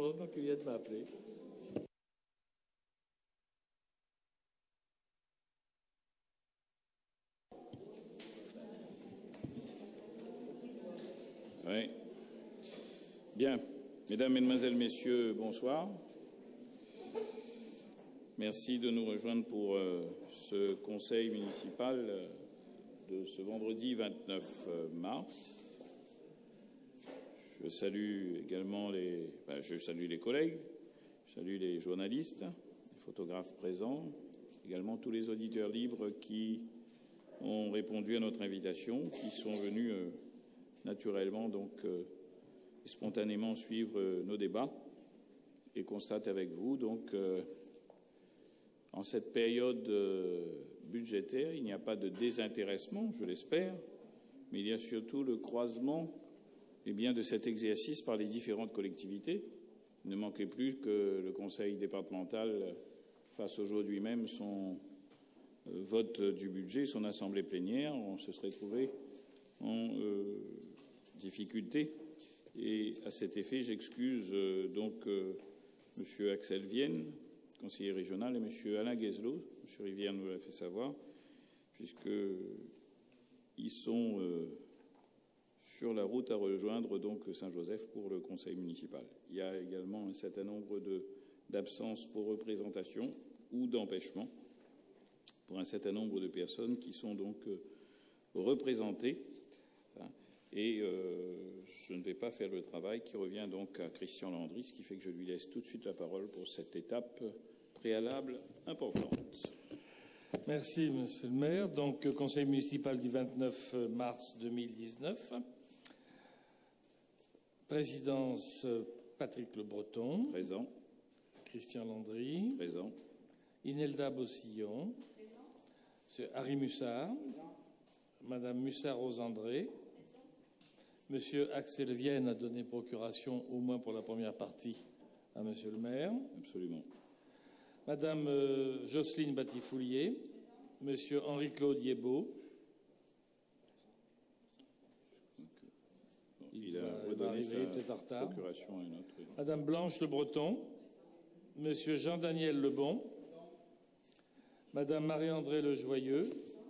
heureusement qu'il vient de m'appeler. Oui. Bien. Mesdames, Mesdemoiselles, Messieurs, bonsoir. Merci de nous rejoindre pour ce conseil municipal de ce vendredi 29 mars. Je salue également les collègues, je salue les journalistes, les photographes présents, également tous les auditeurs libres qui ont répondu à notre invitation, qui sont venus naturellement et spontanément suivre nos débats et constatent avec vous en cette période budgétaire, il n'y a pas de désintéressement, je l'espère, mais il y a surtout le croisement de cet exercice par les différentes collectivités. Il ne manquait plus que le Conseil départemental fasse aujourd'hui même son vote du budget, son assemblée plénière. On se serait trouvé en difficulté. Et à cet effet, j'excuse M. Axel Vienne, conseiller régional, et M. Alain Guezlot, M. Rivière nous l'a fait savoir, puisqu'ils sont sur la route à rejoindre Saint-Joseph pour le conseil municipal. Il y a également un certain nombre d'absences pour représentation ou d'empêchement pour un certain nombre de personnes qui sont représentées. Et je ne vais pas faire le travail qui revient à Christian Landry, ce qui fait que je lui laisse tout de suite la parole pour cette étape préalable importante. Merci, Monsieur le maire. Conseil municipal du 29 mars 2019. Présidence Patrick Le Breton. Présent. Christian Landry. Présent. Inelda Bossillon. Présent. Monsieur Harry Mussard. Présent. Madame Mussard-Rose-André. Monsieur Axel Vienne a donné procuration, au moins pour la première partie, à Monsieur le maire. Absolument. Madame Jocelyne Batifoulier. Monsieur Henri-Claude Yébaud. Il va arriver peut-être en retard. Procuration à une autre, oui. Madame Blanche Le Breton. Monsieur Jean-Daniel Lebon. Madame Marie-André Le Joyeux.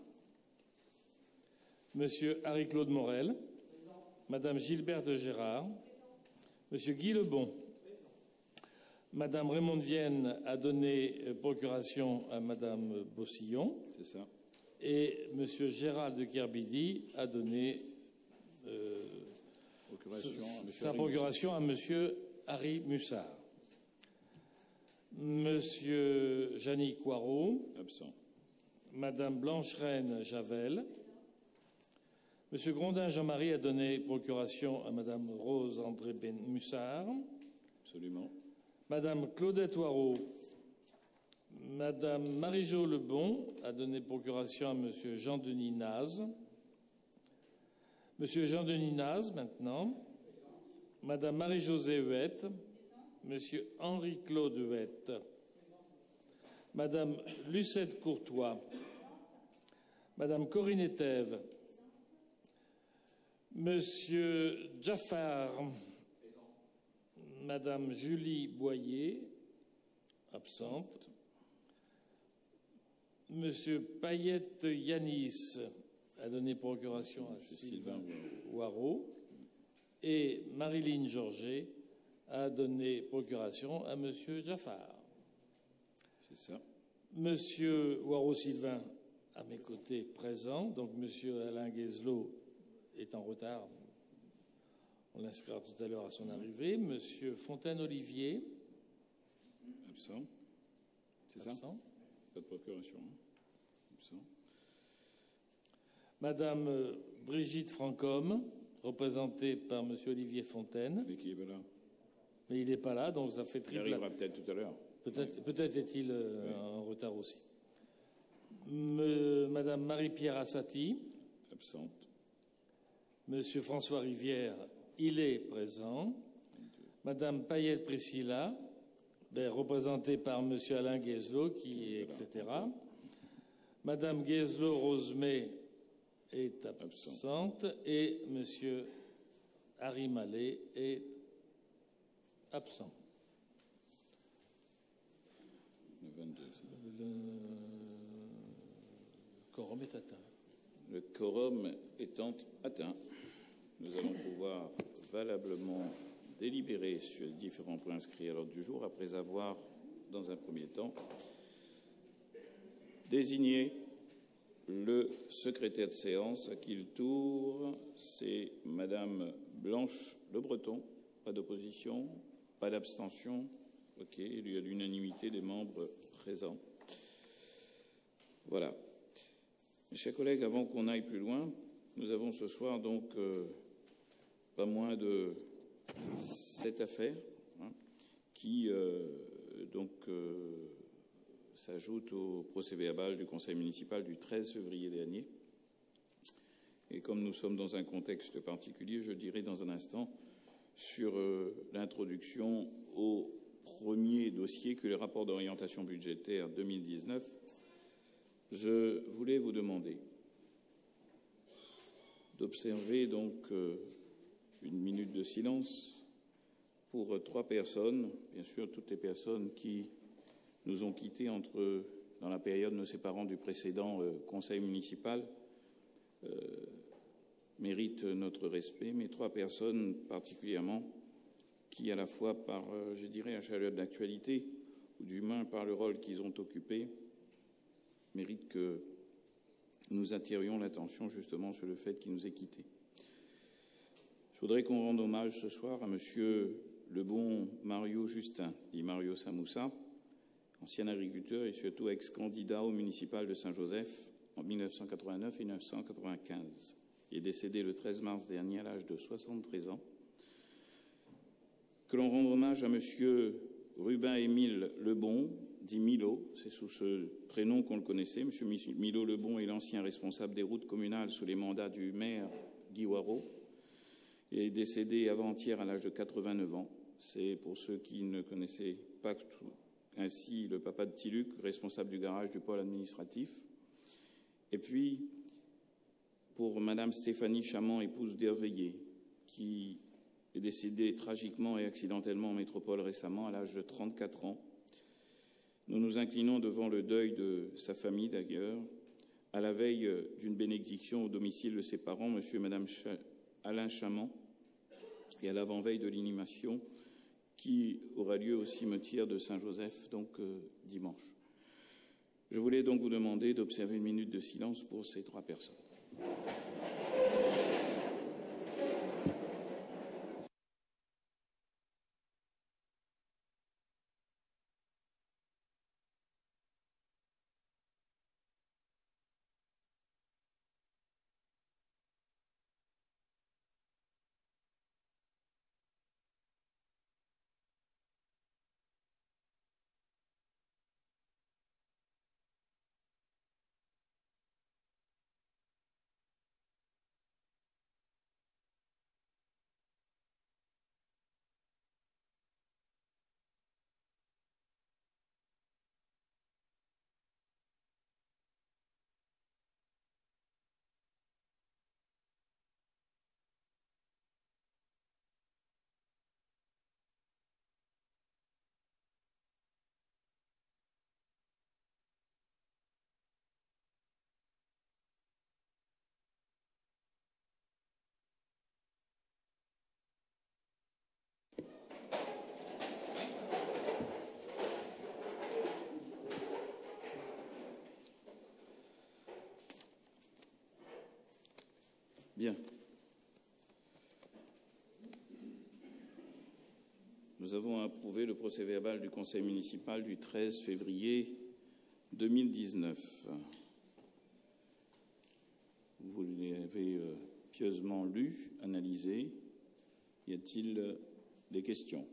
Monsieur Harry-Claude Morel. Madame Gilberte Gérard. Monsieur Guy Lebon. Madame Raymonde Vienne a donné procuration à Madame Bossillon. C'est ça. Et Monsieur Gérald de Kerbidi a donné sa procuration à Monsieur Harry Mussard. Monsieur Jeanny Coirot. Absent. Madame Blanche-Reine Javel. Monsieur Grondin Jean-Marie a donné procuration à Madame Rose-André Mussard. Absolument. Madame Claudette Oireau. Madame Marie-Jo Lebon a donné procuration à Monsieur Jean-Denis Naz. Monsieur Jean-Denis Naz, maintenant. Madame Marie-Josée Huette. Monsieur Henri-Claude Huette. Madame Lucette Courtois. Madame Corinne Etève. Monsieur Jaffar. Madame Julie Boyer, absente. Monsieur Payette Yanis a donné procuration à Sylvain Oireau. Et Marilyn Georget a donné procuration à Monsieur Jaffar. C'est ça. Monsieur Oireau-Sylvain, à mes côtés, présent. Donc Monsieur Alain Guezlot est en retard. On l'inscrira tout à l'heure à son arrivée. Monsieur Fontaine-Olivier. Absent. C'est ça? Absent. Pas de procuration. Absent. Madame Brigitte Francom, représentée par Monsieur Olivier Fontaine. Mais qui est pas là? Mais il n'est pas là, donc ça fait triple. Il arrivera peut-être tout à l'heure. Peut-être est-il en retard aussi. Madame Marie-Pierre Assati. Absente. Monsieur François Rivière, il est présent. Madame Payette Priscilla, représentée par Monsieur Alain Guezlot, etc. Madame Guezlot Rosemay est absente et Monsieur Harry Mallet est absent. quorum étant atteint, nous allons pouvoir valablement délibérer sur les différents points inscrits à l'ordre du jour après avoir, dans un premier temps, désigné le secrétaire de séance. À qui le tour? C'est Madame Blanche Le Breton. Pas d'opposition, pas d'abstention. OK, élu à l'unanimité des membres présents. Voilà. Mes chers collègues, avant qu'on aille plus loin, nous avons ce soir donc pas moins de 7 affaires qui s'ajoutent au procès-verbal du Conseil municipal du 13 février dernier. Et comme nous sommes dans un contexte particulier, je dirai dans un instant sur l'introduction au premier dossier que le rapport d'orientation budgétaire 2019. Je voulais vous demander d'observer donc une minute de silence pour 3 personnes, bien sûr toutes les personnes qui nous ont quittés dans la période nous séparant du précédent conseil municipal méritent notre respect, mais 3 personnes particulièrement qui, à la fois par, je dirais, un chaleur d'actualité ou du moins par le rôle qu'ils ont occupé, méritent que nous attirions l'attention justement sur le fait qu'il nous ait quittés. Je voudrais qu'on rende hommage ce soir à Monsieur le bon Mario Justin, dit Mario Samoussa, ancien agriculteur et surtout ex-candidat au municipal de Saint-Joseph en 1989 et 1995. Il est décédé le 13 mars dernier à l'âge de 73 ans. Que l'on rende hommage à Monsieur Rubin-Émile Lebon, dit Milo, c'est sous ce prénom qu'on le connaissait. Monsieur Milo Lebon est l'ancien responsable des routes communales sous les mandats du maire Guy Waraud. Il est décédé avant-hier à l'âge de 89 ans. C'est pour ceux qui ne connaissaient pas ainsi le papa de Tiluc, responsable du garage du pôle administratif. Et puis, pour Madame Stéphanie Chamand, épouse d'Herveillé, qui est décédée tragiquement et accidentellement en métropole récemment à l'âge de 34 ans. Nous nous inclinons devant le deuil de sa famille d'ailleurs, à la veille d'une bénédiction au domicile de ses parents, Monsieur et Madame Alain Chamand, et à l'avant-veille de l'inhumation qui aura lieu au cimetière de Saint-Joseph, donc dimanche. Je voulais donc vous demander d'observer une minute de silence pour ces 3 personnes. Bien. Nous avons approuvé le procès-verbal du Conseil municipal du 13 février 2019. Vous l'avez pieusement lu, analysé. Y a-t-il des questions?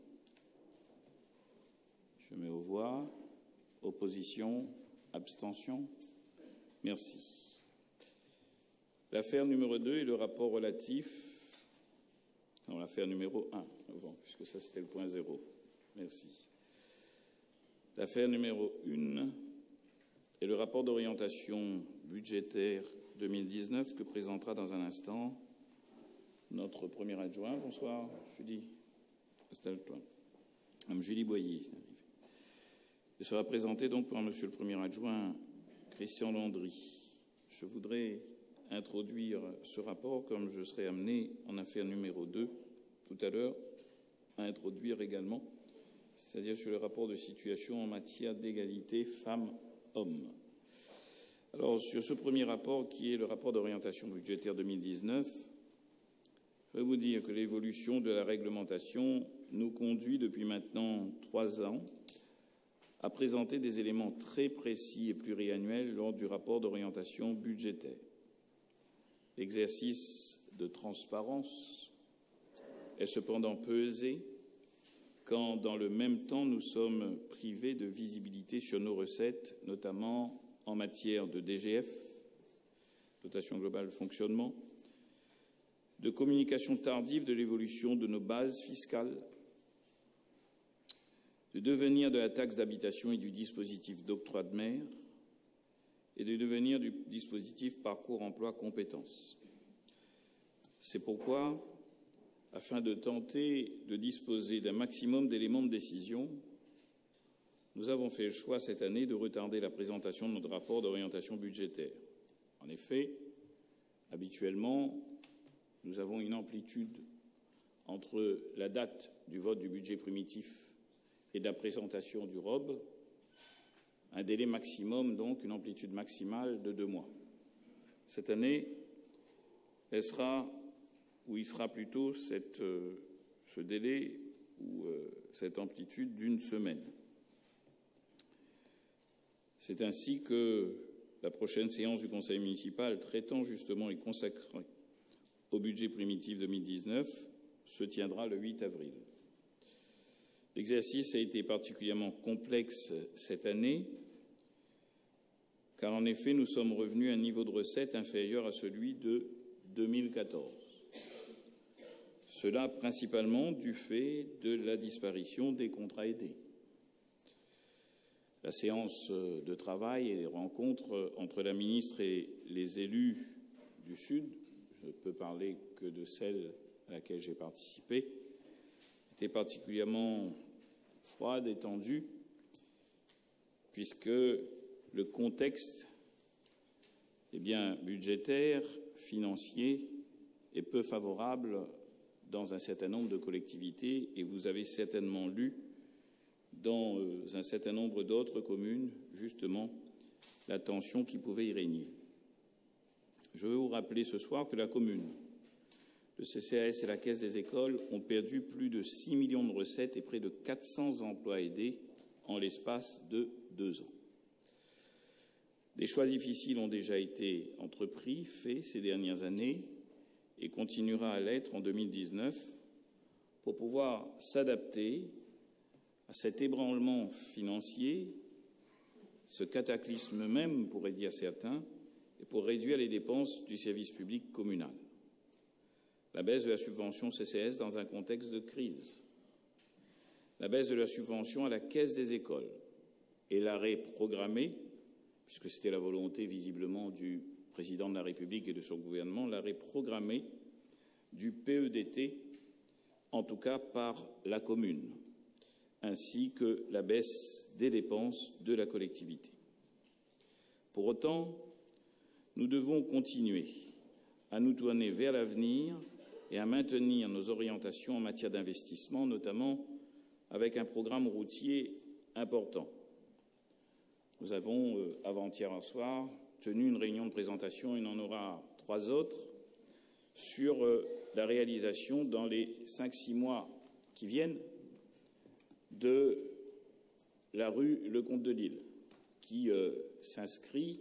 Je mets aux voix. Opposition? Abstention? Merci. L'affaire numéro 2 est le rapport relatif... Non, l'affaire numéro 1, avant, puisque ça c'était le point 0. Merci. L'affaire numéro 1 est le rapport d'orientation budgétaire 2019 que présentera dans un instant notre premier adjoint. Bonsoir, Julie. Installe-toi. Madame Julie Boyer. Il sera présenté donc par Monsieur le premier adjoint Christian Landry. Je voudrais introduire ce rapport, comme je serai amené en affaire numéro 2 tout à l'heure à introduire également, c'est-à-dire sur le rapport de situation en matière d'égalité femmes-hommes. Alors, sur ce premier rapport, qui est le rapport d'orientation budgétaire 2019, je vais vous dire que l'évolution de la réglementation nous conduit depuis maintenant 3 ans à présenter des éléments très précis et pluriannuels lors du rapport d'orientation budgétaire. L'exercice de transparence est cependant pesé quand, dans le même temps, nous sommes privés de visibilité sur nos recettes, notamment en matière de DGF, dotation globale de fonctionnement, de communication tardive de l'évolution de nos bases fiscales, de devenir de la taxe d'habitation et du dispositif d'octroi de mer et de devenir du dispositif parcours emploi compétences. C'est pourquoi, afin de tenter de disposer d'un maximum d'éléments de décision, nous avons fait le choix cette année de retarder la présentation de notre rapport d'orientation budgétaire. En effet, habituellement, nous avons une amplitude entre la date du vote du budget primitif et de la présentation du ROB, un délai maximum, donc une amplitude maximale de 2 mois. Cette année, il sera plutôt ce délai ou cette amplitude d'1 semaine. C'est ainsi que la prochaine séance du Conseil municipal traitant justement et consacrée au budget primitif 2019 se tiendra le 8 avril. L'exercice a été particulièrement complexe cette année, car en effet, nous sommes revenus à un niveau de recettes inférieur à celui de 2014. Cela principalement du fait de la disparition des contrats aidés. La séance de travail et les rencontres entre la ministre et les élus du Sud, je ne peux parler que de celle à laquelle j'ai participé, était particulièrement froide et tendue, puisque le contexte budgétaire, financier, est peu favorable dans un certain nombre de collectivités, et vous avez certainement lu dans un certain nombre d'autres communes, justement, la tension qui pouvait y régner. Je veux vous rappeler ce soir que la commune, le CCAS et la Caisse des écoles ont perdu plus de 6 millions de recettes et près de 400 emplois aidés en l'espace de 2 ans. Des choix difficiles ont déjà été entrepris, faits ces dernières années et continuera à l'être en 2019 pour pouvoir s'adapter à cet ébranlement financier, ce cataclysme même, pourraient dire certains, et pour réduire les dépenses du service public communal. La baisse de la subvention CCS dans un contexte de crise, la baisse de la subvention à la Caisse des écoles et l'arrêt programmé, puisque c'était la volonté visiblement du président de la République et de son gouvernement, l'arrêt programmé du PEDT, en tout cas par la commune, ainsi que la baisse des dépenses de la collectivité. Pour autant, nous devons continuer à nous tourner vers l'avenir et à maintenir nos orientations en matière d'investissement, notamment avec un programme routier important. Nous avons, avant-hier soir, tenu une réunion de présentation, il y en aura 3 autres, sur la réalisation dans les 5-6 mois qui viennent de la rue Lecomte de Lille, qui s'inscrit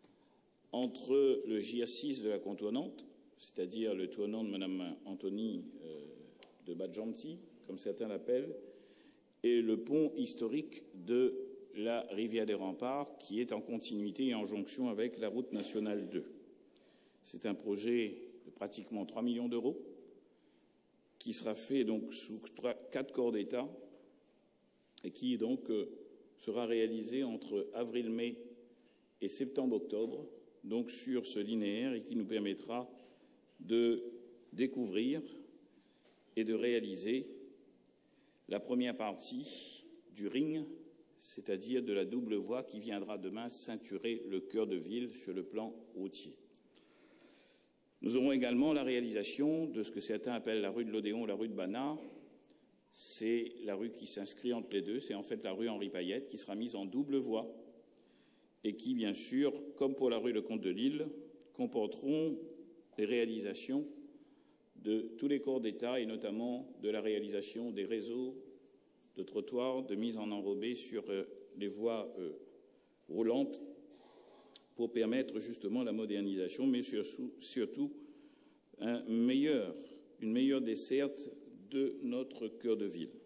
entre le JR6 de la contournante, c'est-à-dire le tournant de Mme Anthony de Badjanti, comme certains l'appellent, et le pont historique de la rivière des Remparts, qui est en continuité et en jonction avec la route nationale 2. C'est un projet de pratiquement 3 millions d'euros qui sera fait donc sous 4 corps d'État et qui donc sera réalisé entre avril-mai et septembre-octobre, donc sur ce linéaire, et qui nous permettra de découvrir et de réaliser la première partie du ring, c'est-à-dire de la double voie qui viendra demain ceinturer le cœur de ville sur le plan routier. Nous aurons également la réalisation de ce que certains appellent la rue de l'Odéon, la rue de Banat. C'est la rue qui s'inscrit entre les deux. C'est en fait la rue Henri Payette qui sera mise en double voie et qui, bien sûr, comme pour la rue Le Comte de Lille, comporteront les réalisations de tous les corps d'État et notamment de la réalisation des réseaux de trottoirs, de mise en enrobé sur les voies roulantes pour permettre justement la modernisation, mais surtout une meilleure desserte de notre cœur de ville.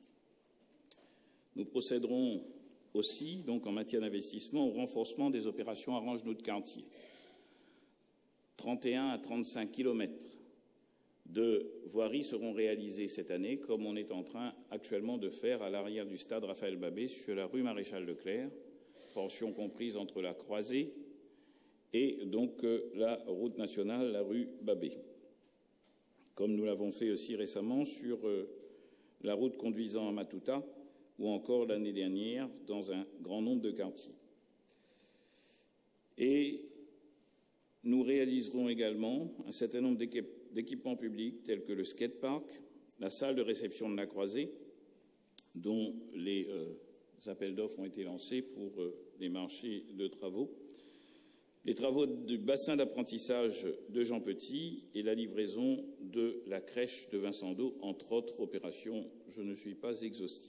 Nous procéderons aussi, donc en matière d'investissement, au renforcement des opérations Arrange-nous de quartier. 31 à 35 kilomètres de voiries seront réalisées cette année, comme on est en train actuellement de faire à l'arrière du stade Raphaël Babé sur la rue Maréchal Leclerc, portion comprise entre la Croisée et donc la route nationale, la rue Babé. Comme nous l'avons fait aussi récemment sur la route conduisant à Matouta ou encore l'année dernière dans un grand nombre de quartiers. Et nous réaliserons également un certain nombre d'équipements publics tels que le skatepark, la salle de réception de la Croisée, dont les appels d'offres ont été lancés pour les marchés de travaux, les travaux du bassin d'apprentissage de Jean Petit et la livraison de la crèche de Vincent d'Eau, entre autres opérations. Je ne suis pas exhaustif.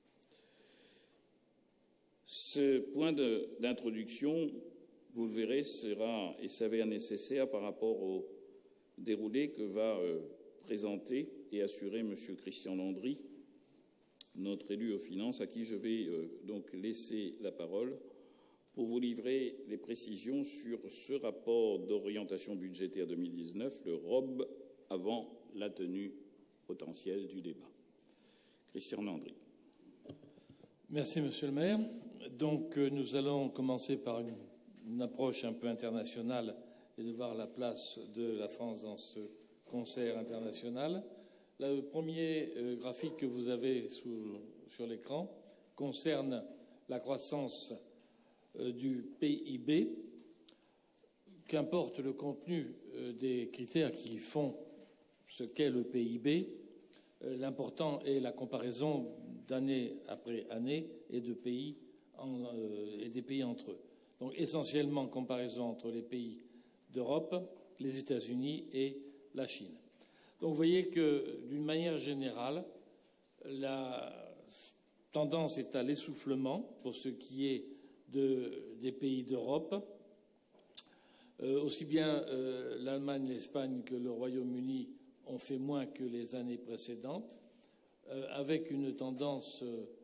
Ce point d'introduction, vous le verrez, sera et s'avère nécessaire par rapport au déroulé que va présenter et assurer M. Christian Landry, notre élu aux finances, à qui je vais donc laisser la parole pour vous livrer les précisions sur ce rapport d'orientation budgétaire 2019, le ROB, avant la tenue potentielle du débat. Christian Landry. Merci, Monsieur le maire. Donc, nous allons commencer par une approche un peu internationale et de voir la place de la France dans ce concert international. Le premier graphique que vous avez sur l'écran concerne la croissance du PIB. Qu'importe le contenu des critères qui font ce qu'est le PIB, l'important est la comparaison d'année après année et de pays et des pays entre eux. Donc essentiellement comparaison entre les pays d'Europe, les États-Unis et la Chine. Donc vous voyez que d'une manière générale, la tendance est à l'essoufflement pour ce qui est des pays d'Europe. Aussi bien l'Allemagne, l'Espagne que le Royaume-Uni ont fait moins que les années précédentes, avec une tendance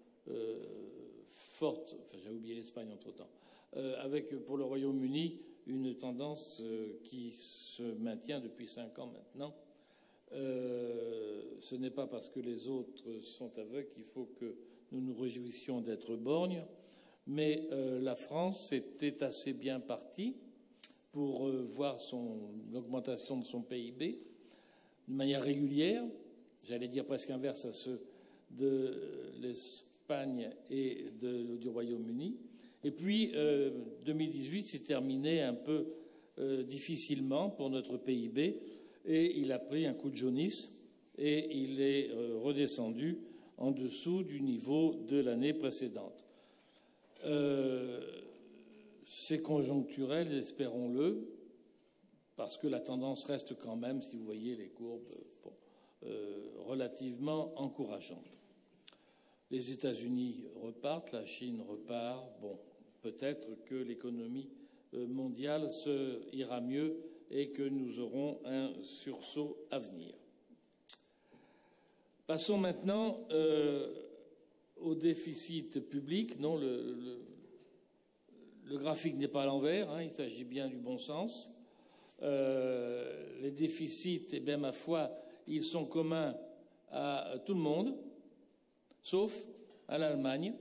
forte, enfin j'ai oublié l'Espagne entre-temps, avec pour le Royaume-Uni une tendance qui se maintient depuis 5 ans maintenant. Ce n'est pas parce que les autres sont aveugles qu'il faut que nous nous réjouissions d'être borgnes, mais la France était assez bien partie pour voir l'augmentation de son PIB de manière régulière, j'allais dire presque inverse à ceux de l'Espagne et du Royaume-Uni. Et puis 2018 s'est terminé un peu difficilement pour notre PIB et il a pris un coup de jaunisse et il est redescendu en dessous du niveau de l'année précédente. C'est conjoncturel, espérons-le, parce que la tendance reste quand même, si vous voyez les courbes, relativement encourageante. Les États-Unis repartent, la Chine repart. Bon, peut-être que l'économie mondiale ira mieux et que nous aurons un sursaut à venir. Passons maintenant au déficit public. Non, le graphique n'est pas à l'envers, hein, il s'agit bien du bon sens. Les déficits, eh bien, ma foi, ils sont communs à tout le monde, sauf à l'Allemagne.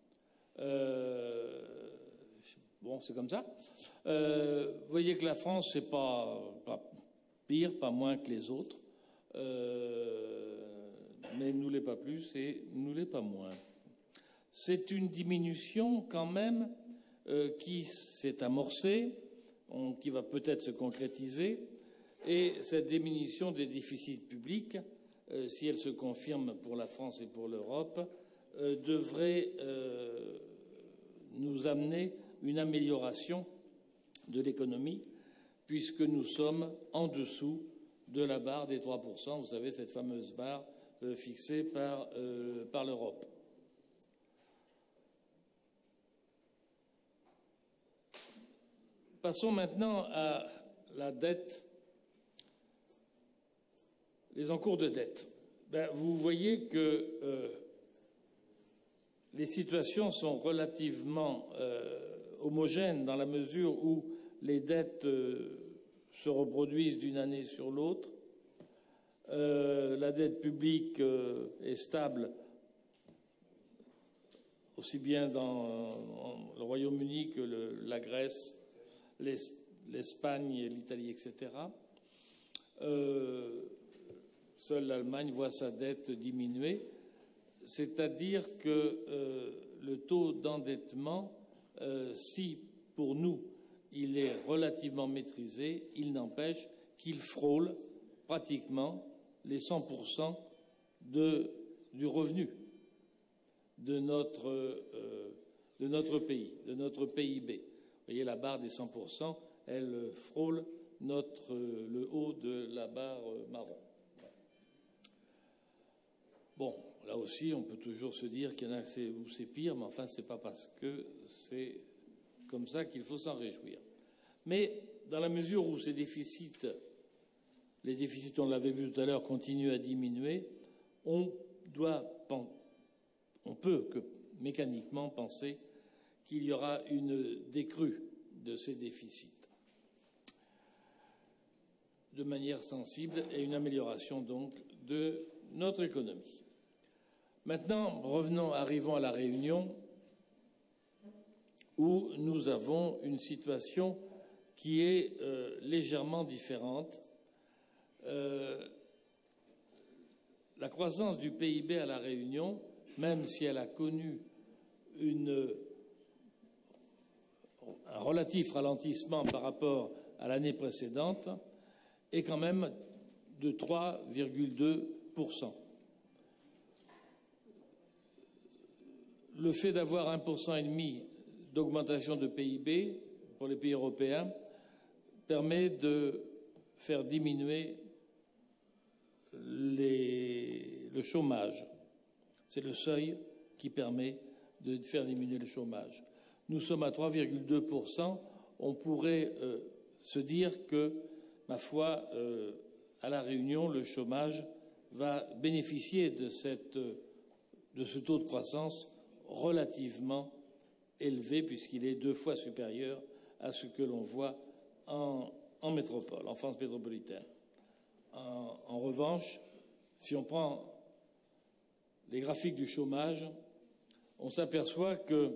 Bon, c'est comme ça. Vous voyez que la France, c'est pas pire, pas moins que les autres, mais nous l'est pas plus et nous l'est pas moins. C'est une diminution quand même qui s'est amorcée, qui va peut-être se concrétiser, Et cette diminution des déficits publics, si elle se confirme pour la France et pour l'Europe, devrait nous amener une amélioration de l'économie, puisque nous sommes en dessous de la barre des 3%, vous savez, cette fameuse barre fixée par l'Europe. Passons maintenant à la dette, les encours de dette. Vous voyez que les situations sont relativement homogènes dans la mesure où les dettes se reproduisent d'une année sur l'autre. La dette publique est stable aussi bien dans le Royaume-Uni que la Grèce, l'Espagne, l'Italie, etc. Seule l'Allemagne voit sa dette diminuer, c'est-à-dire que le taux d'endettement, si pour nous il est relativement maîtrisé, il n'empêche qu'il frôle pratiquement les 100% du revenu de notre pays, de notre PIB. Vous voyez, la barre des 100%, elle frôle le haut de la barre marron. Bon, là aussi, on peut toujours se dire qu'il y en a où c'est pire, mais enfin, c'est pas parce que c'est comme ça qu'il faut s'en réjouir. Mais dans la mesure où les déficits, on l'avait vu tout à l'heure, continuent à diminuer, on peut que mécaniquement penser qu'il y aura une décrue de ces déficits de manière sensible et une amélioration donc de notre économie. Maintenant, arrivons à la Réunion où nous avons une situation qui est légèrement différente. La croissance du PIB à la Réunion, même si elle a connu un relatif ralentissement par rapport à l'année précédente, est quand même de 3,2%. Le fait d'avoir 1,5% d'augmentation de PIB pour les pays européens permet de faire diminuer le chômage. C'est le seuil qui permet de faire diminuer le chômage. Nous sommes à 3,2%. On pourrait se dire que, ma foi, à La Réunion, le chômage va bénéficier de ce taux de croissance relativement élevé, puisqu'il est 2 fois supérieur à ce que l'on voit en métropole, en France métropolitaine. En revanche, si on prend les graphiques du chômage, on s'aperçoit que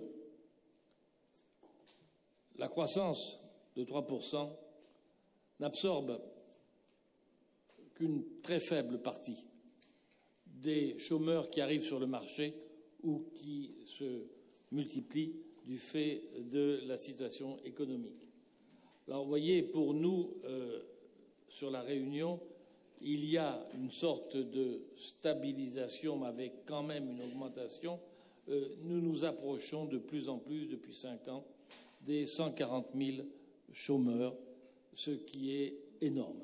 la croissance de 3% n'absorbe qu'une très faible partie des chômeurs qui arrivent sur le marché ou qui se multiplient du fait de la situation économique. Alors, vous voyez, pour nous, sur la Réunion, il y a une sorte de stabilisation avec quand même une augmentation. Nous nous approchons de plus en plus, depuis 5 ans, des 140 000 chômeurs, ce qui est énorme.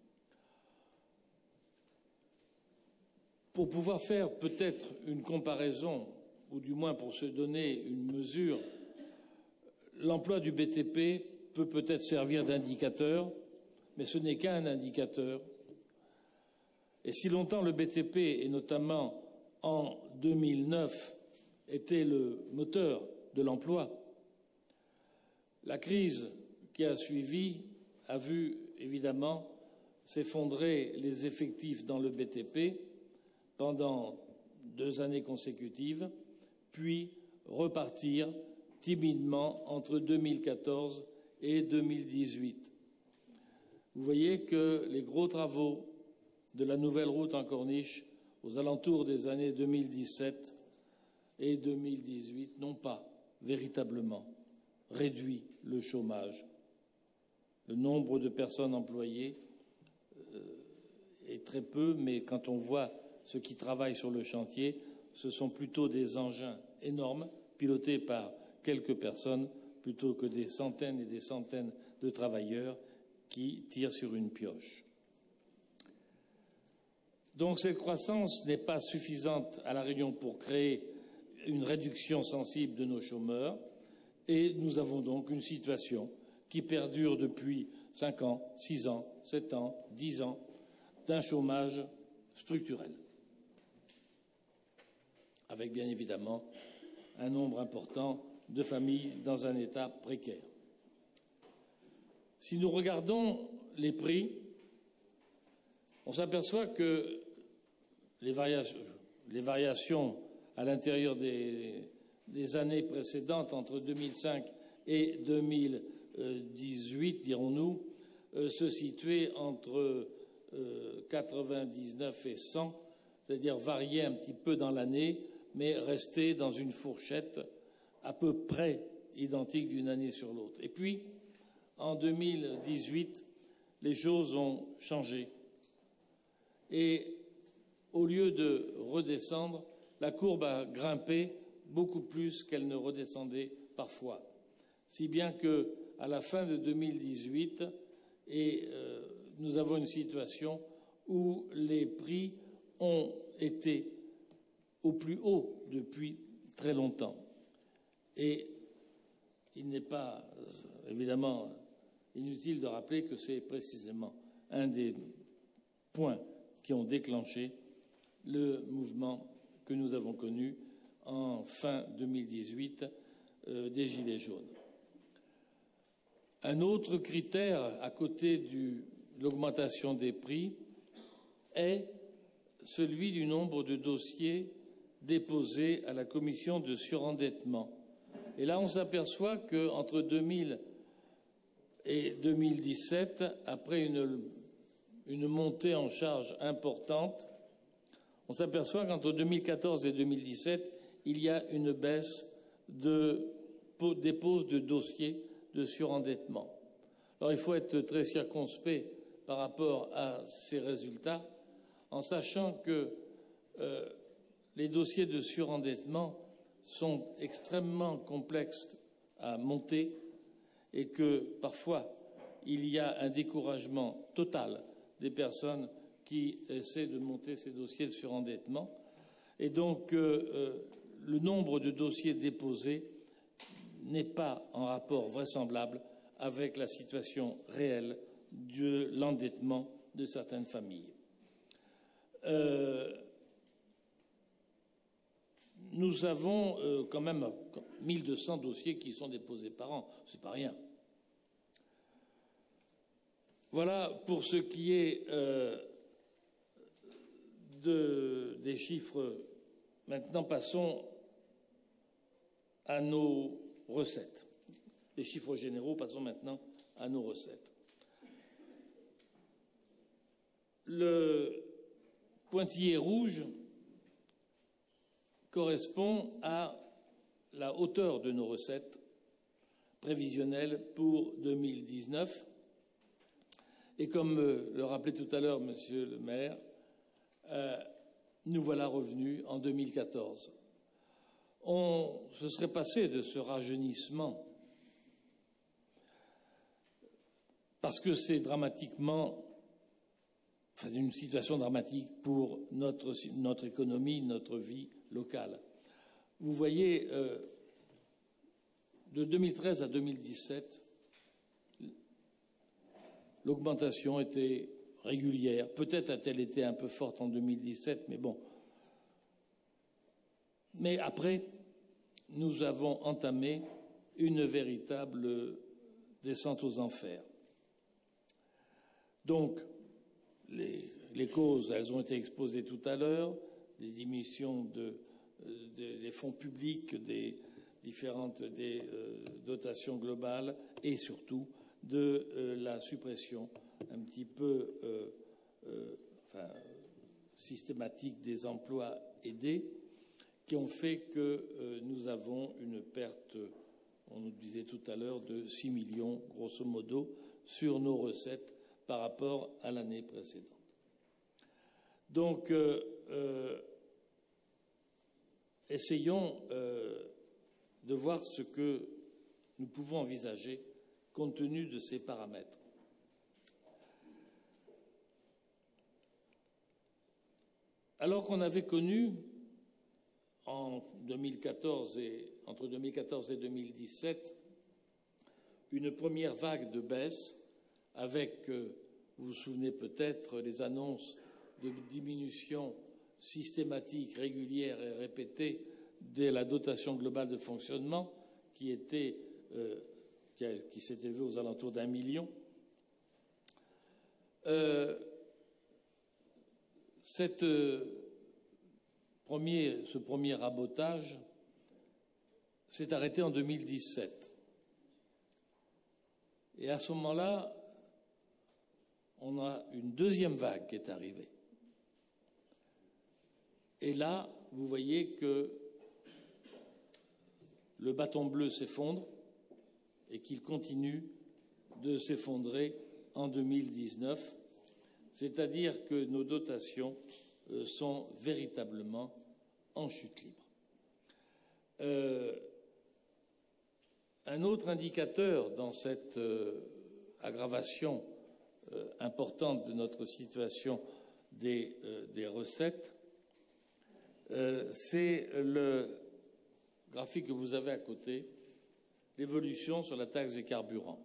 Pour pouvoir faire peut-être une comparaison, ou du moins pour se donner une mesure, l'emploi du BTP peut peut-être servir d'indicateur, mais ce n'est qu'un indicateur. Et si longtemps le BTP, et notamment en 2009, était le moteur de l'emploi, la crise qui a suivi a vu évidemment s'effondrer les effectifs dans le BTP pendant 2 années consécutives, puis repartir timidement entre 2014 et 2018. Vous voyez que les gros travaux de la nouvelle route en Corniche aux alentours des années 2017 et 2018 n'ont pas véritablement réduit le chômage. Le nombre de personnes employées est très peu, mais quand on voit ceux qui travaillent sur le chantier, ce sont plutôt des engins énormes, pilotés par quelques personnes, plutôt que des centaines et des centaines de travailleurs qui tirent sur une pioche. Donc cette croissance n'est pas suffisante à La Réunion pour créer une réduction sensible de nos chômeurs, et nous avons donc une situation qui perdure depuis 5 ans, 6 ans, 7 ans, 10 ans, d'un chômage structurel, avec bien évidemment un nombre important de familles dans un état précaire. Si nous regardons les prix, on s'aperçoit que les variations à l'intérieur des années précédentes, entre 2005 et 2018, dirons-nous, se situaient entre 99 et 100, c'est-à-dire variaient un petit peu dans l'année, mais restaient dans une fourchette à peu près identique d'une année sur l'autre. Et puis, en 2018, les choses ont changé. Et au lieu de redescendre, la courbe a grimpé beaucoup plus qu'elle ne redescendait parfois. Si bien qu'à la fin de 2018, nous avons une situation où les prix ont été au plus haut depuis très longtemps. Et il n'est pas évidemment inutile de rappeler que c'est précisément un des points qui ont déclenché le mouvement que nous avons connu en fin 2018 des Gilets jaunes. Un autre critère à côté de l'augmentation des prix est celui du nombre de dossiers déposés à la commission de surendettement. Et là, on s'aperçoit qu'entre 2000 et 2017, après une montée en charge importante, on s'aperçoit qu'entre 2014 et 2017, il y a une baisse de dépose de dossiers de surendettement. Alors, il faut être très circonspect par rapport à ces résultats, en sachant que les dossiers de surendettement sont extrêmement complexes à monter et que parfois il y a un découragement total des personnes qui essaient de monter ces dossiers de surendettement. Et donc le nombre de dossiers déposés n'est pas en rapport vraisemblable avec la situation réelle de l'endettement de certaines familles. Nous avons quand même 1200 dossiers qui sont déposés par an. C'est pas rien. Voilà pour ce qui est des chiffres. Maintenant, passons à nos recettes. Les chiffres généraux, passons maintenant à nos recettes. Le pointillé rouge correspond à la hauteur de nos recettes prévisionnelles pour 2019. Et comme le rappelait tout à l'heure Monsieur le maire, nous voilà revenus en 2014. On se serait passé de ce rajeunissement parce que c'est dramatiquement, une situation dramatique pour notre économie, notre vie locale. Vous voyez, de 2013 à 2017, l'augmentation était régulière. Peut-être a-t-elle été un peu forte en 2017, mais bon. Mais après, nous avons entamé une véritable descente aux enfers. Donc, les causes, elles ont été exposées tout à l'heure, des diminutions des fonds publics, des dotations globales et surtout de la suppression un petit peu systématique des emplois aidés qui ont fait que nous avons une perte, on nous disait tout à l'heure, de 6 millions, grosso modo, sur nos recettes par rapport à l'année précédente. Donc, essayons de voir ce que nous pouvons envisager compte tenu de ces paramètres. Alors qu'on avait connu entre 2014 et 2017 une première vague de baisse avec, vous vous souvenez peut-être, les annonces de diminution systématique, régulière et répétée de la dotation globale de fonctionnement qui s'est élevée aux alentours d'1 million. Ce premier rabotage s'est arrêté en 2017. Et à ce moment-là, on a une deuxième vague qui est arrivée. Et là, vous voyez que le bâton bleu s'effondre et qu'il continue de s'effondrer en 2019, c'est-à-dire que nos dotations sont véritablement en chute libre. Un autre indicateur dans cette aggravation importante de notre situation des recettes, c'est le graphique que vous avez à côté, l'évolution sur la taxe des carburants.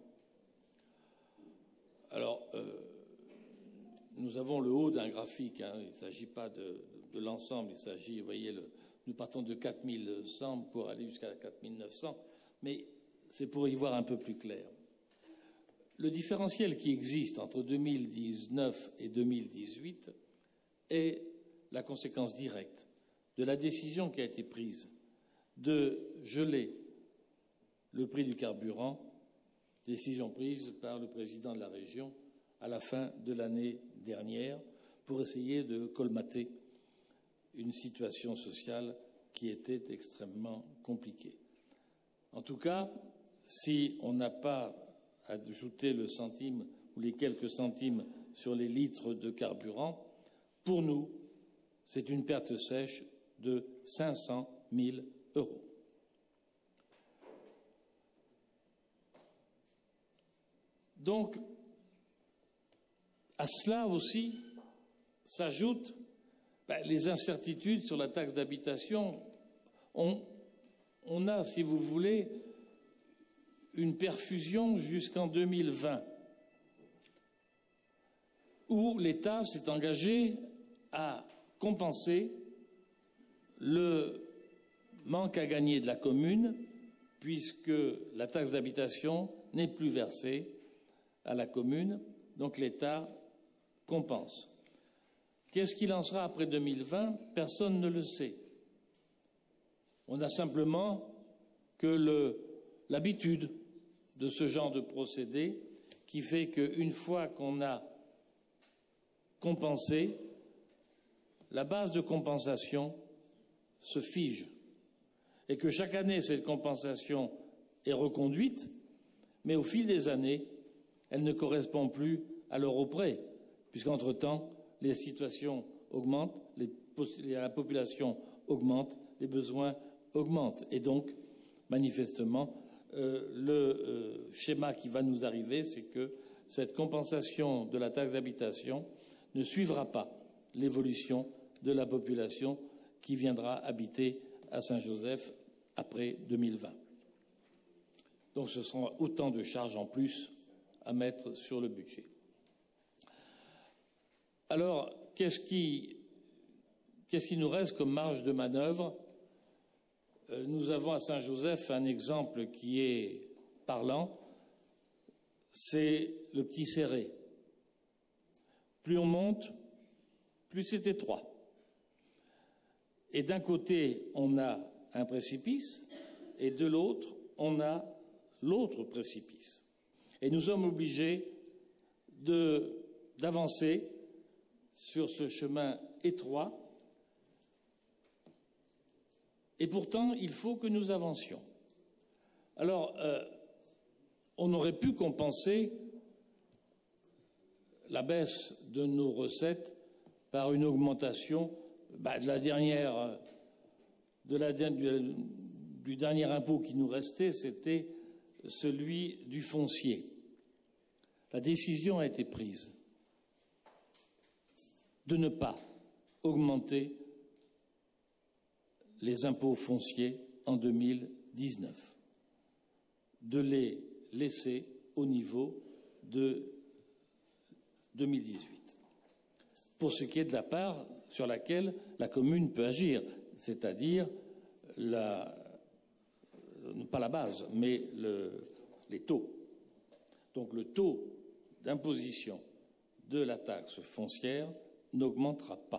Alors, nous avons le haut d'un graphique, hein, il ne s'agit pas de l'ensemble, il s'agit, vous voyez, nous partons de 4100 pour aller jusqu'à 4900, mais c'est pour y voir un peu plus clair. Le différentiel qui existe entre 2019 et 2018 est la conséquence directe de la décision qui a été prise de geler le prix du carburant, décision prise par le président de la région à la fin de l'année dernière pour essayer de colmater une situation sociale qui était extrêmement compliquée. En tout cas, si on n'a pas ajouté le centime ou les quelques centimes sur les litres de carburant, pour nous, c'est une perte sèche de 500 000 euros. Donc, à cela aussi s'ajoutent les incertitudes sur la taxe d'habitation. On a, si vous voulez, une perfusion jusqu'en 2020, où l'État s'est engagé à compenser le manque à gagner de la commune, puisque la taxe d'habitation n'est plus versée à la commune, donc l'État compense. Qu'est-ce qu'il en sera après 2020? Personne ne le sait. On a simplement que l'habitude de ce genre de procédé qui fait qu'une fois qu'on a compensé, la base de compensation se fige et que chaque année, cette compensation est reconduite, mais au fil des années, elle ne correspond plus à l'euro près, puisqu'entre-temps, les situations augmentent, la population augmente, les besoins augmentent. Et donc, manifestement, le schéma qui va nous arriver, c'est que cette compensation de la taxe d'habitation ne suivra pas l'évolution de la population qui viendra habiter à Saint-Joseph après 2020. Donc ce seront autant de charges en plus à mettre sur le budget. Alors, qu'est-ce qui nous reste comme marge de manœuvre? Nous avons à Saint-Joseph un exemple qui est parlant, c'est le Petit Céré. Plus on monte, plus c'est étroit. Et d'un côté, on a un précipice, et de l'autre, on a l'autre précipice. Et nous sommes obligés d'avancer sur ce chemin étroit. Et pourtant, il faut que nous avancions. Alors, on aurait pu compenser la baisse de nos recettes par une augmentation du dernier impôt qui nous restait, c'était celui du foncier. La décision a été prise de ne pas augmenter les impôts fonciers en 2019, de les laisser au niveau de 2018, pour ce qui est de la part sur laquelle la commune peut agir, c'est-à-dire pas la base, mais les taux. Donc le taux d'imposition de la taxe foncière n'augmentera pas.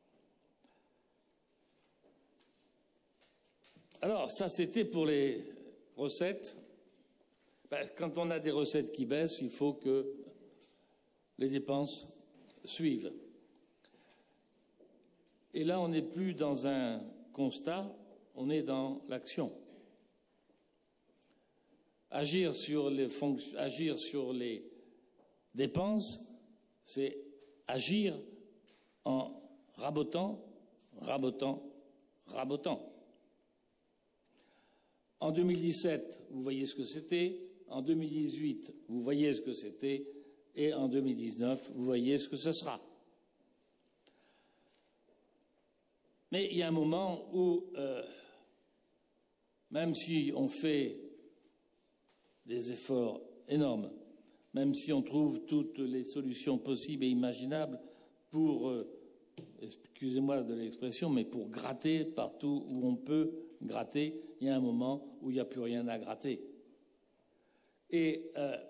Alors ça, c'était pour les recettes. Quand on a des recettes qui baissent, il faut que les dépenses suivent. Et là, on n'est plus dans un constat, on est dans l'action. Agir sur les dépenses, c'est agir en rabotant. En 2017, vous voyez ce que c'était. En 2018, vous voyez ce que c'était. Et en 2019, vous voyez ce que ce sera. Mais il y a un moment où, même si on fait des efforts énormes, même si on trouve toutes les solutions possibles et imaginables pour, excusez-moi de l'expression, mais pour gratter partout où on peut gratter, il y a un moment où il n'y a plus rien à gratter. Et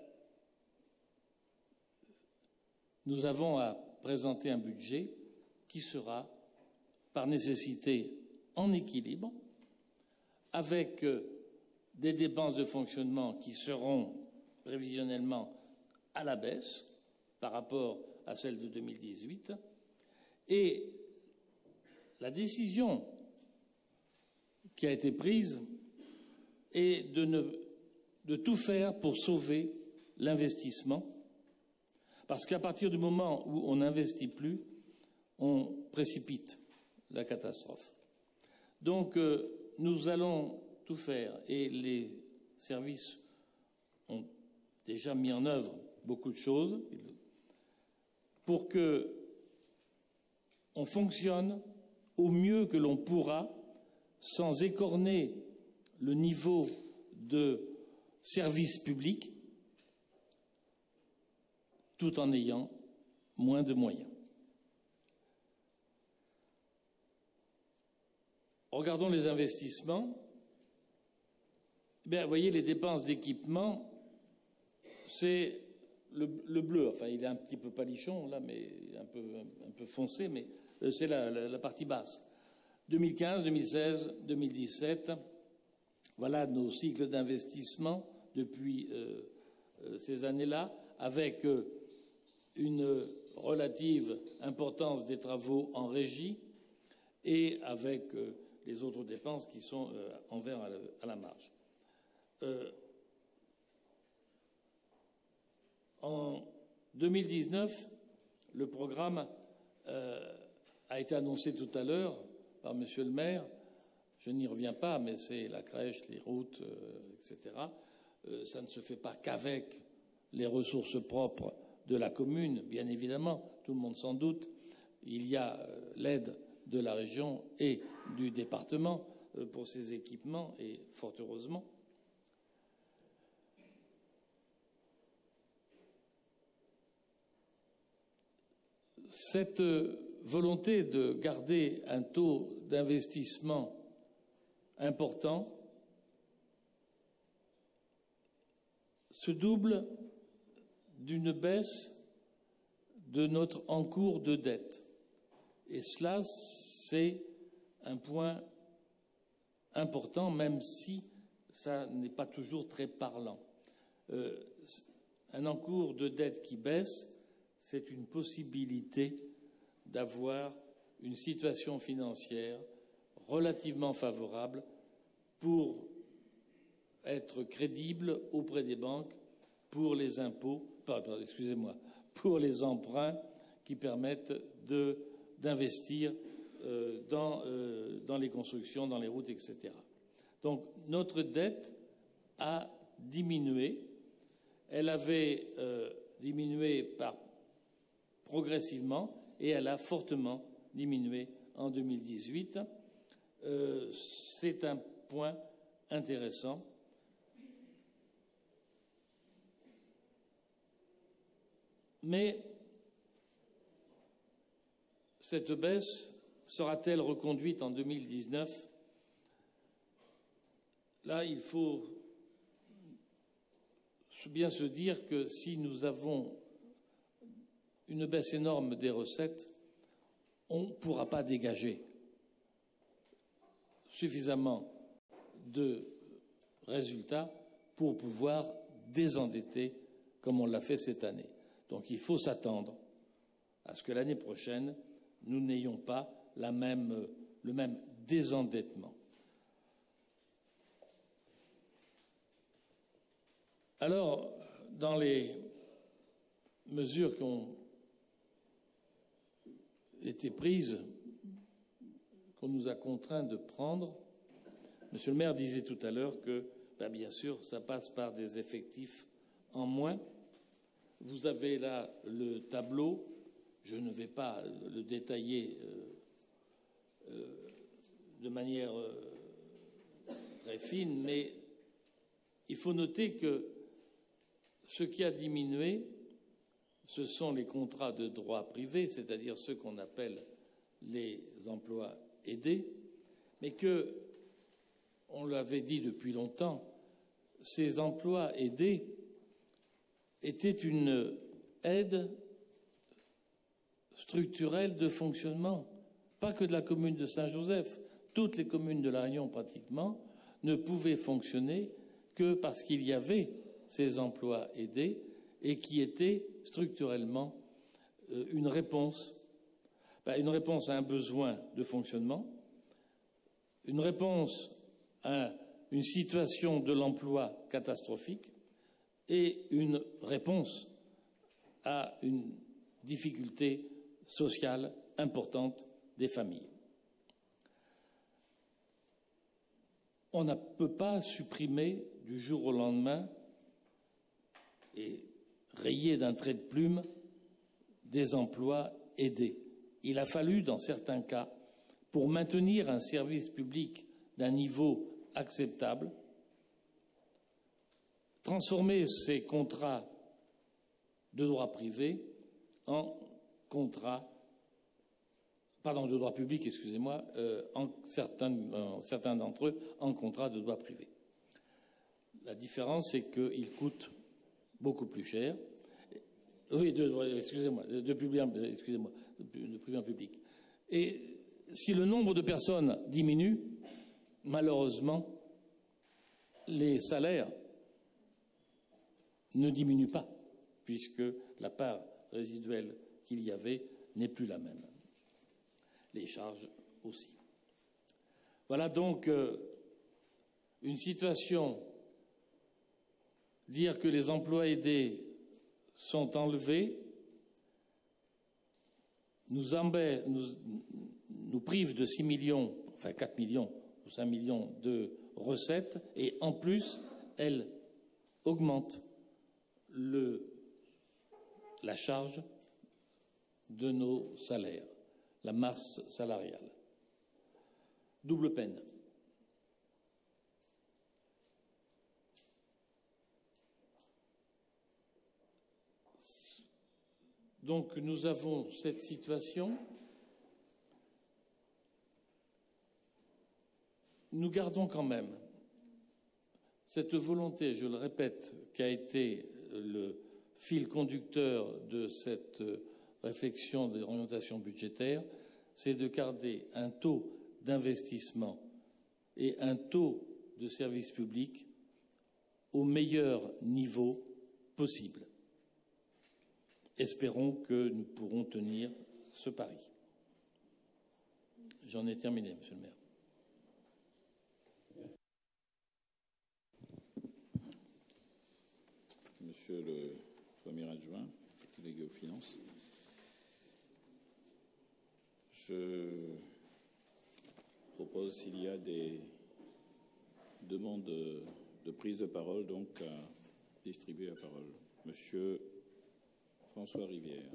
nous avons à présenter un budget qui sera, par nécessité, en équilibre, avec des dépenses de fonctionnement qui seront prévisionnellement à la baisse par rapport à celles de 2018. Et la décision qui a été prise est de tout faire pour sauver l'investissement, parce qu'à partir du moment où on n'investit plus, on précipite la catastrophe. Donc nous allons tout faire, et les services ont déjà mis en œuvre beaucoup de choses pour que on fonctionne au mieux que l'on pourra sans écorner le niveau de service public tout en ayant moins de moyens. Regardons les investissements. Vous voyez, les dépenses d'équipement, c'est le bleu. Enfin, il est un petit peu palichon, là, mais un peu foncé, mais c'est la partie basse. 2015, 2016, 2017, voilà nos cycles d'investissement depuis ces années-là, avec une relative importance des travaux en régie et avec les autres dépenses qui sont en vert à la marge. En 2019, le programme a été annoncé tout à l'heure par Monsieur le maire. Je n'y reviens pas, mais c'est la crèche, les routes, etc. Ça ne se fait pas qu'avec les ressources propres de la commune, bien évidemment, tout le monde s'en doute. Il y a l'aide de la région et du département pour ces équipements, et fort heureusement. Cette volonté de garder un taux d'investissement important se double d'une baisse de notre encours de dette. Et cela, c'est un point important, même si ça n'est pas toujours très parlant. Un encours de dette qui baisse, c'est une possibilité d'avoir une situation financière relativement favorable pour être crédible auprès des banques pour les impôts, pour les emprunts qui permettent d'investir dans les constructions, dans les routes, etc. Donc notre dette a diminué. Elle avait diminué progressivement et elle a fortement diminué en 2018. C'est un point intéressant. Mais cette baisse sera-t-elle reconduite en 2019 ? Là, il faut bien se dire que si nous avons une baisse énorme des recettes, on ne pourra pas dégager suffisamment de résultats pour pouvoir désendetter comme on l'a fait cette année. Donc il faut s'attendre à ce que l'année prochaine, nous n'ayons pas le même désendettement. Alors, dans les mesures qui ont été prises, qu'on nous a contraints de prendre, Monsieur le maire disait tout à l'heure que, bien sûr, ça passe par des effectifs en moins. Vous avez là le tableau, je ne vais pas le détailler de manière très fine, mais il faut noter que ce qui a diminué, ce sont les contrats de droit privé, c'est-à-dire ceux qu'on appelle les emplois aidés, mais que, on l'avait dit depuis longtemps, ces emplois aidés étaient une aide structurelle de fonctionnement, pas que de la commune de Saint-Joseph. Toutes les communes de La Réunion, pratiquement, ne pouvaient fonctionner que parce qu'il y avait ces emplois aidés et qui étaient structurellement une réponse à un besoin de fonctionnement, une réponse à une situation de l'emploi catastrophique et une réponse à une difficulté sociale importante des familles. On ne peut pas supprimer du jour au lendemain et rayer d'un trait de plume des emplois aidés. Il a fallu, dans certains cas, pour maintenir un service public d'un niveau acceptable, transformer ces contrats de droit privé en contrats, de droit public, excusez-moi, certains d'entre eux en contrats de droit privé. La différence, c'est qu'ils coûtent beaucoup plus cher. Oui, de privé en public. Et si le nombre de personnes diminue, malheureusement, les salaires ne diminuent pas, puisque la part résiduelle qu'il y avait n'est plus la même. Les charges aussi. Voilà donc une situation. Dire que les emplois aidés sont enlevés nous prive de 6 millions, enfin 4 millions ou 5 millions de recettes et en plus, elle augmente la charge de nos salaires, la masse salariale. Double peine. Donc nous avons cette situation. Nous gardons quand même cette volonté, je le répète, qui a été le fil conducteur de cette réflexion d'orientation budgétaire, c'est de garder un taux d'investissement et un taux de service public au meilleur niveau possible. Espérons que nous pourrons tenir ce pari. J'en ai terminé, Monsieur le maire. Monsieur le Premier adjoint, délégué aux finances. Je propose, s'il y a des demandes de prise de parole, donc à distribuer la parole. Monsieur François Rivière.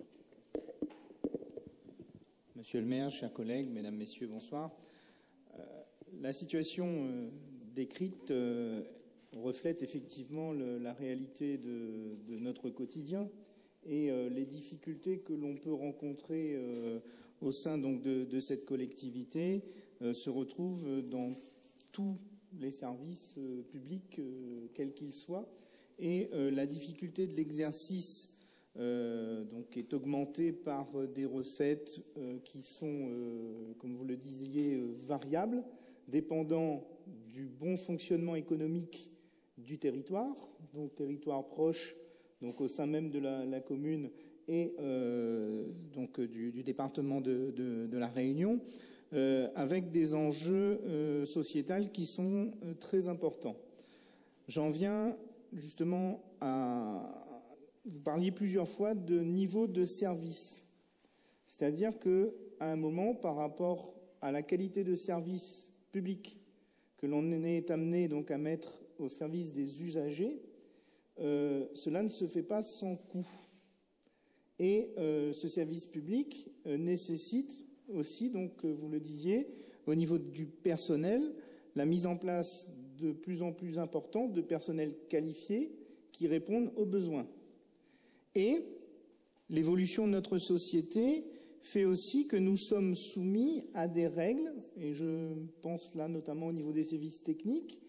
Monsieur le maire, chers collègues, mesdames, messieurs, bonsoir. La situation décrite reflète effectivement la réalité de notre quotidien et les difficultés que l'on peut rencontrer au sein donc de cette collectivité se retrouvent dans tous les services publics, quels qu'ils soient, et la difficulté de l'exercice donc est augmentée par des recettes qui sont, comme vous le disiez, variables, dépendant du bon fonctionnement économique du territoire, donc territoire proche, donc au sein même de la commune et donc du département de la Réunion, avec des enjeux sociétals qui sont très importants. J'en viens justement à... Vous parliez plusieurs fois de niveau de service, c'est-à-dire qu'à un moment, par rapport à la qualité de service public que l'on est amené donc à mettre au service des usagers, cela ne se fait pas sans coût. Et ce service public nécessite aussi, donc vous le disiez, au niveau du personnel, la mise en place de plus en plus importante de personnel qualifié qui répondent aux besoins. Et l'évolution de notre société fait aussi que nous sommes soumis à des règles, et je pense là notamment au niveau des services techniques,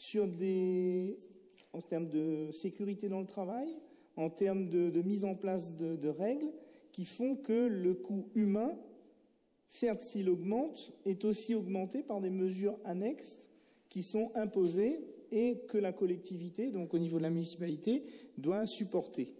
en termes de sécurité dans le travail, en termes de mise en place de règles qui font que le coût humain, certes s'il augmente, est aussi augmenté par des mesures annexes qui sont imposées et que la collectivité, donc au niveau de la municipalité, doit supporter.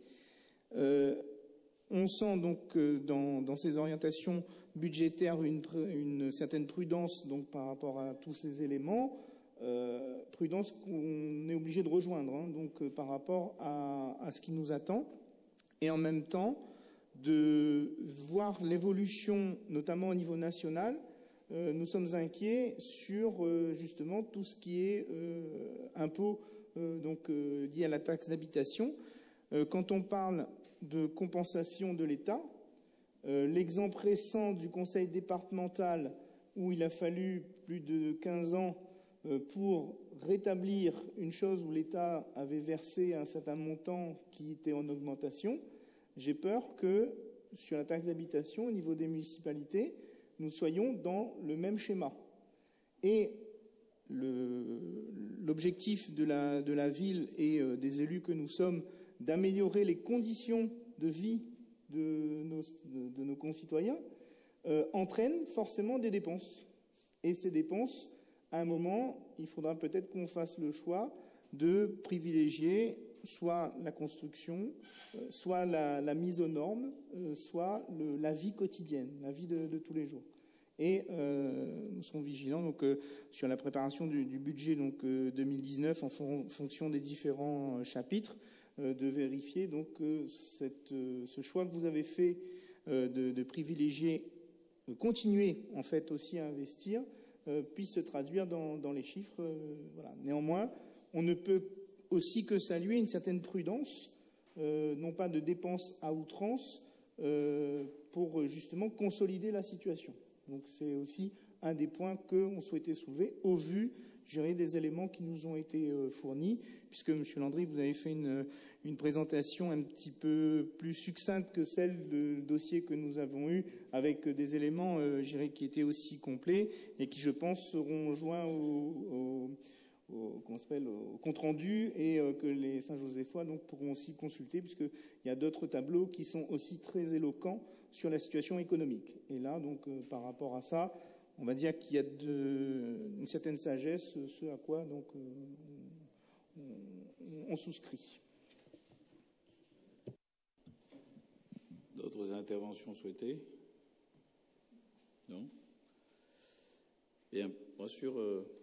On sent donc dans ces orientations budgétaires une certaine prudence donc par rapport à tous ces éléments, prudence qu'on est obligé de rejoindre donc par rapport à ce qui nous attend, et en même temps de voir l'évolution, notamment au niveau national. Nous sommes inquiets sur justement tout ce qui est impôt donc lié à la taxe d'habitation. Quand on parle de compensation de l'État, l'exemple récent du conseil départemental où il a fallu plus de 15 ans pour rétablir une chose où l'État avait versé un certain montant qui était en augmentation, j'ai peur que sur la taxe d'habitation au niveau des municipalités, nous soyons dans le même schéma. Et l'objectif de la ville et des élus que nous sommes d'améliorer les conditions de vie de nos concitoyens entraîne forcément des dépenses. Et ces dépenses, à un moment, il faudra peut-être qu'on fasse le choix de privilégier soit la construction, soit la mise aux normes, soit la vie quotidienne, la vie de tous les jours. Et nous serons vigilants donc, sur la préparation du budget donc, 2019 en fonction des différents chapitres, de vérifier donc ce choix que vous avez fait de privilégier, de continuer en fait aussi à investir, puisse se traduire dans les chiffres. Voilà. Néanmoins, on ne peut aussi que saluer une certaine prudence, non pas de dépenses à outrance, pour justement consolider la situation. Donc c'est aussi un des points qu'on souhaitait soulever au vu, je dirais, des éléments qui nous ont été fournis, puisque M. Landry, vous avez fait une présentation un petit peu plus succincte que celle du dossier que nous avons eu, avec des éléments, je dirais, qui étaient aussi complets et qui, je pense, seront joints au compte-rendu et que les Saint-Joséphois donc, pourront aussi consulter, puisqu'il y a d'autres tableaux qui sont aussi très éloquents sur la situation économique. Et là, donc, par rapport à ça, on va dire qu'il y a une certaine sagesse, ce à quoi donc, on souscrit. D'autres interventions souhaitées? Non? Bien, moi sur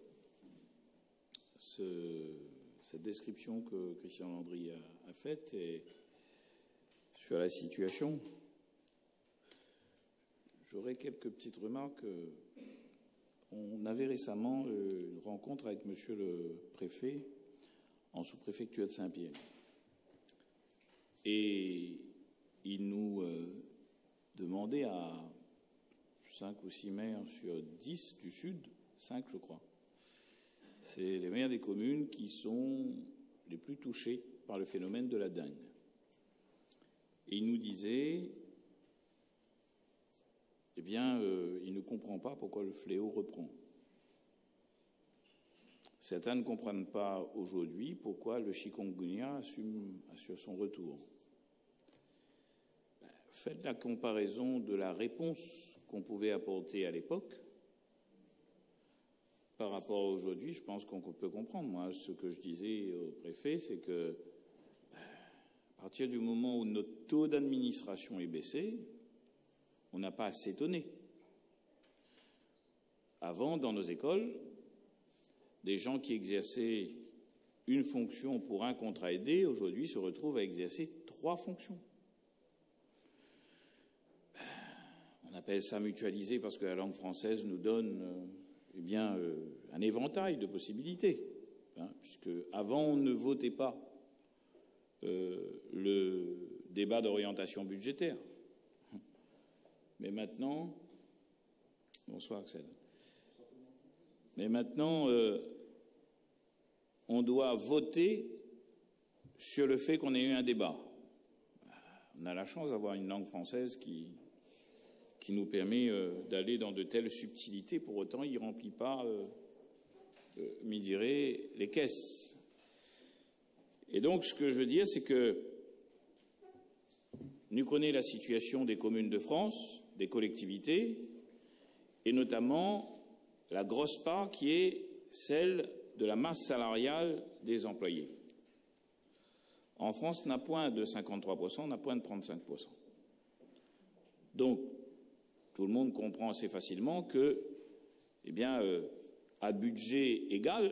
cette description que Christian Landry a faite et sur la situation, j'aurais quelques petites remarques. On avait récemment une rencontre avec monsieur le préfet en sous-préfecture de Saint-Pierre. Et il nous demandait à 5 ou 6 maires sur 10 du Sud, 5 je crois, c'est les maires des communes qui sont les plus touchés par le phénomène de la dengue. Et il nous disait, eh bien, il ne comprend pas pourquoi le fléau reprend. Certains ne comprennent pas aujourd'hui pourquoi le chikungunya assure son retour. Faites la comparaison de la réponse qu'on pouvait apporter à l'époque par rapport à aujourd'hui, je pense qu'on peut comprendre. Moi, ce que je disais au préfet, c'est que à partir du moment où notre taux d'administration est baissé, on n'a pas à s'étonner. Avant, dans nos écoles, des gens qui exerçaient une fonction pour un contrat aidé, aujourd'hui, se retrouvent à exercer 3 fonctions. On appelle ça mutualiser parce que la langue française nous donne un éventail de possibilités. Puisque avant, on ne votait pas le débat d'orientation budgétaire. Mais maintenant, bonsoir Axel. Mais maintenant, on doit voter sur le fait qu'on ait eu un débat. On a la chance d'avoir une langue française qui nous permet d'aller dans de telles subtilités. Pour autant, il ne remplit pas, m'y dirait, les caisses. Et donc, ce que je veux dire, c'est que nous connaissons la situation des communes de France, des collectivités, et notamment la grosse part qui est celle de la masse salariale des employés. En France, n'a point de 53%, n'a point de 35%. Donc, tout le monde comprend assez facilement que, à budget égal,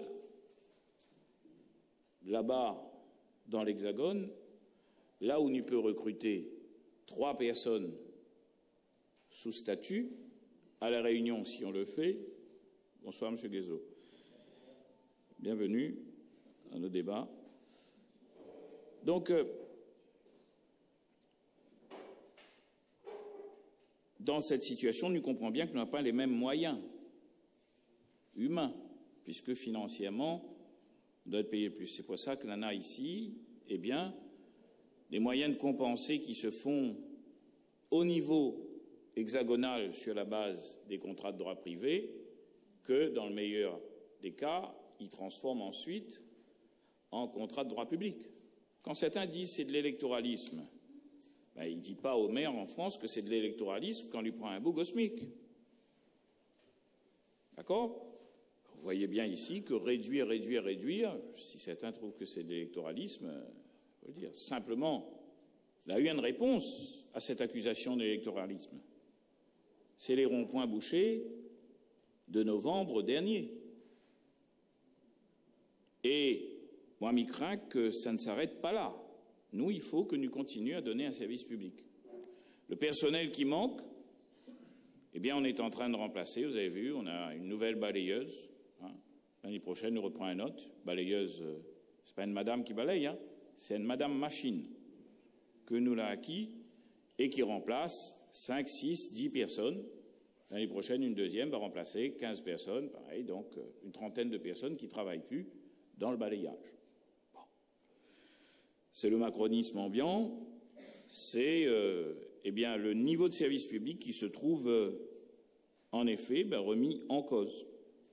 là-bas, dans l'Hexagone, là où on peut recruter 3 personnes sous statut, à La Réunion, si on le fait. Bonsoir, Monsieur Guézot. Bienvenue à nos débats. Donc, dans cette situation, nous comprenons bien que nous n'avons pas les mêmes moyens humains, puisque financièrement, on doit être payé plus. C'est pour ça que l'on a ici, des moyens de compenser qui se font au niveau hexagonal sur la base des contrats de droit privé, que dans le meilleur des cas, ils transforment ensuite en contrats de droit public. Quand certains disent que c'est de l'électoralisme, il ne dit pas au maire en France que c'est de l'électoralisme quand on lui prend un bout au SMIC. D'accord ? Vous voyez bien ici que réduire, si certains trouvent que c'est de l'électoralisme, il faut le dire. Simplement, il a eu une réponse à cette accusation d'électoralisme. C'est les ronds-points bouchés de novembre dernier. Et moi, je crains que ça ne s'arrête pas là. Nous, il faut que nous continuions à donner un service public. Le personnel qui manque, on est en train de remplacer, vous avez vu, on a une nouvelle balayeuse. L'année prochaine, nous reprend une autre. Balayeuse, c'est pas une madame qui balaye, c'est une madame machine que nous l'a acquis et qui remplace 5, 6, 10 personnes. L'année prochaine, une deuxième va remplacer 15 personnes, pareil, donc une trentaine de personnes qui ne travaillent plus dans le balayage. Bon. C'est le macronisme ambiant, c'est le niveau de service public qui se trouve en effet remis en cause.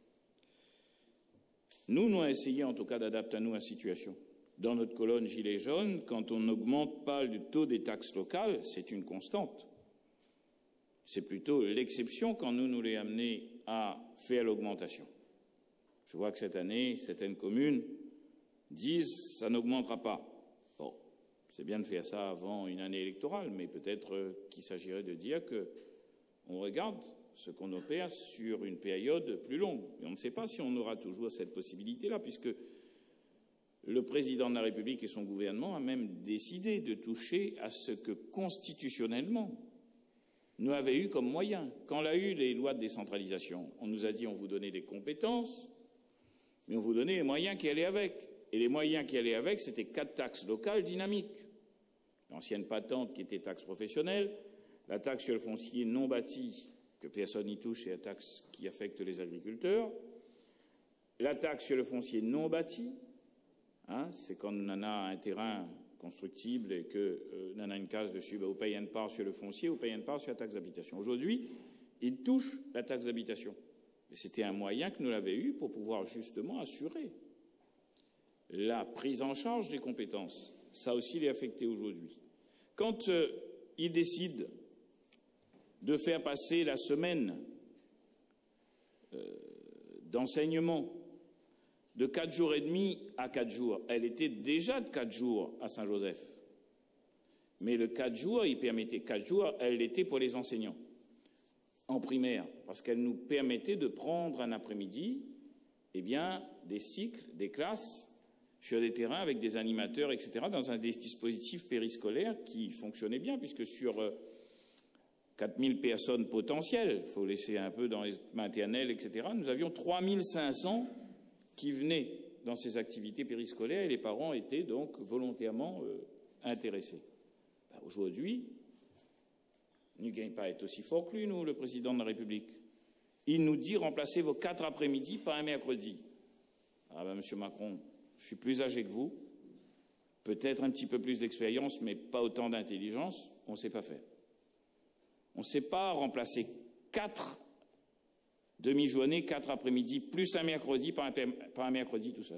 Nous avons essayé en tout cas d'adapter à nous la situation. Dans notre colonne Gilets jaunes, quand on n'augmente pas le taux des taxes locales, c'est une constante. C'est plutôt l'exception quand nous les amenés à faire l'augmentation. Je vois que cette année, certaines communes disent ça n'augmentera pas. Bon, c'est bien de faire ça avant une année électorale, mais peut-être qu'il s'agirait de dire qu'on regarde ce qu'on opère sur une période plus longue. Et on ne sait pas si on aura toujours cette possibilité-là, puisque le président de la République et son gouvernement a même décidé de toucher à ce que constitutionnellement nous avait eu comme moyen. Quand on a eu les lois de décentralisation, on nous a dit on vous donnait des compétences, mais on vous donnait les moyens qui allaient avec. Et les moyens qui allaient avec, c'était 4 taxes locales dynamiques. L'ancienne patente qui était taxe professionnelle, la taxe sur le foncier non bâti, que personne n'y touche, et la taxe qui affecte les agriculteurs, la taxe sur le foncier non bâti, c'est quand on en a un terrain constructible et qu'on en a une case dessus, on paye une part sur le foncier, on paye une part sur la taxe d'habitation. Aujourd'hui, il touche la taxe d'habitation. Et c'était un moyen que nous l'avions eu pour pouvoir justement assurer la prise en charge des compétences. Ça aussi l'est affecté aujourd'hui. Quand il décide de faire passer la semaine d'enseignement de 4 jours et demi à 4 jours, elle était déjà de 4 jours à Saint-Joseph. Mais le 4 jours, il permettait 4 jours, elle l'était pour les enseignants en primaire, parce qu'elle nous permettait de prendre un après-midi, des cycles, des classes sur des terrains avec des animateurs, etc., dans un dispositif périscolaire qui fonctionnait bien, puisque sur 4000 personnes potentielles, il faut laisser un peu dans les maternelles, etc., nous avions 3500 qui venaient dans ces activités périscolaires et les parents étaient donc volontairement intéressés. Aujourd'hui, nous ne gagnons pas à être aussi fort que lui, nous, le président de la République. Il nous dit remplacez vos 4 après-midi par un mercredi. Monsieur Macron, je suis plus âgé que vous, peut-être un petit peu plus d'expérience, mais pas autant d'intelligence, on ne sait pas faire. On ne sait pas remplacer 4 demi-journées, 4 après-midi, plus un mercredi par un mercredi tout seul.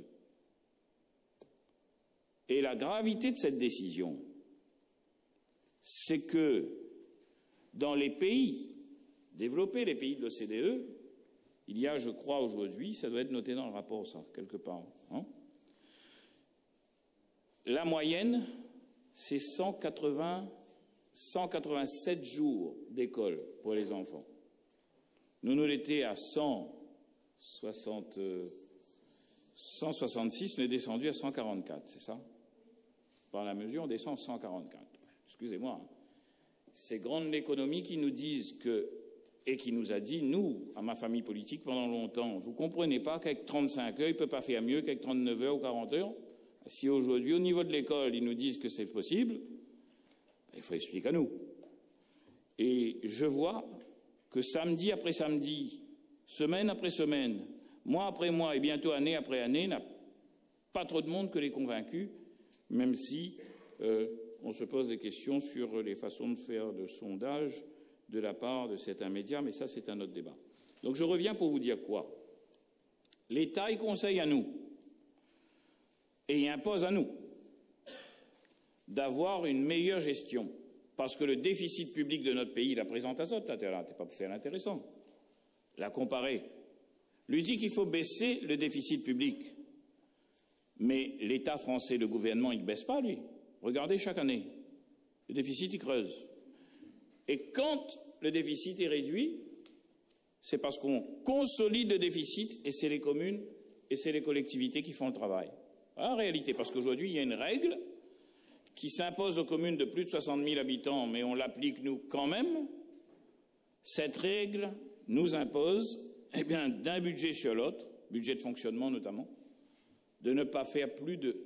Et la gravité de cette décision, c'est que dans les pays développés, les pays de l'OCDE, il y a, je crois aujourd'hui, ça doit être noté dans le rapport, ça, quelque part, la moyenne, c'est 187 jours d'école pour les enfants. Nous l'étions à 166, on est descendu à 144, c'est ça? Par la mesure, on descend à 144. Excusez-moi. Ces grandes l'économie qui nous disent et qui nous a dit, nous, à ma famille politique, pendant longtemps, vous ne comprenez pas qu'avec 35 heures, il ne peut pas faire mieux qu'avec 39 heures ou 40 heures? Si aujourd'hui, au niveau de l'école, ils nous disent que c'est possible, il faut expliquer à nous. Et je vois que samedi après samedi, semaine après semaine, mois après mois et bientôt année après année, il n'y a pas trop de monde que les convaincus, même si on se pose des questions sur les façons de faire de sondage de la part de certains médias, mais ça c'est un autre débat. Donc je reviens pour vous dire quoi? L'État, il conseille à nous, et il impose à nous, d'avoir une meilleure gestion. Parce que le déficit public de notre pays, la présente à Zot, là, t'es pas pour faire l'intéressant. La comparer. Lui dit qu'il faut baisser le déficit public. Mais l'État français, le gouvernement, il ne baisse pas, lui. Regardez chaque année. Le déficit, il creuse. Et quand le déficit est réduit, c'est parce qu'on consolide le déficit et c'est les communes et c'est les collectivités qui font le travail. Voilà la réalité. Parce qu'aujourd'hui, il y a une règle qui s'impose aux communes de plus de 60 000 habitants, mais on l'applique, nous, quand même. Cette règle nous impose, d'un budget sur l'autre, budget de fonctionnement notamment, de ne pas faire plus de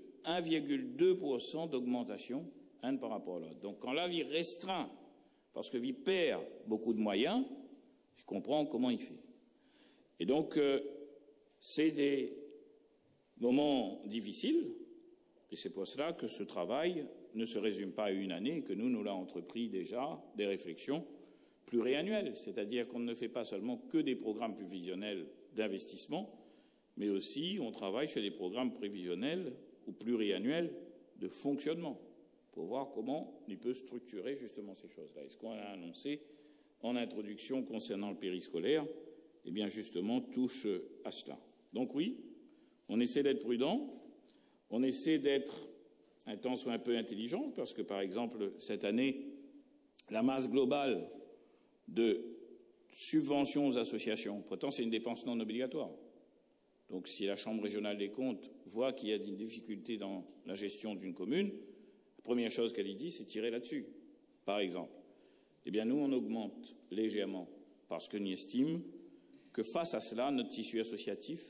1,2% d'augmentation, un par rapport à l'autre. Donc, quand la vie restreint, parce que la vie perd beaucoup de moyens, il comprend comment il fait. Et donc, c'est des moments difficiles, et c'est pour cela que ce travail ne se résume pas à une année et que nous l'avons entrepris déjà des réflexions pluriannuelles, c'est-à-dire qu'on ne fait pas seulement que des programmes prévisionnels d'investissement, mais aussi on travaille sur des programmes prévisionnels ou pluriannuels de fonctionnement pour voir comment on peut structurer justement ces choses-là. Et ce qu'on a annoncé en introduction concernant le périscolaire, justement touche à cela. Donc oui, on essaie d'être prudent, on essaie d'être un temps soit un peu intelligent, parce que, par exemple, cette année, la masse globale de subventions aux associations, pourtant c'est une dépense non obligatoire. Donc si la Chambre régionale des comptes voit qu'il y a des difficultés dans la gestion d'une commune, la première chose qu'elle y dit, c'est tirer là-dessus. Par exemple, eh bien nous, on augmente légèrement, parce qu'on estime que face à cela, notre tissu associatif,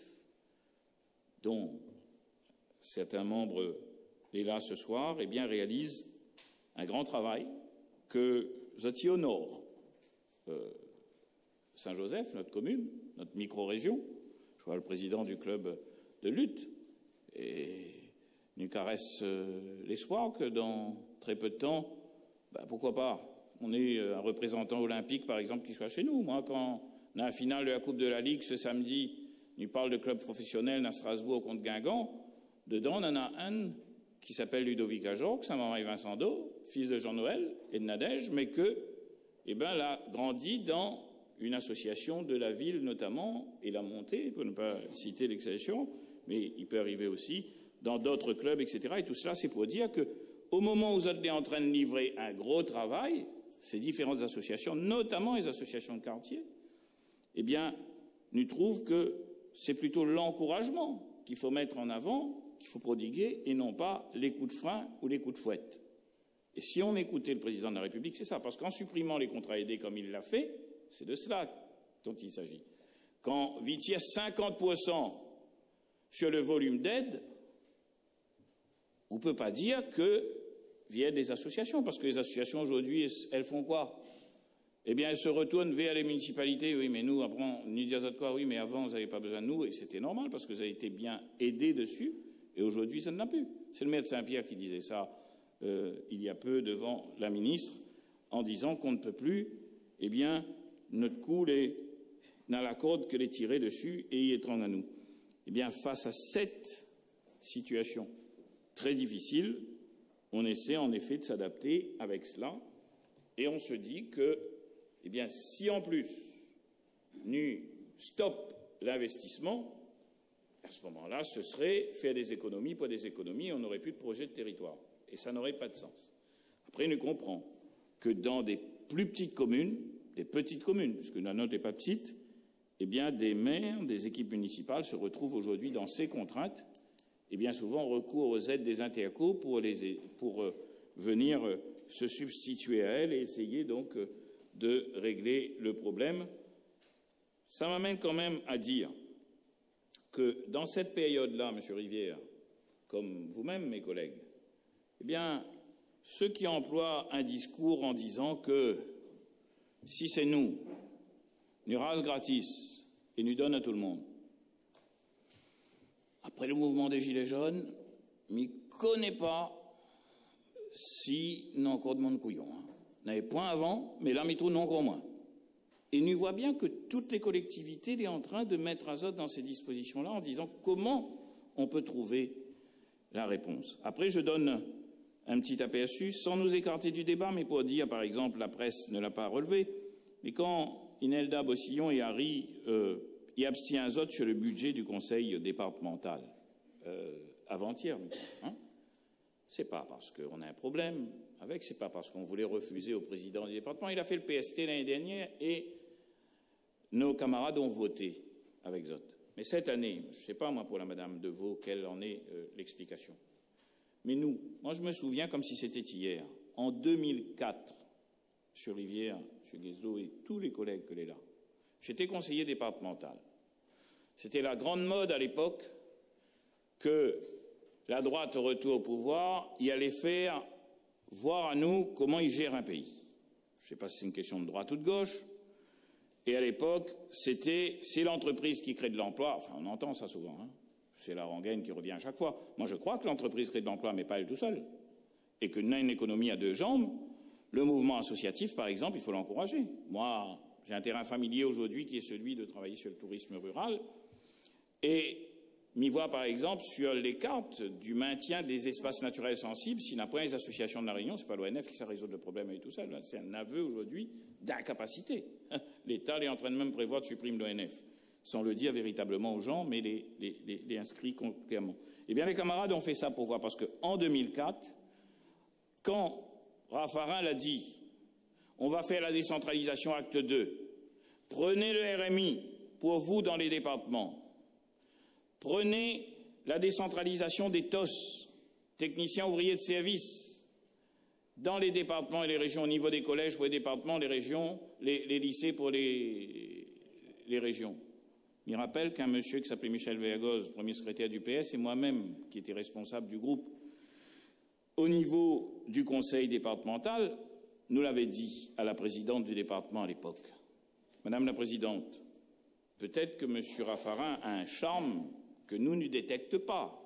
dont certains membres est là ce soir, eh bien réalise un grand travail que Zoti honore. Saint-Joseph, notre commune, notre micro-région, je vois le président du club de lutte, et nous caresse l'espoir que dans très peu de temps, pourquoi pas, on ait un représentant olympique, par exemple, qui soit chez nous. Moi, quand on a un final de la Coupe de la Ligue ce samedi, on parle de club professionnel à Strasbourg contre Guingamp, dedans on en a un qui s'appelle Ludovic Ajorc, sa maman est Vincent Do, fils de Jean-Noël et de Nadège, mais que, l'a grandi dans une association de la ville notamment, et l'a montée, pour ne pas citer l'exception, mais il peut arriver aussi dans d'autres clubs, etc. Et tout cela, c'est pour dire que, au moment où vous êtes en train de livrer un gros travail, ces différentes associations, notamment les associations de quartier, eh bien, nous trouvons que c'est plutôt l'encouragement qu'il faut mettre en avant, qu'il faut prodiguer, et non pas les coups de frein ou les coups de fouette. Et si on écoutait le président de la République, c'est ça, parce qu'en supprimant les contrats aidés comme il l'a fait, c'est de cela dont il s'agit. Quand vous tirez 50% sur le volume d'aide, on ne peut pas dire que viennent des associations, parce que les associations aujourd'hui, elles font quoi? Eh bien, elles se retournent vers les municipalités. Oui, mais nous, après, on nous dit quoi? Oui, mais avant, vous n'avez pas besoin de nous, et c'était normal, parce que vous avez été bien aidés dessus, et aujourd'hui, ça ne l'a plus. C'est le maire de Saint-Pierre qui disait ça il y a peu devant la ministre, en disant qu'on ne peut plus, eh bien, notre cou dans la corde que les tirer dessus et y étreindre à nous. Eh bien, face à cette situation très difficile, on essaie en effet de s'adapter avec cela, et on se dit que, eh bien, si en plus nous stoppons l'investissement, à ce moment-là, ce serait faire des économies pour des économies, on n'aurait plus de projet de territoire, et ça n'aurait pas de sens. Après, nous comprenons que dans des plus petites communes, des petites communes, puisque la nôtre n'est pas petite, eh bien, des maires, des équipes municipales se retrouvent aujourd'hui dans ces contraintes, et bien souvent recours aux aides des intercos pour venir se substituer à elles et essayer donc de régler le problème. Ça m'amène quand même à dire que dans cette période-là, M. Rivière, comme vous-même, mes collègues, eh bien, ceux qui emploient un discours en disant que si c'est nous rase gratis et nous donne à tout le monde, après le mouvement des Gilets jaunes, je ne connais pas si nous encore de monde couillon. On n'avait point avant, mais là, nous non encore moins. Et nous voyons bien que toutes les collectivités sont en train de mettre Azote dans ces dispositions-là en disant comment on peut trouver la réponse. Après, je donne un petit aperçu, sans nous écarter du débat, mais pour dire, par exemple, la presse ne l'a pas relevé, mais quand Inelda Bossillon et Harry y abstient Azote sur le budget du conseil départemental avant-hier, c'est pas parce qu'on a un problème avec, c'est pas parce qu'on voulait refuser au président du département. Il a fait le PST l'année dernière et nos camarades ont voté avec Zot. Mais cette année, je ne sais pas moi pour la Madame Deveau quelle en est l'explication. Mais nous, moi je me souviens comme si c'était hier, en 2004, sur Rivière, M. Guesdeau et tous les collègues que l'est là, j'étais conseiller départemental. C'était la grande mode à l'époque que la droite au retour au pouvoir y allait faire voir à nous comment il gère un pays. Je ne sais pas si c'est une question de droite ou de gauche. Et à l'époque, c'est l'entreprise qui crée de l'emploi. Enfin, on entend ça souvent. C'est la rengaine qui revient à chaque fois. Moi, je crois que l'entreprise crée de l'emploi, mais pas elle tout seule. Et que nous avons une économie à deux jambes. Le mouvement associatif, par exemple, il faut l'encourager. Moi, j'ai un terrain familier aujourd'hui qui est celui de travailler sur le tourisme rural. Et m'y voir, par exemple, sur les cartes du maintien des espaces naturels sensibles, s'il n'a pas les associations de la Réunion, ce n'est pas l'ONF qui sait résoudre le problème avec tout seul. C'est un aveu aujourd'hui d'incapacité. L'État est en train de même prévoir de supprimer l'ONF, sans le dire véritablement aux gens, mais les inscrits clairement. Eh bien, les camarades ont fait ça pourquoi? Parce qu'en 2004, quand Raffarin l'a dit, on va faire la décentralisation acte 2, prenez le RMI pour vous dans les départements, prenez la décentralisation des TOS, techniciens ouvriers de service, dans les départements et les régions, au niveau des collèges pour les départements, les régions, les lycées pour les régions. Il rappelle qu'un monsieur qui s'appelait Michel Véagoz, premier secrétaire du PS, et moi-même, qui était responsable du groupe, au niveau du conseil départemental, nous l'avait dit à la présidente du département à l'époque. Madame la présidente, peut-être que M. Raffarin a un charme que nous ne détectons pas.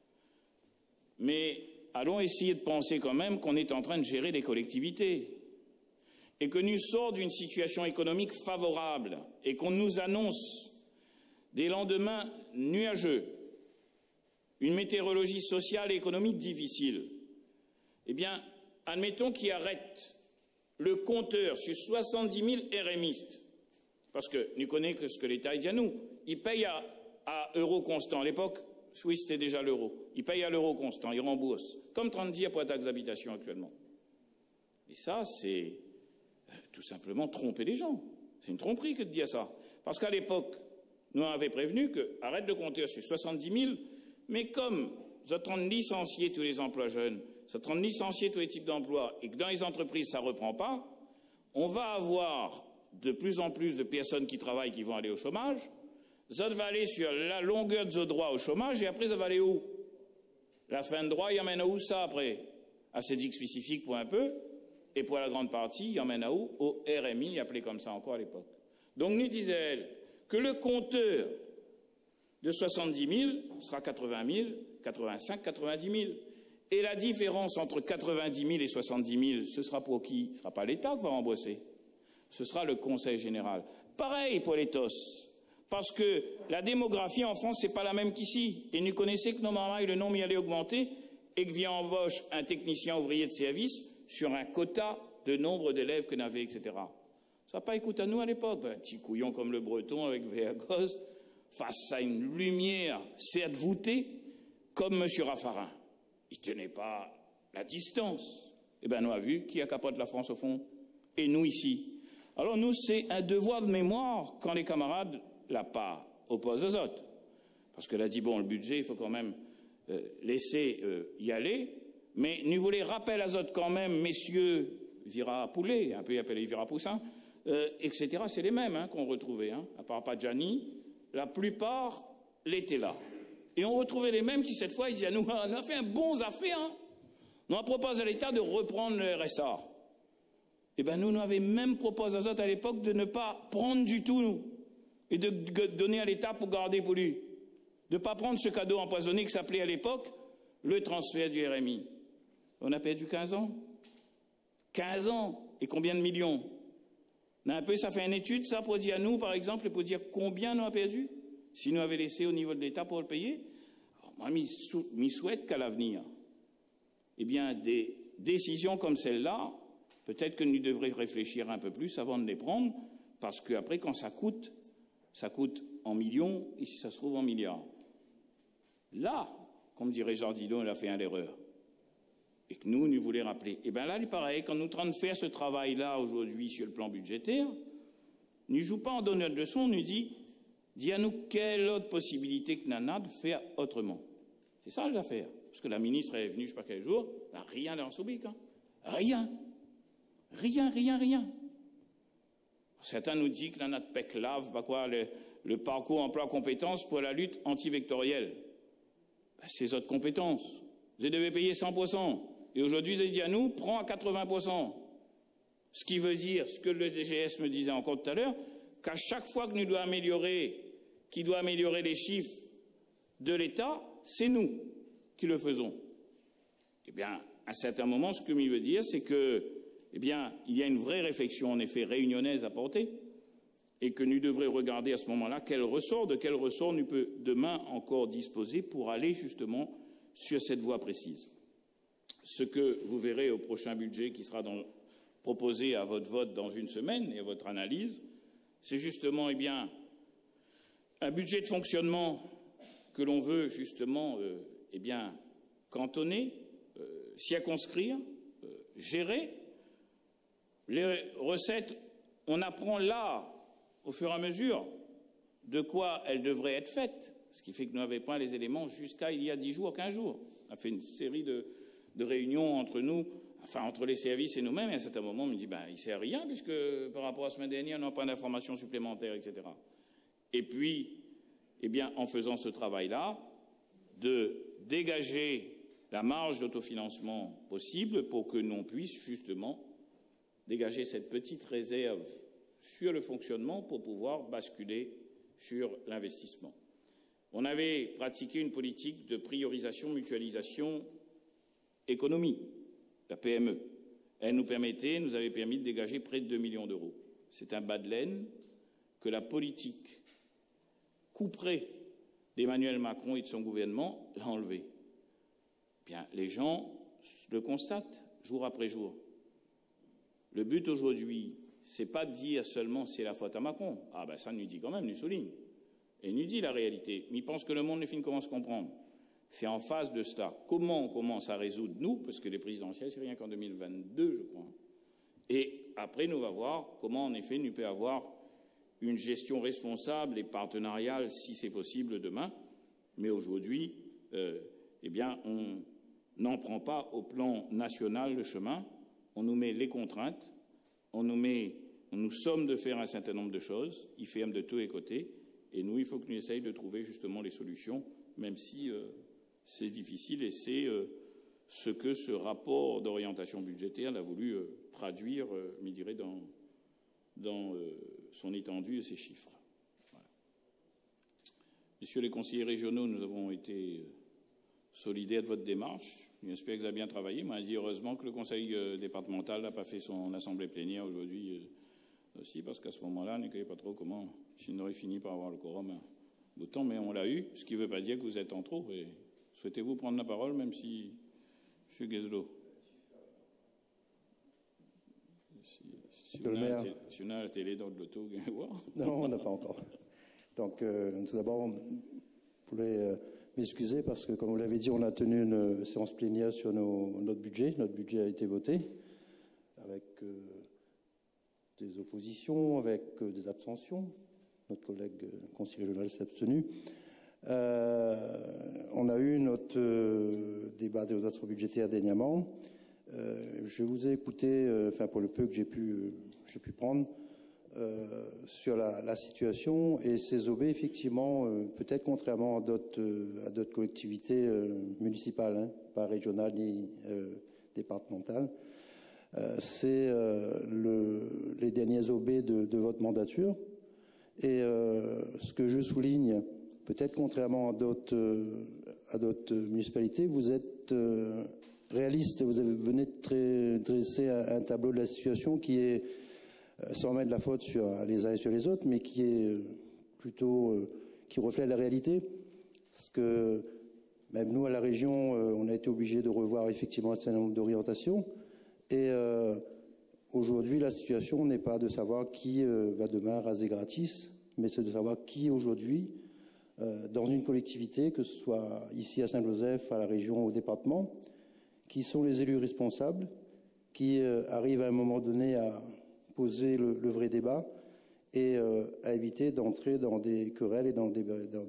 Mais allons essayer de penser quand même qu'on est en train de gérer les collectivités et que nous sortons d'une situation économique favorable et qu'on nous annonce des lendemains nuageux, une météorologie sociale et économique difficile. Eh bien, admettons qu'il arrête le compteur sur 70 000 RMistes, parce que nous connaissons que ce que l'État dit à nous. Il paye à euro constant. À l'époque, oui, c'était déjà l'euro. Il paye à l'euro constant, il rembourse. Comme 30 dias pour la taxe d'habitation actuellement. Et ça, c'est tout simplement tromper les gens. C'est une tromperie que de dire ça. Parce qu'à l'époque, nous on avait prévenu que arrête de compter sur 70 000, mais comme vous êtes en train de licencier tous les emplois jeunes, vous êtes en train de licencier tous les types d'emplois, et que dans les entreprises ça ne reprend pas, on va avoir de plus en plus de personnes qui travaillent qui vont aller au chômage. Ça va aller sur la longueur de ce droit au chômage, et après ça va aller où? La fin de droit, il emmène à où ça après? À CEDIC spécifique pour un peu, et pour la grande partie, il emmène à où? Au RMI, appelé comme ça encore à l'époque. Donc nous disait-elle que le compteur de 70 000 sera 80 000, 85, 90 000. Et la différence entre 90 000 et 70 000, ce sera pour qui? Ce ne sera pas l'État qui va rembourser. Ce sera le Conseil général. Pareil pour les TOS. Parce que la démographie en France, ce n'est pas la même qu'ici. Et nous connaissons que normalement, le nombre y allait augmenter et que vient embauche un technicien ouvrier de service sur un quota de nombre d'élèves que n'avait, etc. Ça n'a pas écouté à nous à l'époque. Un petit couillon comme le Breton avec Véagoz, face à une lumière, certes voûtée, comme M. Raffarin. Il ne tenait pas la distance. Eh bien, nous avons vu qui accapote la France au fond. Et nous ici. Alors nous, c'est un devoir de mémoire quand les camarades la pas opposent aux autres. Parce que là, dit, bon, le budget, il faut quand même laisser y aller. Mais nous voulons rappeler à autres quand même, messieurs Vira Poulet, un peu appelé Vira Poussin, etc. C'est les mêmes qu'on retrouvait. À part Padjani, la plupart l'étaient là. Et on retrouvait les mêmes qui, cette fois, ils disaient, nous, on a fait un bon affaire. Nous, on propose à l'État de reprendre le RSA. Eh bien, nous avions même proposé aux autres à l'époque de ne pas prendre du tout, nous, et de donner à l'État pour garder pour lui. De ne pas prendre ce cadeau empoisonné qui s'appelait à l'époque le transfert du RMI. On a perdu 15 ans. 15 ans. Et combien de millions? Un peu, ça fait une étude, ça, pour dire à nous, par exemple, et pour dire combien nous avons perdu, si nous avions laissé au niveau de l'État pour le payer. Alors, moi, je souhaite qu'à l'avenir, eh bien, des décisions comme celle-là, peut-être que nous devrions réfléchir un peu plus avant de les prendre, parce qu'après, quand ça coûte en millions, et si ça se trouve en milliards. Là, comme dirait Jardino, il a fait une erreur. Et que nous voulons rappeler. Et bien là, il est pareil, quand nous sommes en train de faire ce travail-là aujourd'hui sur le plan budgétaire, nous ne jouons pas en donneur de leçons, on nous dit à nous quelle autre possibilité que Nana de faire autrement. C'est ça l'affaire. Parce que la ministre est venue, je ne sais pas quel jour, elle n'a rien dans son bic. Rien. Rien. Certains nous disent que Nana de PEC lave, le parcours emploi compétences pour la lutte antivectorielle. Ben, c'est autres compétences. Vous devez payer 100%. Et aujourd'hui, vous avez dit à nous, prends à 80%. Ce qui veut dire, ce que le DGS me disait encore tout à l'heure, qu'à chaque fois que nous doit améliorer les chiffres de l'État, c'est nous qui le faisons. Eh bien, à un certain moment, ce que je veux dire, c'est que, eh bien, il y a une vraie réflexion, en effet, réunionnaise à porter, et que nous devrions regarder à ce moment-là de quel ressort nous peut demain encore disposer pour aller justement sur cette voie précise. Ce que vous verrez au prochain budget qui sera proposé à votre vote dans une semaine et à votre analyse, c'est justement, eh bien, un budget de fonctionnement que l'on veut justement, eh bien, cantonner, circonscrire, gérer. Les recettes, on apprend là, au fur et à mesure, de quoi elles devraient être faites, ce qui fait que nous n'avions pas les éléments jusqu'à il y a 10 jours, 15 jours. On a fait une série de réunions entre nous enfin, entre les services et nous-mêmes, à un certain moment, on me dit, il ne sert à rien, puisque par rapport à la semaine dernière, on n'a pas d'informations supplémentaires, etc. Et puis, eh bien, en faisant ce travail-là, de dégager la marge d'autofinancement possible pour que l'on puisse justement dégager cette petite réserve sur le fonctionnement pour pouvoir basculer sur l'investissement. On avait pratiqué une politique de priorisation, mutualisation, économie, la PME. Elle nous avait permis de dégager près de 2 millions d'euros. C'est un bas de laine que la politique couperet d'Emmanuel Macron et de son gouvernement l'a enlevé. Bien, les gens le constatent jour après jour. Le but aujourd'hui, c'est pas de dire seulement c'est la faute à Macron. Ah ben ça nous dit quand même, nous souligne. Et nous dit la réalité. Mais il pense que le monde, les films commencent à comprendre. C'est en face de cela. Comment on commence à résoudre, nous, parce que les présidentielles, c'est rien qu'en 2022, je crois. Et après, nous va voir comment, en effet, nous peut avoir une gestion responsable et partenariale, si c'est possible, demain. Mais aujourd'hui, eh bien, on n'en prend pas au plan national le chemin. On nous met les contraintes, on nous somme de faire un certain nombre de choses, il ferme de tous les côtés, et nous, il faut que nous essayions de trouver justement les solutions, même si c'est difficile, et c'est ce que ce rapport d'orientation budgétaire a voulu traduire, je dirais, dans son étendue et ses chiffres. Voilà. Messieurs les conseillers régionaux, nous avons été solidaires de votre démarche. J'espère que vous avez bien travaillé. Moi, je dis heureusement que le conseil départemental n'a pas fait son assemblée plénière aujourd'hui aussi, parce qu'à ce moment-là, on ne savait pas trop comment, s'il aurait fini par avoir le quorum un bout de temps, mais on l'a eu, ce qui ne veut pas dire que vous êtes en trop. Et souhaitez-vous prendre la parole, même si M. Guesdelot, si on a la télé dans le loto, voir. Non, on n'a pas encore. Donc, tout d'abord, je voulais m'excuser parce que, comme vous l'avez dit, on a tenu une séance plénière sur notre budget. Notre budget a été voté avec des oppositions, avec des abstentions. Notre collègue conseiller régional s'est abstenu. On a eu notre débat des autres budgétaires dernièrement. Je vous ai écouté, pour le peu que j'ai pu prendre, sur la situation et ces OB, effectivement, peut-être contrairement à d'autres collectivités municipales, pas régionales ni départementales, c'est les derniers OB de votre mandature. Et ce que je souligne, peut-être contrairement à d'autres municipalités, vous êtes réaliste, vous venez de dresser un tableau de la situation qui est, sans mettre la faute sur les uns et sur les autres, mais qui est plutôt, qui reflète la réalité. Parce que même nous, à la région, on a été obligés de revoir effectivement un certain nombre d'orientations. Et aujourd'hui, la situation n'est pas de savoir qui va demain raser gratis, mais c'est de savoir qui aujourd'hui, dans une collectivité, que ce soit ici à Saint-Joseph, à la région, au département, qui sont les élus responsables, qui arrivent à un moment donné à poser le vrai débat et à éviter d'entrer dans des querelles et dans des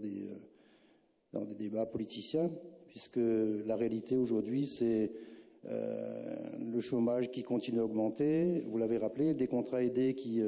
débats politiciens, puisque la réalité aujourd'hui, c'est le chômage qui continue à augmenter, vous l'avez rappelé, des contrats aidés qui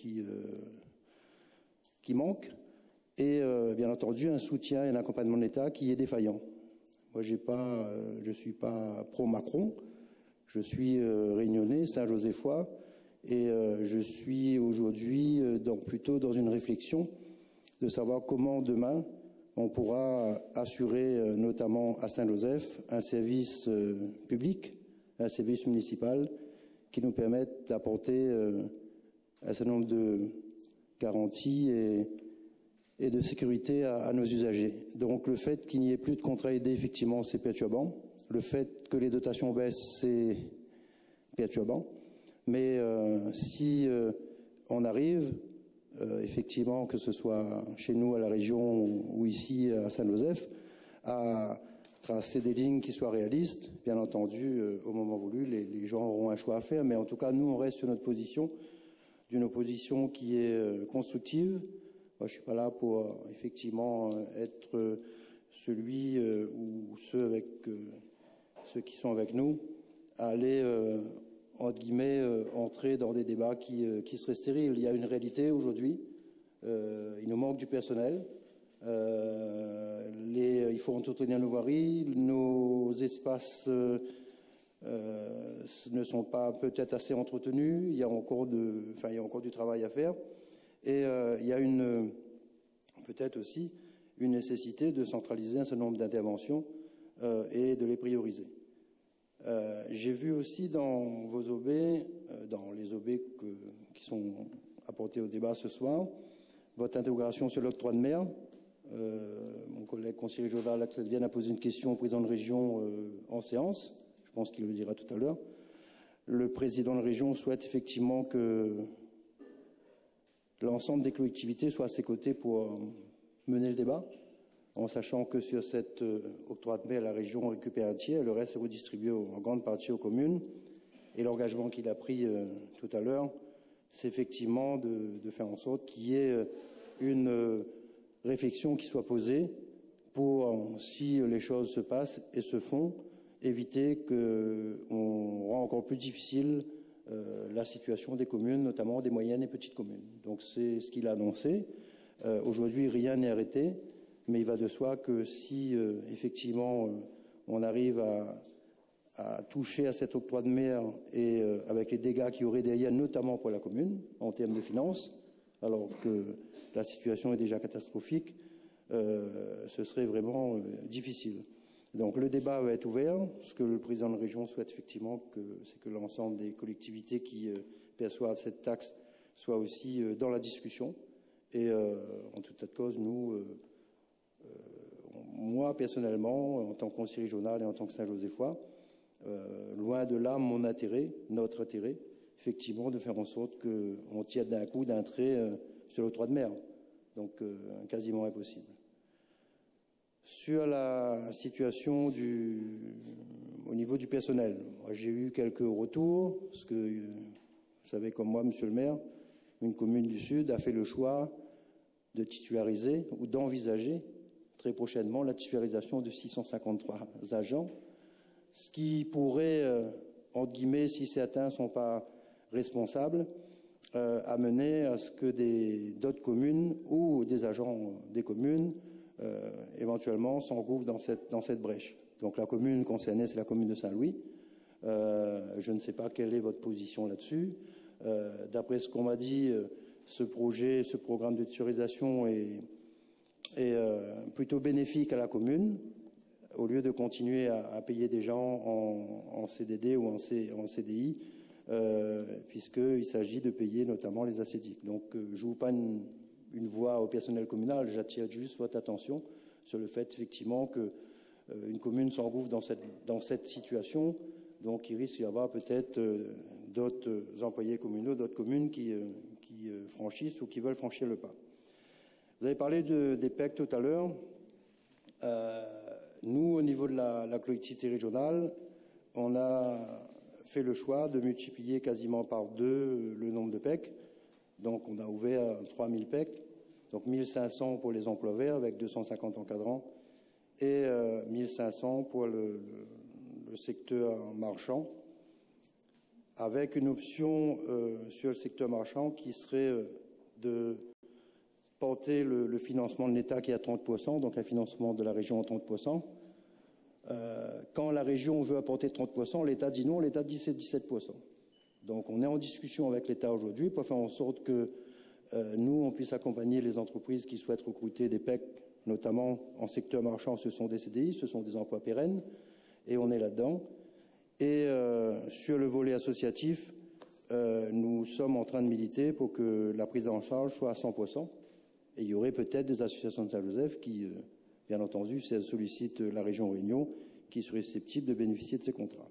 manquent, et bien entendu un soutien et un accompagnement de l'État qui est défaillant. Moi, je suis pas pro-Macron, je suis réunionnais, Saint-Josephois, et je suis aujourd'hui plutôt dans une réflexion de savoir comment demain on pourra assurer, notamment à Saint-Joseph, un service public, un service municipal qui nous permette d'apporter un certain nombre de garanties et de sécurité à nos usagers. Donc le fait qu'il n'y ait plus de contrats aidés, effectivement, c'est perturbant. Le fait que les dotations baissent, c'est perturbant. Mais si on arrive, effectivement, que ce soit chez nous à la région ou ici à Saint-Joseph, à tracer des lignes qui soient réalistes, bien entendu, au moment voulu, les gens auront un choix à faire. Mais en tout cas, nous, on reste sur notre position, d'une opposition qui est constructive. Moi, je suis pas là pour effectivement être celui ou ceux qui sont avec nous à aller, entre guillemets, entrer dans des débats qui seraient stériles. Il y a une réalité aujourd'hui. Il nous manque du personnel. Il faut entretenir nos voiries. Nos espaces ne sont pas peut-être assez entretenus. Il y a encore du travail à faire. Et il y a peut-être aussi une nécessité de centraliser un certain nombre d'interventions et de les prioriser. J'ai vu aussi dans vos OB, dans les OB qui sont apportés au débat ce soir, votre interrogation sur l'octroi de mer. Mon collègue conseiller régional Axel Vienne a posé une question au président de région en séance. Je pense qu'il le dira tout à l'heure. Le président de région souhaite effectivement que l'ensemble des collectivités soient à ses côtés pour mener le débat, en sachant que sur cet octroi de mer, la région récupère un tiers, le reste est redistribué en grande partie aux communes. Et l'engagement qu'il a pris tout à l'heure, c'est effectivement de faire en sorte qu'il y ait une réflexion qui soit posée pour, si les choses se passent et se font, éviter qu'on rend encore plus difficile la situation des communes, notamment des moyennes et petites communes. Donc c'est ce qu'il a annoncé. Aujourd'hui, rien n'est arrêté, mais il va de soi que si effectivement on arrive à toucher à cet octroi de mer et avec les dégâts qu'il y aurait derrière, notamment pour la commune, en termes de finances, alors que la situation est déjà catastrophique, ce serait vraiment difficile. Donc le débat va être ouvert. Ce que le président de région souhaite effectivement, c'est que l'ensemble des collectivités qui perçoivent cette taxe soient aussi dans la discussion. Et en tout état de cause, moi personnellement, en tant que conseiller régional et en tant que Saint-Joséphois, loin de là mon intérêt, notre intérêt, effectivement, de faire en sorte qu'on tienne d'un coup, d'un trait sur l'octroi de mer. Donc quasiment impossible. Sur la situation au niveau du personnel, j'ai eu quelques retours, parce que, vous savez comme moi, monsieur le maire, une commune du Sud a fait le choix de titulariser ou d'envisager très prochainement la titularisation de 653 agents, ce qui pourrait, entre guillemets, si certains ne sont pas responsables, amener à ce que d'autres communes ou des agents des communes éventuellement s'engouffrent dans cette brèche. Donc la commune concernée, c'est la commune de Saint-Louis. Je ne sais pas quelle est votre position là-dessus. D'après ce qu'on m'a dit, ce programme de titularisation est plutôt bénéfique à la commune, au lieu de continuer à payer des gens en CDD ou en CDI, puisqu'il s'agit de payer notamment les ascédiques. Donc je n'ouvre pas une voie au personnel communal, j'attire juste votre attention sur le fait effectivement qu'une commune s'engouffre dans cette situation, donc il risque d'y avoir peut-être d'autres employés communaux, d'autres communes qui franchissent ou qui veulent franchir le pas. Vous avez parlé des PEC tout à l'heure. Nous, au niveau de la collectivité régionale, on a fait le choix de multiplier quasiment par 2 le nombre de PEC. Donc on a ouvert 3000 PEC, donc 1500 pour les emplois verts avec 250 encadrants et 1500 pour le secteur marchand, avec une option sur le secteur marchand qui serait de porter le financement de l'État qui est à 30%, donc un financement de la région à 30%. Quand la région veut apporter 30%, l'État dit non, l'État dit c'est 17%. Donc on est en discussion avec l'État aujourd'hui pour faire en sorte que nous, on puisse accompagner les entreprises qui souhaitent recruter des PEC, notamment en secteur marchand, ce sont des CDI, ce sont des emplois pérennes, et on est là-dedans. Et sur le volet associatif, nous sommes en train de militer pour que la prise en charge soit à 100%. Et il y aurait peut-être des associations de Saint-Joseph qui, bien entendu, si elles sollicitent la région Réunion, qui seraient susceptibles de bénéficier de ces contrats.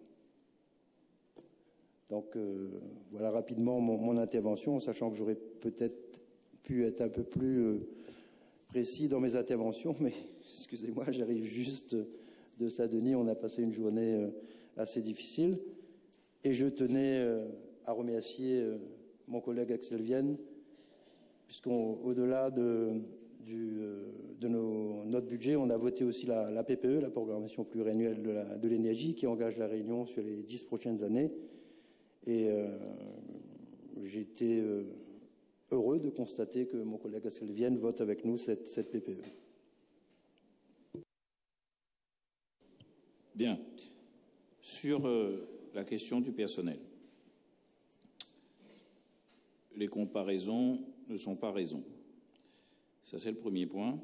Donc voilà rapidement mon intervention, sachant que j'aurais peut-être pu être un peu plus précis dans mes interventions, mais excusez-moi, j'arrive juste de Saint-Denis, on a passé une journée assez difficile. Et je tenais à remercier mon collègue Axel Vienne, puisqu'au-delà du de notre budget, on a voté aussi la PPE, la programmation pluriannuelle de l'énergie, qui engage la Réunion sur les 10 prochaines années. Et j'ai été heureux de constater que mon collègue Axel Vienne vote avec nous cette PPE. Bien. Sur la question du personnel, les comparaisons ne sont pas raison. Ça, c'est le premier point.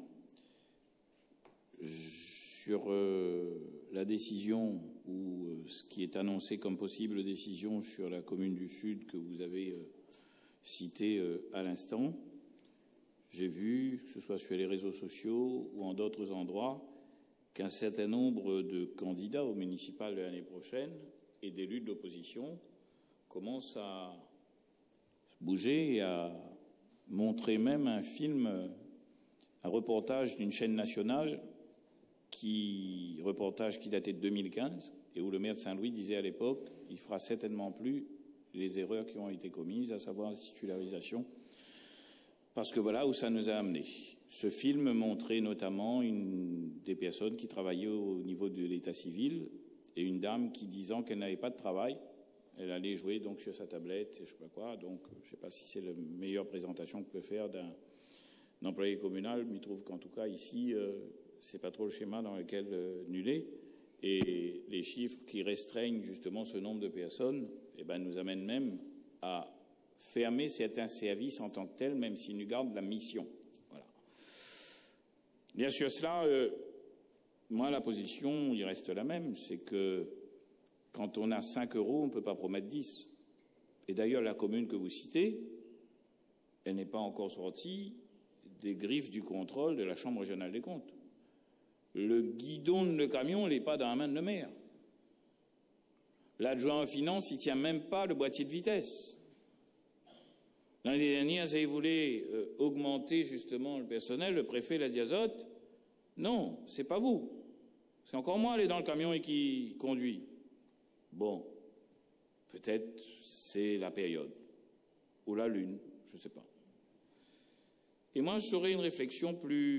Sur la décision ou ce qui est annoncé comme possible décision sur la commune du Sud que vous avez citée à l'instant, j'ai vu, que ce soit sur les réseaux sociaux ou en d'autres endroits, qu'un certain nombre de candidats aux municipales de l'année prochaine et d'élus de l'opposition commencent à bouger et à montrer même un film, un reportage d'une chaîne nationale, reportage qui datait de 2015 et où le maire de Saint-Louis disait à l'époque « il fera certainement plus les erreurs qui ont été commises, à savoir la titularisation », parce que voilà où ça nous a amenés. Ce film montrait notamment des personnes qui travaillaient au niveau de l'état civil et une dame qui, disant qu'elle n'avait pas de travail, elle allait jouer donc sur sa tablette et je sais pas quoi. Donc, je ne sais pas si c'est la meilleure présentation que peut faire d'un employé communal, mais il trouve qu'en tout cas ici, c'est pas trop le schéma dans lequel nul est. Et les chiffres qui restreignent justement ce nombre de personnes, nous amènent même à fermer certains services en tant que tels, même s'ils nous gardent la mission. Voilà. Bien sûr, cela, moi, la position, il reste la même, c'est que quand on a 5 euros, on ne peut pas promettre 10. Et d'ailleurs, la commune que vous citez, elle n'est pas encore sortie des griffes du contrôle de la Chambre régionale des comptes. Le guidon de le camion n'est pas dans la main de le maire. L'adjoint en finance, il ne tient même pas le boîtier de vitesse. L'année dernière, vous voulez augmenter justement le personnel, le préfet l'a dit à Azote. Non, c'est pas vous. C'est encore moi, aller dans le camion et qui conduit. Bon, peut-être c'est la période, ou la lune, je ne sais pas. Et moi, j'aurais une réflexion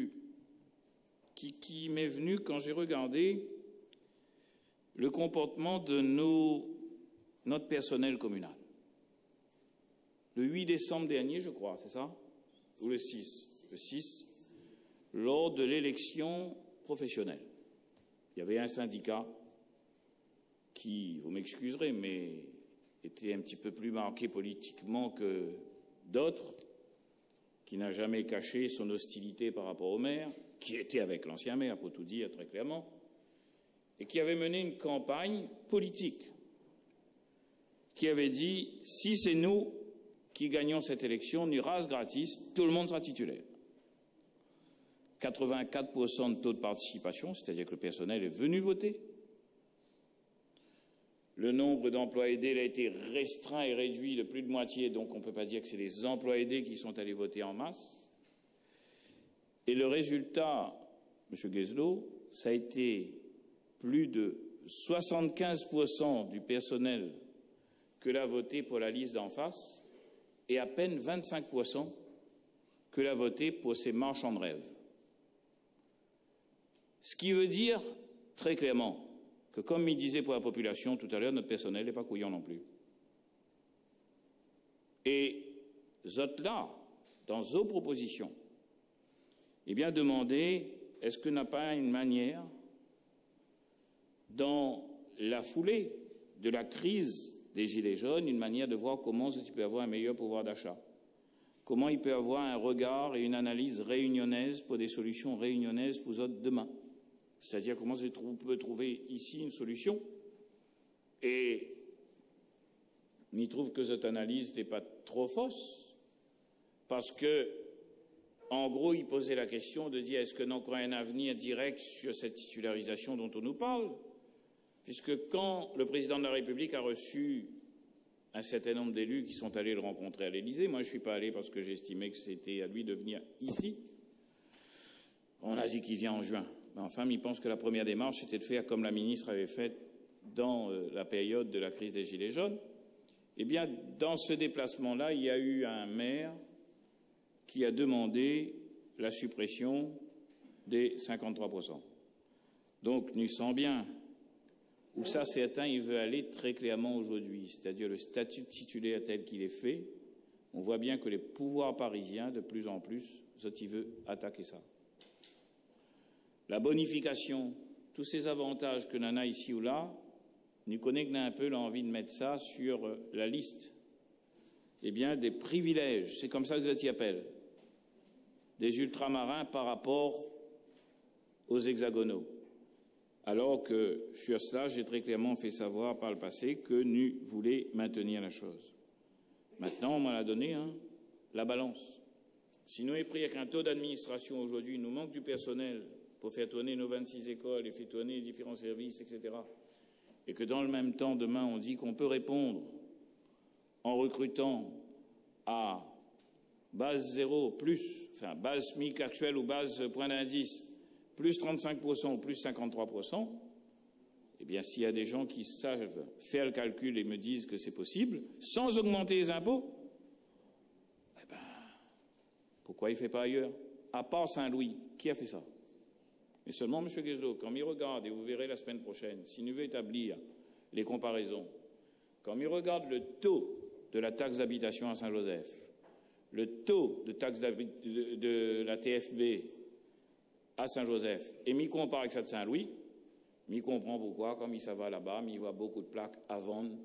qui m'est venue quand j'ai regardé le comportement de notre personnel communal. Le 8 décembre dernier, je crois, c'est ça? Ou le 6? Le 6, lors de l'élection professionnelle. Il y avait un syndicat qui, vous m'excuserez, mais était un petit peu plus marqué politiquement que d'autres, qui n'a jamais caché son hostilité par rapport au maire, qui était avec l'ancien maire, pour tout dire très clairement, et qui avait mené une campagne politique, qui avait dit « si c'est nous qui gagnons cette élection, ni race gratis, tout le monde sera titulaire ». 84% de taux de participation, c'est-à-dire que le personnel est venu voter. Le nombre d'emplois aidés a été restreint et réduit de plus de moitié, donc on ne peut pas dire que c'est les emplois aidés qui sont allés voter en masse. Et le résultat, M. Gueslo, ça a été plus de 75% du personnel que l'a voté pour la liste d'en face et à peine 25% que l'a voté pour ces marchands de rêve. Ce qui veut dire très clairement que, comme il disait pour la population tout à l'heure, notre personnel n'est pas couillon non plus. Et là, dans vos propositions, demandez, est-ce que n'a pas une manière, dans la foulée de la crise des Gilets jaunes, une manière de voir comment il peut avoir un meilleur pouvoir d'achat, comment il peut avoir un regard et une analyse réunionnaise pour des solutions réunionnaises pour autres demain. C'est-à-dire comment on peut trouver ici une solution. Et il trouve que cette analyse n'est pas trop fausse, parce que, en gros, il posait la question de dire est-ce que nous avons un avenir direct sur cette titularisation dont on nous parle, puisque quand le président de la République a reçu un certain nombre d'élus qui sont allés le rencontrer à l'Élysée, moi je ne suis pas allé parce que j'estimais que c'était à lui de venir ici, on a dit qu'il vient en juin. Enfin, il pense que la première démarche, c'était de faire comme la ministre avait fait dans la période de la crise des Gilets jaunes. Eh bien, dans ce déplacement-là, il y a eu un maire qui a demandé la suppression des 53%. Donc, nous sent bien où ça certains il veut aller très clairement aujourd'hui, c'est-à-dire le statut de titulaire tel qu'il est fait. On voit bien que les pouvoirs parisiens, de plus en plus, ils veulent attaquer ça. La bonification, tous ces avantages que l'on a ici ou là, nous connaissons un peu l'envie de mettre ça sur la liste. Eh bien, des privilèges, c'est comme ça que vous y appellent, des ultramarins par rapport aux hexagonaux. Alors que sur cela, j'ai très clairement fait savoir par le passé que nous voulions maintenir la chose. Maintenant, on m'en a donné la balance. Si nous avons pris avec un taux d'administration aujourd'hui, il nous manque du personnel pour faire tourner nos 26 écoles et faire tourner les différents services, etc. Et que dans le même temps, demain, on dit qu'on peut répondre en recrutant à base zéro plus, enfin base SMIC actuelle ou base point d'indice, plus 35% ou plus 53%, eh bien, s'il y a des gens qui savent faire le calcul et me disent que c'est possible, sans augmenter les impôts, eh ben, pourquoi il ne fait pas ailleurs? À part Saint-Louis, qui a fait ça? Mais seulement, M. Guézot, quand il regarde, et vous verrez la semaine prochaine, s'il nous veut établir les comparaisons, quand il regarde le taux de la taxe d'habitation à Saint-Joseph, le taux de taxe de la TFB à Saint-Joseph, et m'y compare avec ça de Saint-Louis, m'y comprend pourquoi, comme il s'en va là-bas, m'y voit beaucoup de plaques à vendre.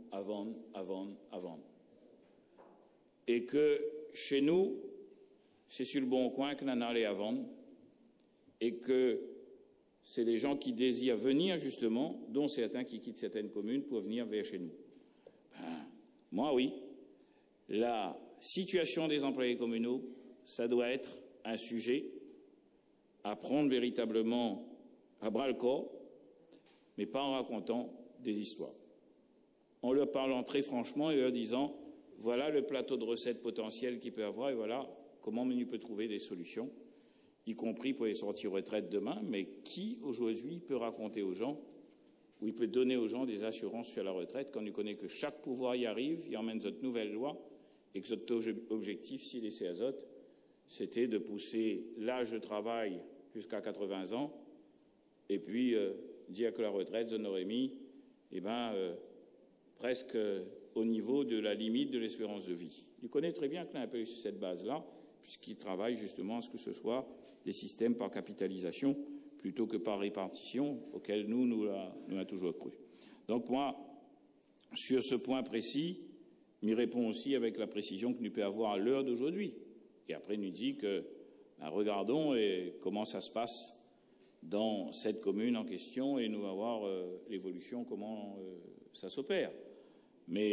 Et que chez nous, c'est sur le bon coin que l'on allait à vendre, et que c'est des gens qui désirent venir justement, dont certains qui quittent certaines communes pour venir vers chez nous. Moi, oui, la situation des employés communaux, ça doit être un sujet à prendre véritablement à bras-le-corps, mais pas en racontant des histoires. En leur parlant très franchement et leur disant voilà le plateau de recettes potentielles qu'il peut avoir et voilà comment on peut trouver des solutions, y compris pour les sorties retraite demain, mais qui aujourd'hui peut raconter aux gens ou il peut donner aux gens des assurances sur la retraite quand on connaît que chaque pouvoir y arrive, il emmène cette nouvelle loi et que notre objectif, s'il est azote, c'était de pousser l'âge de travail jusqu'à 80 ans et puis dire que la retraite, on aurait mis presque au niveau de la limite de l'espérance de vie. Il connaît très bien qu'il a un peu sur cette base-là, puisqu'il travaille justement à ce que ce soit des systèmes par capitalisation plutôt que par répartition, auquel nous avons toujours cru. Donc moi, sur ce point précis, m'y répond aussi avec la précision que nous peut avoir à l'heure d'aujourd'hui. Et après, nous dit que regardons comment ça se passe dans cette commune en question et nous allons voir l'évolution, comment ça s'opère. Mais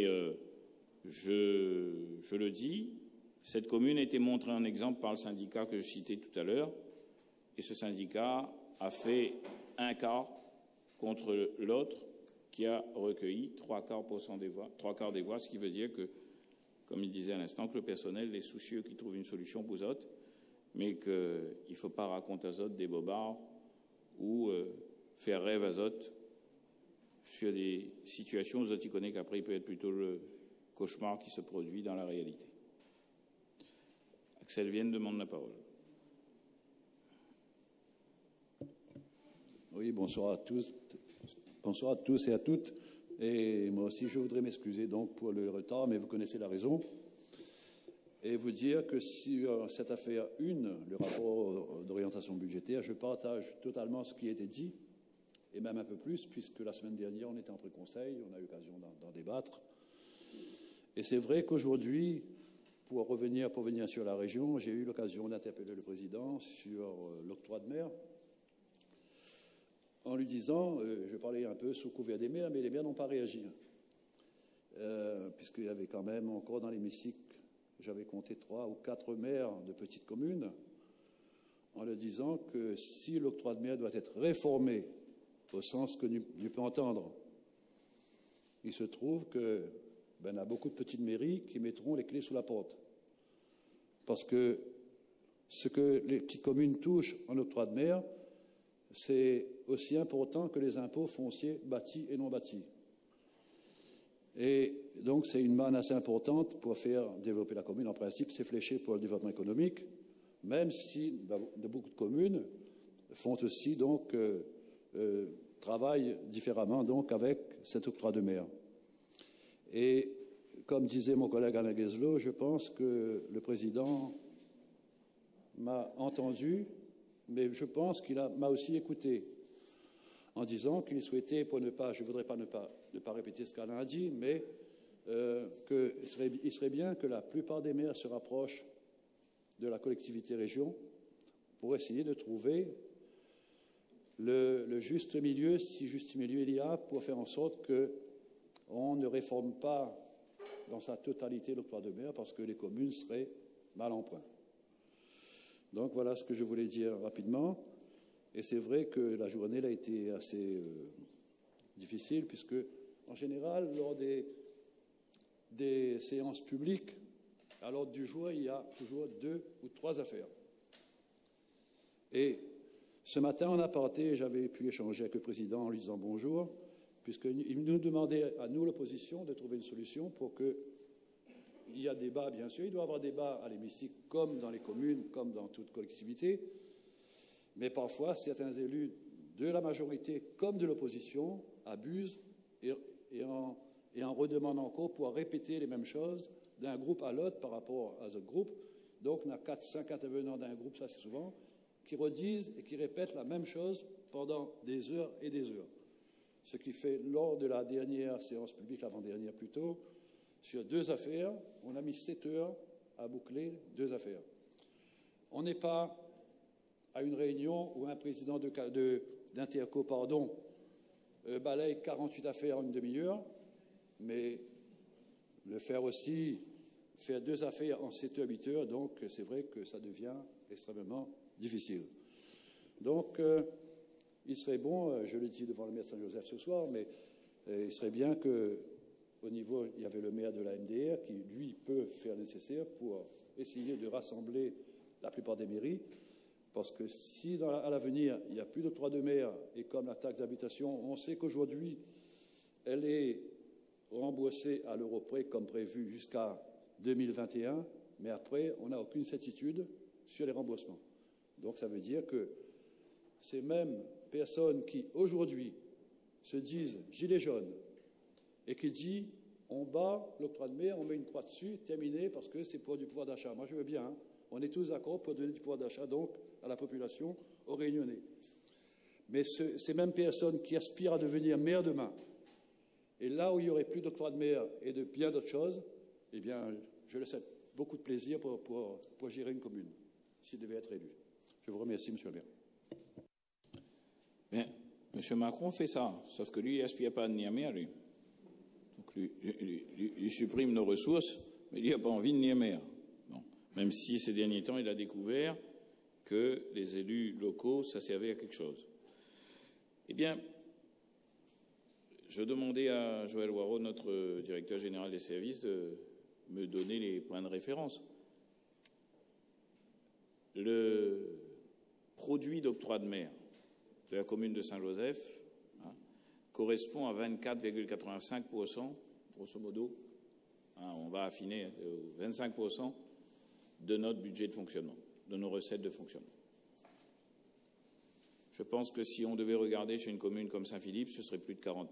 je le dis, cette commune a été montrée en exemple par le syndicat que je citais tout à l'heure, et ce syndicat a fait un quart contre l'autre qui a recueilli trois quarts des voix, ce qui veut dire que, comme il disait à l'instant, que le personnel est soucieux qu'il trouve une solution pour eux, mais qu'il ne faut pas raconter à eux des bobards ou faire rêve à eux sur des situations où ils connaissent qu'après il peut être plutôt le cauchemar qui se produit dans la réalité. Axel Vienne demande la parole. Oui, bonsoir à tous. Bonsoir à tous et à toutes. Et moi aussi, je voudrais m'excuser donc pour le retard, mais vous connaissez la raison. Et vous dire que sur cette affaire 1, le rapport d'orientation budgétaire, je partage totalement ce qui a été dit, et même un peu plus, puisque la semaine dernière, on était en pré-conseil, on a eu l'occasion d'en débattre. Et c'est vrai qu'aujourd'hui, pour venir sur la région, j'ai eu l'occasion d'interpeller le président sur l'octroi de mer, en lui disant, je parlais un peu sous couvert des maires, mais les maires n'ont pas réagi. Puisqu'il y avait quand même encore dans l'hémicycle, j'avais compté 3 ou 4 maires de petites communes, en leur disant que si l'octroi de mer doit être réformé, au sens que nous peut entendre, il se trouve que il y a beaucoup de petites mairies qui mettront les clés sous la porte. Parce que ce que les petites communes touchent en octroi de mer, c'est aussi important que les impôts fonciers bâtis et non bâtis. Et donc, c'est une manne assez importante pour faire développer la commune. En principe, c'est fléché pour le développement économique. même si de beaucoup de communes font aussi donc travaillent différemment donc avec cet octroi de mer. Et comme disait mon collègue Alain Gueslo, je pense que le président m'a entendu, mais je pense qu'il m'a aussi écouté en disant qu'il souhaitait, pour ne pas, je ne voudrais pas ne pas répéter ce qu'Alain a dit, mais qu'il serait bien que la plupart des maires se rapprochent de la collectivité région pour essayer de trouver le juste milieu, si juste milieu il y a, pour faire en sorte qu'on ne réforme pas dans sa totalité l'octroi de mer parce que les communes seraient mal en point. Donc voilà ce que je voulais dire rapidement. Et c'est vrai que la journée a été assez difficile puisque, en général, lors des séances publiques, à l'ordre du jour, il y a toujours 2 ou 3 affaires. Et ce matin, en aparté, j'avais pu échanger avec le président en lui disant bonjour, puisqu'il nous demandait à nous, l'opposition, de trouver une solution pour qu'il y ait débat, bien sûr. Il doit y avoir débat à l'hémicycle, comme dans les communes, comme dans toute collectivité. Mais parfois, certains élus de la majorité comme de l'opposition abusent et en redemandent encore pour répéter les mêmes choses d'un groupe à l'autre par rapport à ce groupe. Donc, on a 4-5 intervenants d'un groupe, ça c'est souvent, qui redisent et qui répètent la même chose pendant des heures et des heures. Ce qui fait, lors de la dernière séance publique, l'avant-dernière plutôt, sur 2 affaires, on a mis 7 heures à boucler 2 affaires. On n'est pas à une réunion où un président d'interco, balaye 48 affaires en une demi-heure, mais le faire aussi, faire 2 affaires en 7 heures, 8 heures, donc c'est vrai que ça devient extrêmement difficile. Donc, il serait bon, je l'ai dit devant le maire de Saint-Joseph ce soir, mais il serait bien qu'au niveau, il y avait le maire de la MDR qui, lui, peut faire le nécessaire pour essayer de rassembler la plupart des mairies, parce que si à l'avenir, il n'y a plus d'octroi de mer, et comme la taxe d'habitation, on sait qu'aujourd'hui, elle est remboursée à l'euro près, comme prévu, jusqu'à 2021, mais après, on n'a aucune certitude sur les remboursements. Donc, ça veut dire que ces mêmes personnes qui, aujourd'hui, se disent « gilets jaunes » et qui disent « on bat l'octroi de mer, on met une croix dessus, terminé, parce que c'est pour du pouvoir d'achat ». Moi, je veux bien, hein. On est tous d'accord pour donner du pouvoir d'achat, donc, à la population, aux Réunionnais. Mais ces mêmes personnes qui aspirent à devenir maire demain, et là où il n'y aurait plus d'octroi de mer et de bien d'autres choses, eh bien, je laisse beaucoup de plaisir pour gérer une commune, s'il devait être élu. Je vous remercie, monsieur le maire. Bien, M. Macron fait ça, sauf que lui, il n'aspire pas à devenir maire, lui. Donc, il supprime nos ressources, mais lui, il n'a pas envie de devenir maire. Bon. Même si ces derniers temps, il a découvert que les élus locaux, ça servait à quelque chose. Eh bien, je demandais à Joël Waro, notre directeur général des services, de me donner les points de référence. Le produit d'octroi de mer de la commune de Saint-Joseph correspond à 24,85%, grosso modo. On va affiner 25% de notre budget de fonctionnement, de nos recettes de fonctionnement. Je pense que si on devait regarder chez une commune comme Saint-Philippe, ce serait plus de 40%.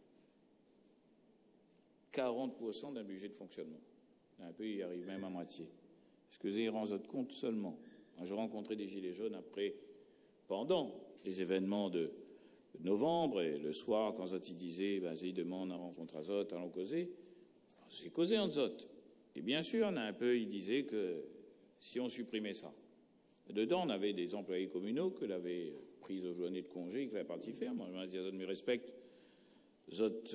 40% d'un budget de fonctionnement. Un peu, il arrive même à moitié. Est-ce que vous avez rendu compte seulement? Je rencontrais des gilets jaunes pendant les événements de novembre, et le soir, quand ils disaient, ils demandent à rencontrer à Zot, allons causer. C'est causé en Zot. Et bien sûr, ils disaient que si on supprimait ça. Dedans, on avait des employés communaux que l'avaient pris aux journées de congé et que l'avaient parti faire. Moi, je me disais, Zot me respecte, Zot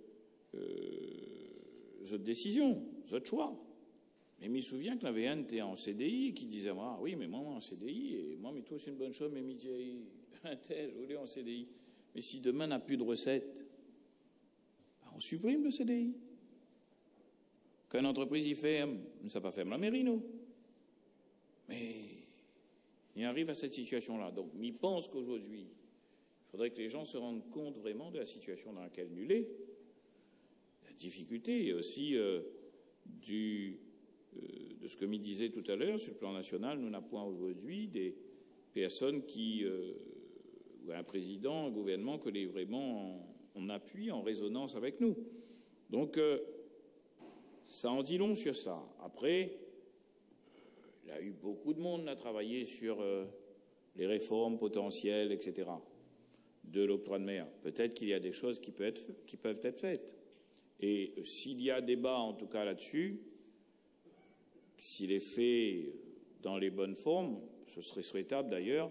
décision, Zot choix. Mais je me souviens que l'avait un était en CDI et qui disait ah, oui, mais moi en CDI, et moi, mais toi, c'est une bonne chose, mais un tel, vous voulez en CDI. Mais si demain n'a plus de recettes, on supprime le CDI. Quand une entreprise y ferme, ça ne va pas fermer la mairie, nous. Mais il arrive à cette situation-là. Donc, il pense qu'aujourd'hui, il faudrait que les gens se rendent compte vraiment de la situation dans laquelle nous est, la difficulté et aussi du de ce que m'y disait tout à l'heure, sur le plan national, nous n'avons point aujourd'hui des personnes ou un président, un gouvernement que l'est vraiment en appui, en résonance avec nous. Donc, ça en dit long sur ça. Après, il y a eu beaucoup de monde à travailler sur les réformes potentielles, etc., de l'octroi de mer. Peut-être qu'il y a des choses qui peuvent être faites. Et s'il y a débat, en tout cas là-dessus, s'il est fait dans les bonnes formes, ce serait souhaitable d'ailleurs,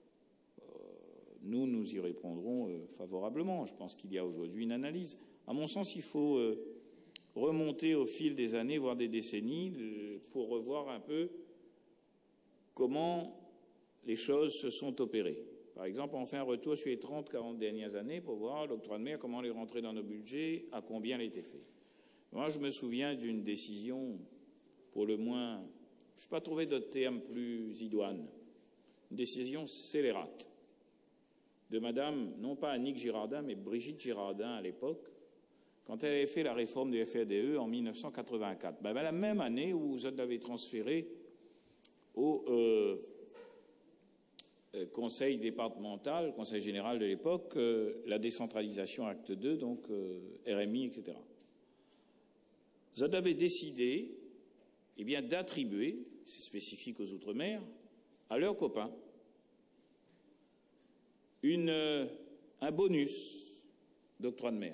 nous y répondrons favorablement. Je pense qu'il y a aujourd'hui une analyse. À mon sens, il faut remonter au fil des années, voire des décennies, pour revoir un peu comment les choses se sont opérées. Par exemple, on fait un retour sur les 30-40 dernières années pour voir l'octroi de mer, comment il est rentré dans nos budgets, à combien il a été fait. Moi, je me souviens d'une décision, pour le moins, je n'ai pas trouvé d'autre terme plus idoine, une décision scélérate de Madame, non pas Annick Girardin, mais Brigitte Girardin à l'époque, quand elle avait fait la réforme du FRDE en 1984. La même année où vous l'avez transféré au conseil départemental, conseil général de l'époque, la décentralisation acte 2, donc RMI, etc. Vous avez décidé d'attribuer, c'est spécifique aux Outre-mer, à leurs copains, un bonus d'octroi de mer.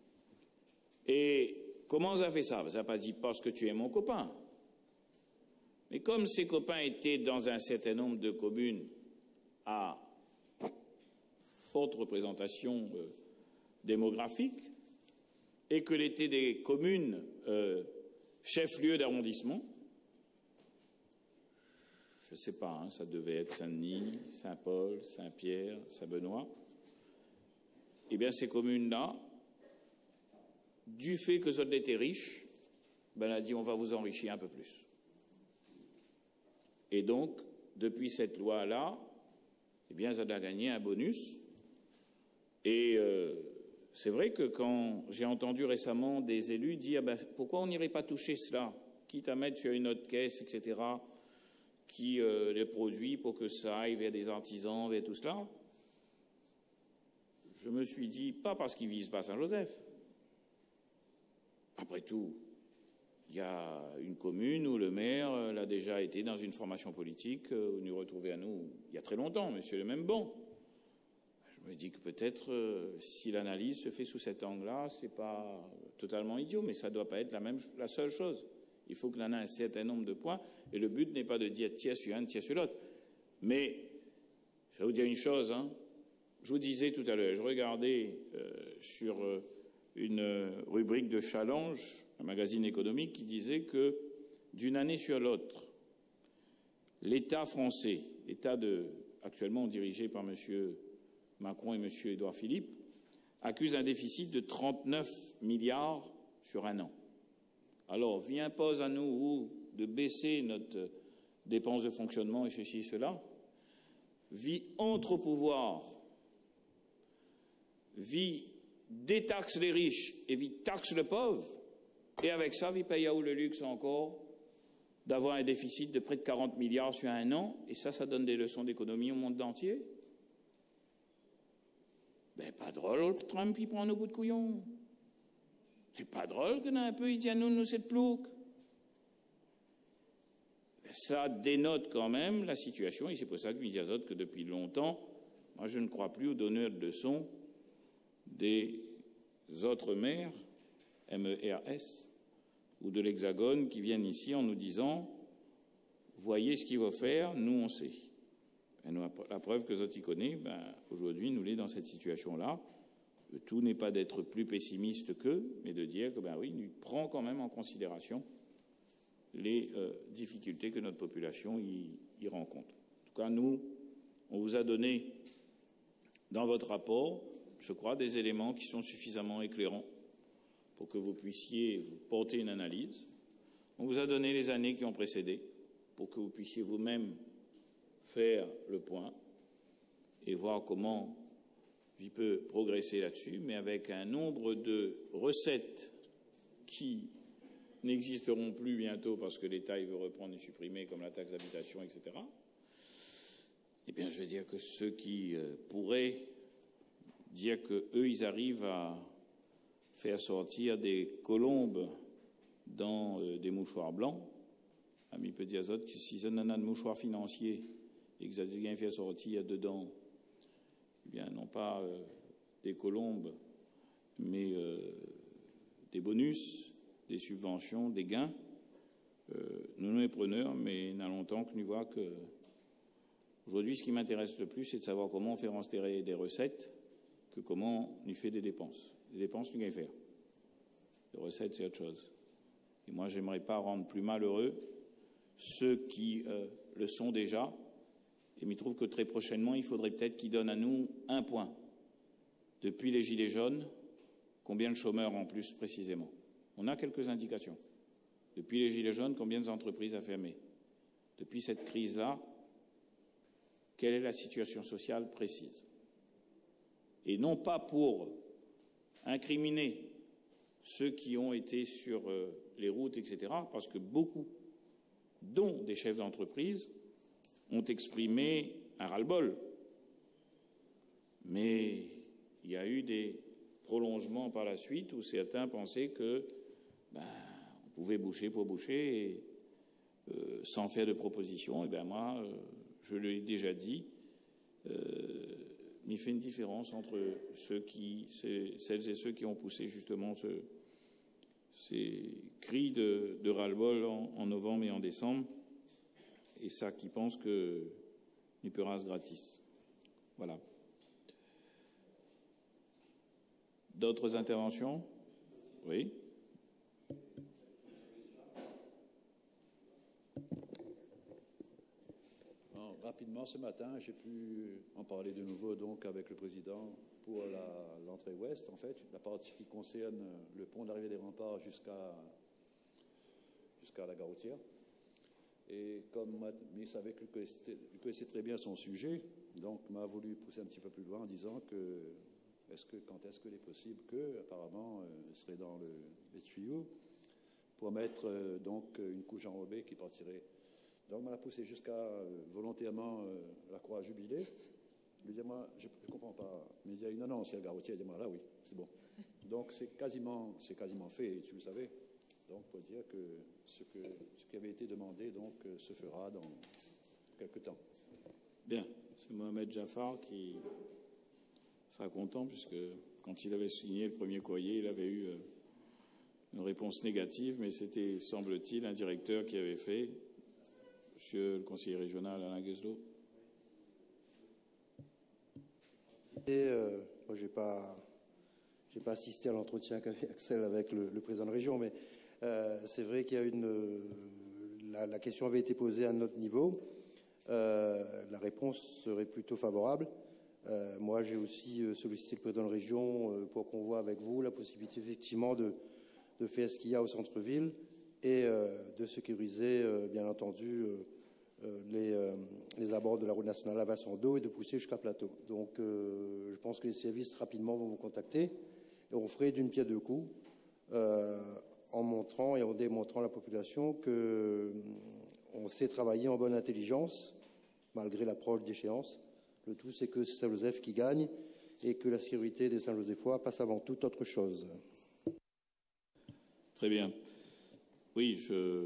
Et comment vous avez fait ça? Vous n'avez pas dit parce que tu es mon copain. Mais comme ces copains étaient dans un certain nombre de communes à forte représentation démographique et que l'étaient des communes chefs-lieux d'arrondissement, je ne sais pas, ça devait être Saint-Denis, Saint-Paul, Saint-Pierre, Saint-Benoît, eh bien ces communes-là, du fait que Zod était riche, elle a dit on va vous enrichir un peu plus. Et donc, depuis cette loi-là, Zod a gagné un bonus. Et c'est vrai que quand j'ai entendu récemment des élus dire pourquoi on n'irait pas toucher cela, quitte à mettre sur une autre caisse, etc., qui les produit pour que ça aille vers des artisans, vers tout cela, je me suis dit, pas parce qu'ils ne visent pas Saint-Joseph. Après tout, il y a une commune où le maire a déjà été dans une formation politique, où nous retrouvons à nous il y a très longtemps, monsieur le même banc. Je me dis que peut-être, si l'analyse se fait sous cet angle-là, ce n'est pas totalement idiot, mais ça ne doit pas être la seule chose. Il faut qu'il en ait un certain nombre de points, et le but n'est pas de dire tiers sur un, tiers sur l'autre. Mais, je vais vous dire une chose, je vous disais tout à l'heure, je regardais sur une rubrique de Challenge, un magazine économique, qui disait que d'une année sur l'autre, l'État français, actuellement dirigé par M. Macron et M. Édouard Philippe, accuse un déficit de 39 milliards sur un an. Alors, impose à nous de baisser notre dépense de fonctionnement et ceci et cela, entre au pouvoir, détaxe les riches et taxe le pauvre, et avec ça, paye à où le luxe encore d'avoir un déficit de près de 40 milliards sur un an, et ça donne des leçons d'économie au monde entier. Pas drôle, Trump, il prend nos bouts de couillon. C'est pas drôle qu'on a un peu, il dit à nous, c'est de plouc. Ça dénote quand même la situation, et c'est pour ça que je dis à d'autres que depuis longtemps, moi je ne crois plus aux donneurs de leçons des autres maires, MERS, ou de l'Hexagone, qui viennent ici en nous disant « Voyez ce qu'il va faire, nous on sait ». La preuve que Zot y connaît, aujourd'hui nous l'est dans cette situation-là. Le tout n'est pas d'être plus pessimiste qu'eux, mais de dire que il prend quand même en considération les difficultés que notre population y rencontre. En tout cas, nous, on vous a donné dans votre rapport, je crois, des éléments qui sont suffisamment éclairants pour que vous puissiez vous porter une analyse. On vous a donné les années qui ont précédé pour que vous puissiez vous-même faire le point et voir comment il peut progresser là-dessus, mais avec un nombre de recettes qui n'existeront plus bientôt parce que l'État il veut reprendre et supprimer, comme la taxe d'habitation, etc. Eh bien, je vais dire que ceux qui pourraient dire qu'eux, ils arrivent à faire sortir des colombes dans des mouchoirs blancs, ami peut dire que si ça n'a de mouchoirs financiers et que ça vient faire sortir dedans, eh bien, non pas des colombes, mais des bonus, des subventions, des gains, nous sommes preneurs, mais il y a longtemps que nous voyons que aujourd'hui, ce qui m'intéresse le plus, c'est de savoir comment faire enterrer des recettes que comment on y fait des dépenses. Les dépenses, nous gagnons faire. Les recettes, c'est autre chose. Et moi, j'aimerais pas rendre plus malheureux ceux qui le sont déjà. Et il trouve que très prochainement, il faudrait peut-être qu'ils donnent à nous un point. Depuis les Gilets jaunes, combien de chômeurs en plus précisément? On a quelques indications. Depuis les Gilets jaunes, combien d'entreprises a fermé? Depuis cette crise-là, quelle est la situation sociale précise? Et non pas pour incriminer ceux qui ont été sur les routes, etc., parce que beaucoup, dont des chefs d'entreprise, ont exprimé un ras-le-bol. Mais il y a eu des prolongements par la suite où certains pensaient que on pouvait boucher pour boucher et, sans faire de propositions. Et bien moi, je l'ai déjà dit, il fait une différence entre celles et ceux qui ont poussé justement ces cris de ras-le-bol en novembre et en décembre, et ça qui pensent que n'y peut rien gratis. Voilà. D'autres interventions? Oui. Rapidement, ce matin, j'ai pu en parler de nouveau donc avec le président pour l'entrée ouest, en fait, la partie qui concerne le pont d'arrivée des remparts jusqu'à la gare routière. Et comme il savait qu'il connaissait très bien son sujet, donc m'a voulu pousser un petit peu plus loin en disant que quand est-ce qu'il est possible que, apparemment, serait dans les tuyaux pour mettre donc une couche enrobée qui partirait. Donc, on m'a poussé jusqu'à volontairement la croix jubilée. Je lui dis, moi, je ne comprends pas. Mais il dit, non, c'est la gare routière. Il dit, moi, là, oui, c'est bon. Donc, c'est quasiment fait, tu le savais. Donc, pour dire que ce qui avait été demandé donc, se fera dans quelques temps. Bien. C'est Mohamed Jafar qui sera content, puisque quand il avait signé le premier courrier, il avait eu une réponse négative, mais c'était, semble-t-il, un directeur qui avait fait. Monsieur le conseiller régional Alain Guesdeau. Moi, j'ai pas assisté à l'entretien qu'a fait Axel avec le président de région, mais c'est vrai qu'il y a la question avait été posée à notre niveau. La réponse serait plutôt favorable. Moi, j'ai aussi sollicité le président de région pour qu'on voit avec vous la possibilité effectivement de faire ce qu'il y a au centre-ville et de sécuriser, bien entendu, les abords de la route nationale à Vincent-d'Eau et de pousser jusqu'à Plateau. Donc, je pense que les services rapidement vont vous contacter et on ferait d'une pierre deux coups en montrant et en démontrant à la population qu'on sait travailler en bonne intelligence malgré l'approche d'échéance. Le tout, c'est que c'est Saint-Joseph qui gagne et que la sécurité des Saint-Josephois passe avant toute autre chose. Très bien. Oui,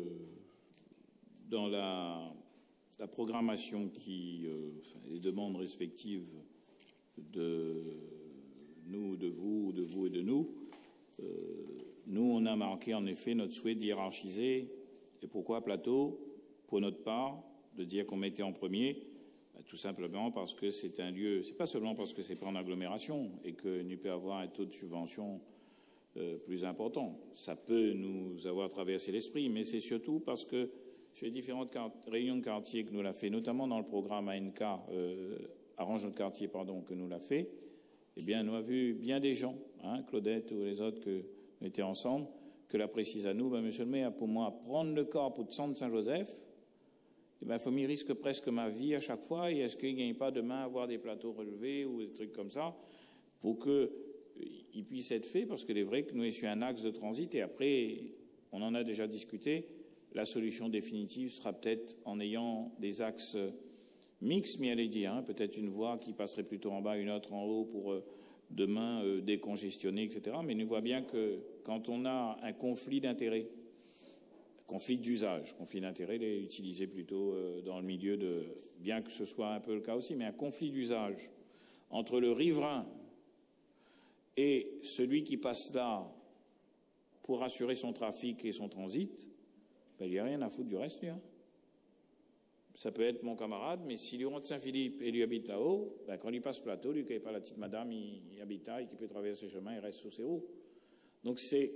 dans la programmation les demandes respectives de nous, de vous et de nous, nous, on a marqué en effet notre souhait de hiérarchiser. Et pourquoi Plateau? Pour notre part, de dire qu'on mettait en premier, tout simplement parce que c'est un lieu, c'est pas seulement parce que c'est pas en agglomération et qu'il peut avoir un taux de subvention plus important. Ça peut nous avoir traversé l'esprit, mais c'est surtout parce que sur les différentes réunions de quartier que nous l'a fait, notamment dans le programme ANK, Arrange notre quartier, que nous l'a fait, eh bien, nous avons vu bien des gens, Claudette ou les autres que nous étions ensemble, que la précise à nous, monsieur le maire, pour moi, prendre le corps pour le centre Saint-Joseph, eh bien, il faut m'y risque presque ma vie à chaque fois, et est-ce qu'il ne gagne pas demain à avoir des plateaux relevés ou des trucs comme ça, pour qu'il puisse être fait, parce qu'il est vrai que nous sommes sur un axe de transit, et après, on en a déjà discuté. La solution définitive sera peut-être en ayant des axes mixtes, mais allez dire, peut-être une voie qui passerait plutôt en bas, une autre en haut pour demain décongestionner, etc. Mais on voit bien que quand on a un conflit d'intérêts, conflit d'usage, conflit d'intérêts, il est utilisé plutôt dans le milieu de, bien que ce soit un peu le cas aussi, mais un conflit d'usage entre le riverain et celui qui passe là pour assurer son trafic et son transit, il n'y a rien à foutre du reste, lui. Ça peut être mon camarade, mais s'il est au de Saint-Philippe et lui habite là-haut, quand il passe plateau, lui qui n'est pas la petite madame, il habite là et qui peut traverser ses chemins, il reste sur ses roues. Donc c'est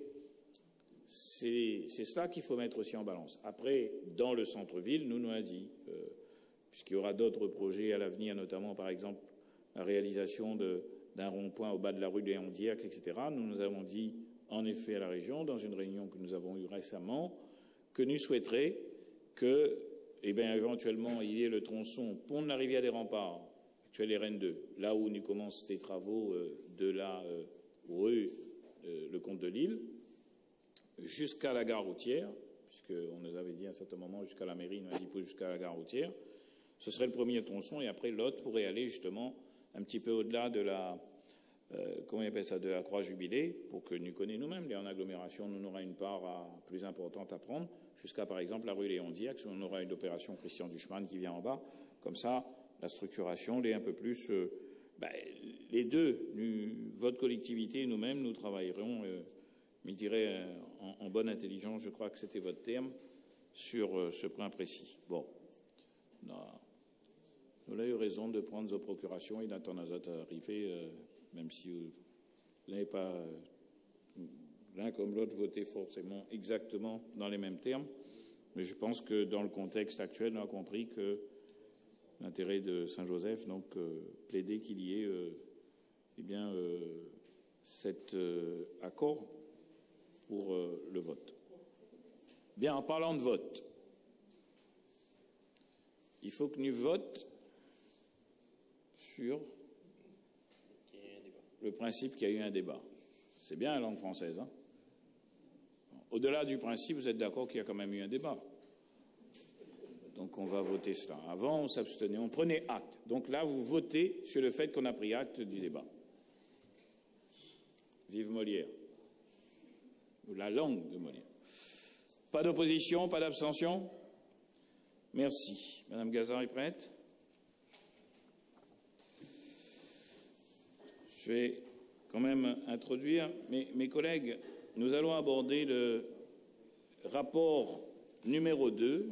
cela qu'il faut mettre aussi en balance. Après, dans le centre-ville, nous a dit, puisqu'il y aura d'autres projets à l'avenir, notamment par exemple la réalisation d'un rond-point au bas de la rue Léon Diercq, etc., nous avons dit en effet à la région, dans une réunion que nous avons eue récemment, que nous souhaiterions que, éventuellement, il y ait le tronçon pont de la rivière des Remparts, actuel RN2, là où nous commencent les travaux de la rue le Comte de Lille, jusqu'à la gare routière, puisqu'on nous avait dit à un certain moment jusqu'à la mairie, nous a dit jusqu'à la gare routière. Ce serait le premier tronçon, et après l'autre pourrait aller justement un petit peu au-delà de la comment on appelle ça, de la Croix Jubilée, pour que nous connaissions nous-mêmes. Et en agglomération, nous aurons une part plus importante à prendre, jusqu'à par exemple la rue Léon Diercq, où on aura une opération Christian Duchemin qui vient en bas. Comme ça, la structuration est un peu plus. Les deux, votre collectivité et nous-mêmes, nous travaillerons, je dirais, en bonne intelligence, je crois que c'était votre terme, sur ce point précis. Bon. Nous avons eu raison de prendre nos procurations et d'attendre à arriver, même si vous n'avez pas l'un comme l'autre voté forcément exactement dans les mêmes termes. Mais je pense que dans le contexte actuel, on a compris que l'intérêt de Saint-Joseph, donc plaider qu'il y ait cet accord pour le vote. Bien, en parlant de vote, il faut que nous votions sur le principe qu'il y a eu un débat. C'est bien la langue française. Au-delà du principe, vous êtes d'accord qu'il y a quand même eu un débat. Donc on va voter cela. Avant, on s'abstenait, on prenait acte. Donc là, vous votez sur le fait qu'on a pris acte du débat. Vive Molière. Ou la langue de Molière. Pas d'opposition, pas d'abstention? Merci. Madame Gazan est prête? Je vais quand même introduire mes collègues. Nous allons aborder le rapport numéro 2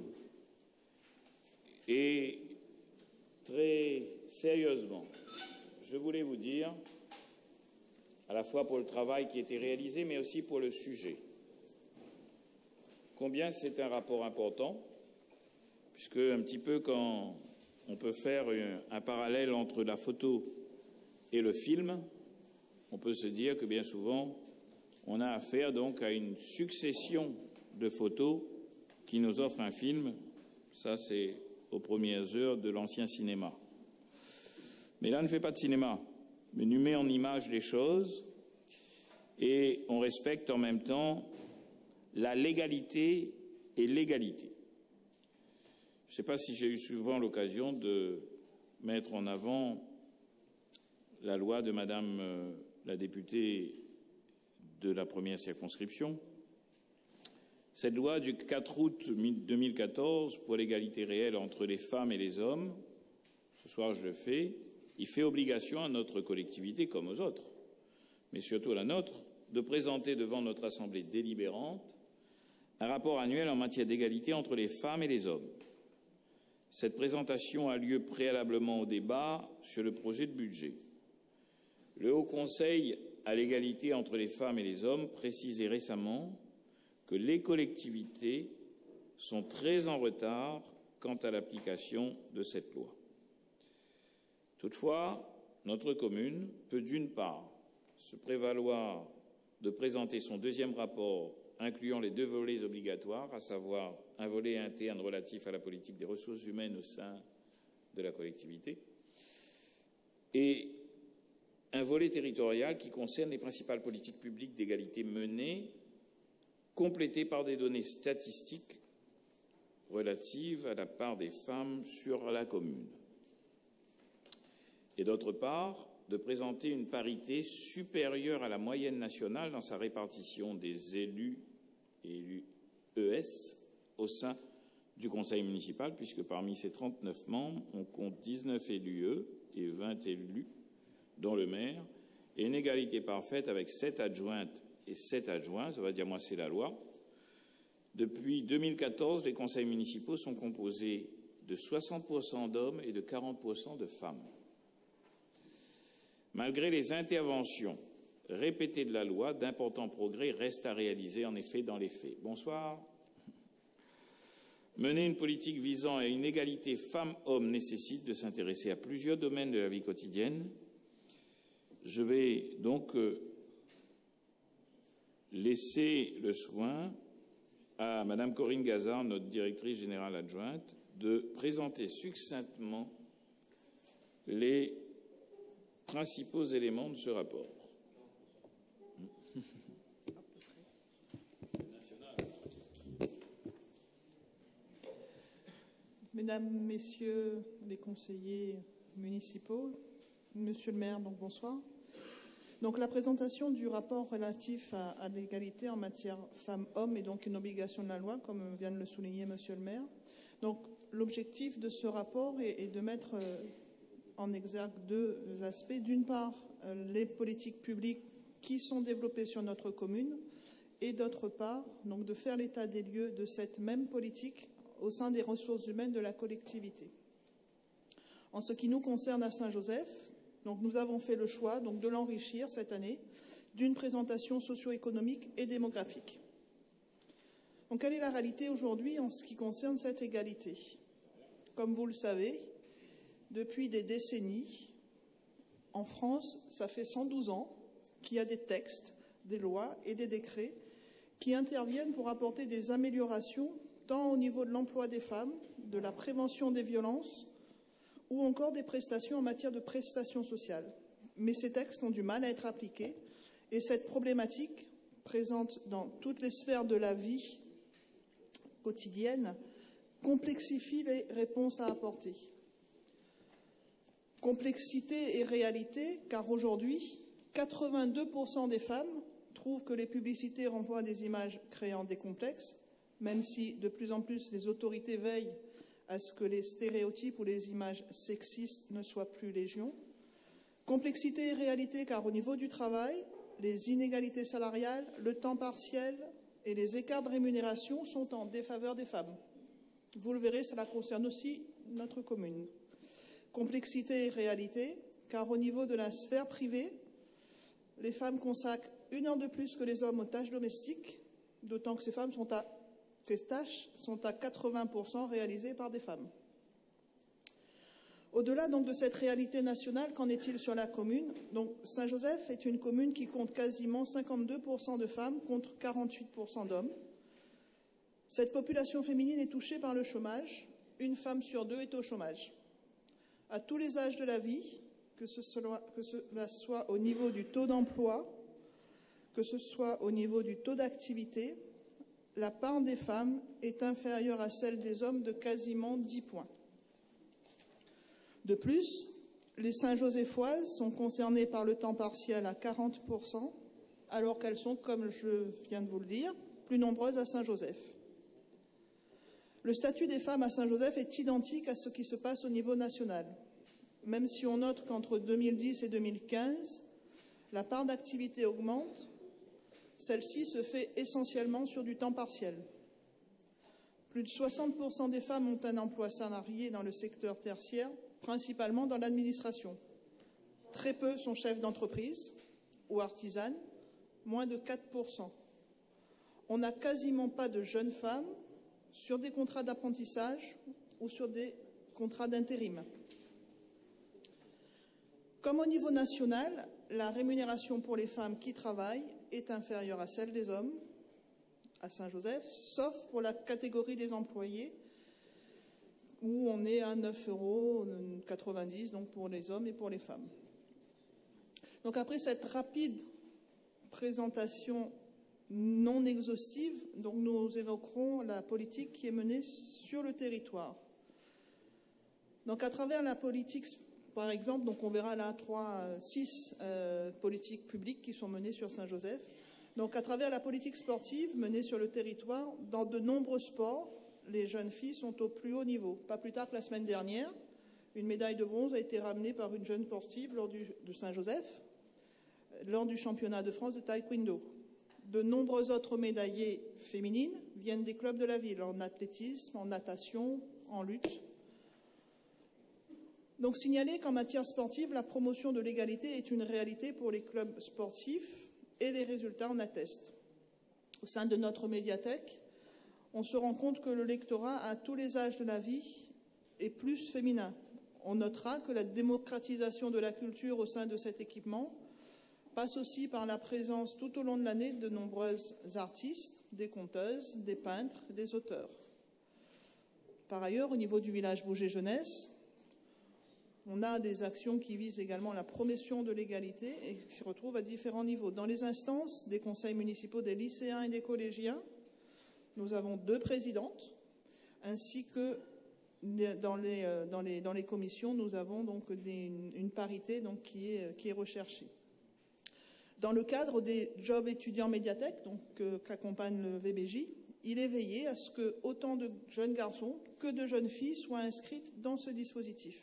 et très sérieusement, je voulais vous dire, à la fois pour le travail qui a été réalisé, mais aussi pour le sujet, combien c'est un rapport important, puisque un petit peu quand on peut faire un parallèle entre la photo et le film, on peut se dire que bien souvent, on a affaire donc à une succession de photos qui nous offre un film. Ça, c'est aux premières heures de l'ancien cinéma. Mais là, on ne fait pas de cinéma, mais on met en image les choses et on respecte en même temps la légalité et l'égalité. Je ne sais pas si j'ai eu souvent l'occasion de mettre en avant la loi de Madame la députée de la première circonscription. Cette loi du 4 août 2014 pour l'égalité réelle entre les femmes et les hommes, ce soir je le fais, il fait obligation à notre collectivité comme aux autres, mais surtout à la nôtre, de présenter devant notre Assemblée délibérante un rapport annuel en matière d'égalité entre les femmes et les hommes. Cette présentation a lieu préalablement au débat sur le projet de budget. Le Haut Conseil à l'égalité entre les femmes et les hommes précisait récemment que les collectivités sont très en retard quant à l'application de cette loi. Toutefois, notre commune peut d'une part se prévaloir de présenter son deuxième rapport incluant les 2 volets obligatoires, à savoir un volet interne relatif à la politique des ressources humaines au sein de la collectivité et un volet territorial qui concerne les principales politiques publiques d'égalité menées complétées par des données statistiques relatives à la part des femmes sur la commune. Et d'autre part, de présenter une parité supérieure à la moyenne nationale dans sa répartition des élus et élus ES au sein du conseil municipal, puisque parmi ces 39 membres, on compte 19 élus E et 20 élus, dont le maire, et une égalité parfaite avec 7 adjointes et 7 adjoints, ça va dire moi c'est la loi. Depuis 2014, les conseils municipaux sont composés de 60% d'hommes et de 40% de femmes. Malgré les interventions répétées de la loi, d'importants progrès restent à réaliser en effet dans les faits. Bonsoir. Mener une politique visant à une égalité femmes-hommes nécessite de s'intéresser à plusieurs domaines de la vie quotidienne. Je vais donc laisser le soin à Madame Corinne Gazard, notre directrice générale adjointe, de présenter succinctement les principaux éléments de ce rapport. Mesdames, Messieurs les conseillers municipaux, Monsieur le maire, donc bonsoir. Donc la présentation du rapport relatif à l'égalité en matière femmes-hommes est donc une obligation de la loi, comme vient de le souligner Monsieur le maire. Donc l'objectif de ce rapport est de mettre en exergue deux aspects. D'une part, les politiques publiques qui sont développées sur notre commune, et d'autre part, donc de faire l'état des lieux de cette même politique au sein des ressources humaines de la collectivité. En ce qui nous concerne à Saint-Joseph, donc nous avons fait le choix donc de l'enrichir cette année d'une présentation socio-économique et démographique. Donc quelle est la réalité aujourd'hui en ce qui concerne cette égalité? Comme vous le savez, depuis des décennies, en France, ça fait 112 ans qu'il y a des textes, des lois et des décrets qui interviennent pour apporter des améliorations tant au niveau de l'emploi des femmes, de la prévention des violences ou encore des prestations en matière de prestations sociales. Mais ces textes ont du mal à être appliqués et cette problématique, présente dans toutes les sphères de la vie quotidienne, complexifie les réponses à apporter. Complexité et réalité, car aujourd'hui, 82% des femmes trouvent que les publicités renvoient à des images créant des complexes, même si de plus en plus les autorités veillent à ce que les stéréotypes ou les images sexistes ne soient plus légion. Complexité et réalité, car au niveau du travail, les inégalités salariales, le temps partiel et les écarts de rémunération sont en défaveur des femmes. Vous le verrez, cela concerne aussi notre commune. Complexité et réalité, car au niveau de la sphère privée, les femmes consacrent 1 heure de plus que les hommes aux tâches domestiques, d'autant que ces tâches sont à 80% réalisées par des femmes. Au-delà donc de cette réalité nationale, qu'en est-il sur la commune? Donc Saint-Joseph est une commune qui compte quasiment 52% de femmes contre 48% d'hommes. Cette population féminine est touchée par le chômage. 1 femme sur 2 est au chômage. À tous les âges de la vie, que cela soit au niveau du taux d'emploi, que ce soit au niveau du taux d'activité, la part des femmes est inférieure à celle des hommes de quasiment 10 points. De plus, les Saint-Joséphoises sont concernées par le temps partiel à 40%, alors qu'elles sont, comme je viens de vous le dire, plus nombreuses à Saint-Joseph. Le statut des femmes à Saint-Joseph est identique à ce qui se passe au niveau national, même si on note qu'entre 2010 et 2015, la part d'activité augmente. Celle-ci se fait essentiellement sur du temps partiel. Plus de 60% des femmes ont un emploi salarié dans le secteur tertiaire, principalement dans l'administration. Très peu sont chefs d'entreprise ou artisanes, moins de 4%. On n'a quasiment pas de jeunes femmes sur des contrats d'apprentissage ou sur des contrats d'intérim. Comme au niveau national, la rémunération pour les femmes qui travaillent est inférieure à celle des hommes à Saint-Joseph, sauf pour la catégorie des employés, où on est à 9,90 € donc pour les hommes et pour les femmes. Donc après cette rapide présentation non exhaustive, donc nous évoquerons la politique qui est menée sur le territoire. Donc à travers la politique, par exemple, donc on verra là 6 politiques publiques qui sont menées sur Saint-Joseph. Donc à travers la politique sportive menée sur le territoire, dans de nombreux sports, les jeunes filles sont au plus haut niveau. Pas plus tard que la semaine dernière, une médaille de bronze a été ramenée par une jeune sportive de Saint-Joseph lors du championnat de France de taekwondo. De nombreux autres médaillés féminines viennent des clubs de la ville, en athlétisme, en natation, en lutte. Donc signaler qu'en matière sportive, la promotion de l'égalité est une réalité pour les clubs sportifs et les résultats en attestent. Au sein de notre médiathèque, on se rend compte que le lectorat à tous les âges de la vie est plus féminin. On notera que la démocratisation de la culture au sein de cet équipement passe aussi par la présence tout au long de l'année de nombreuses artistes, des conteuses, des peintres, des auteurs. Par ailleurs, au niveau du village Bouger Jeunesse, on a des actions qui visent également la promotion de l'égalité et qui se retrouvent à différents niveaux. Dans les instances des conseils municipaux des lycéens et des collégiens, nous avons 2 présidentes, ainsi que dans les commissions, nous avons donc une parité donc, qui est recherchée. Dans le cadre des jobs étudiants médiathèques qu'accompagne le VBJ, il est veillé à ce que autant de jeunes garçons que de jeunes filles soient inscrites dans ce dispositif.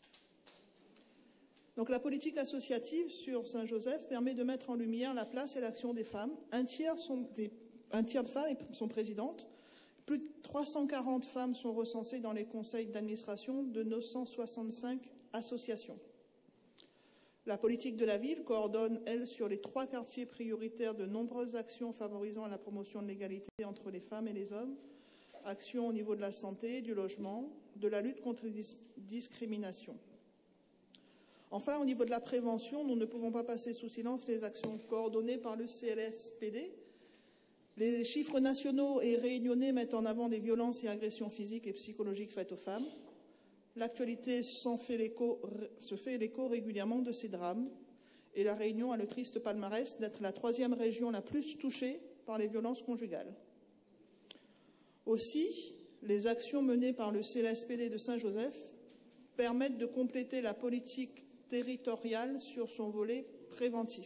Donc la politique associative sur Saint-Joseph permet de mettre en lumière la place et l'action des femmes. Un tiers de femmes sont présidentes. Plus de 340 femmes sont recensées dans les conseils d'administration de 965 associations. La politique de la ville coordonne, elle, sur les 3 quartiers prioritaires de nombreuses actions favorisant la promotion de l'égalité entre les femmes et les hommes. Actions au niveau de la santé, du logement, de la lutte contre les discriminations. Enfin, au niveau de la prévention, nous ne pouvons pas passer sous silence les actions coordonnées par le CLSPD. Les chiffres nationaux et réunionnais mettent en avant des violences et agressions physiques et psychologiques faites aux femmes. L'actualité se fait l'écho régulièrement de ces drames et la Réunion a le triste palmarès d'être la 3e région la plus touchée par les violences conjugales. Aussi, les actions menées par le CLSPD de Saint-Joseph permettent de compléter la politique territoriale sur son volet préventif.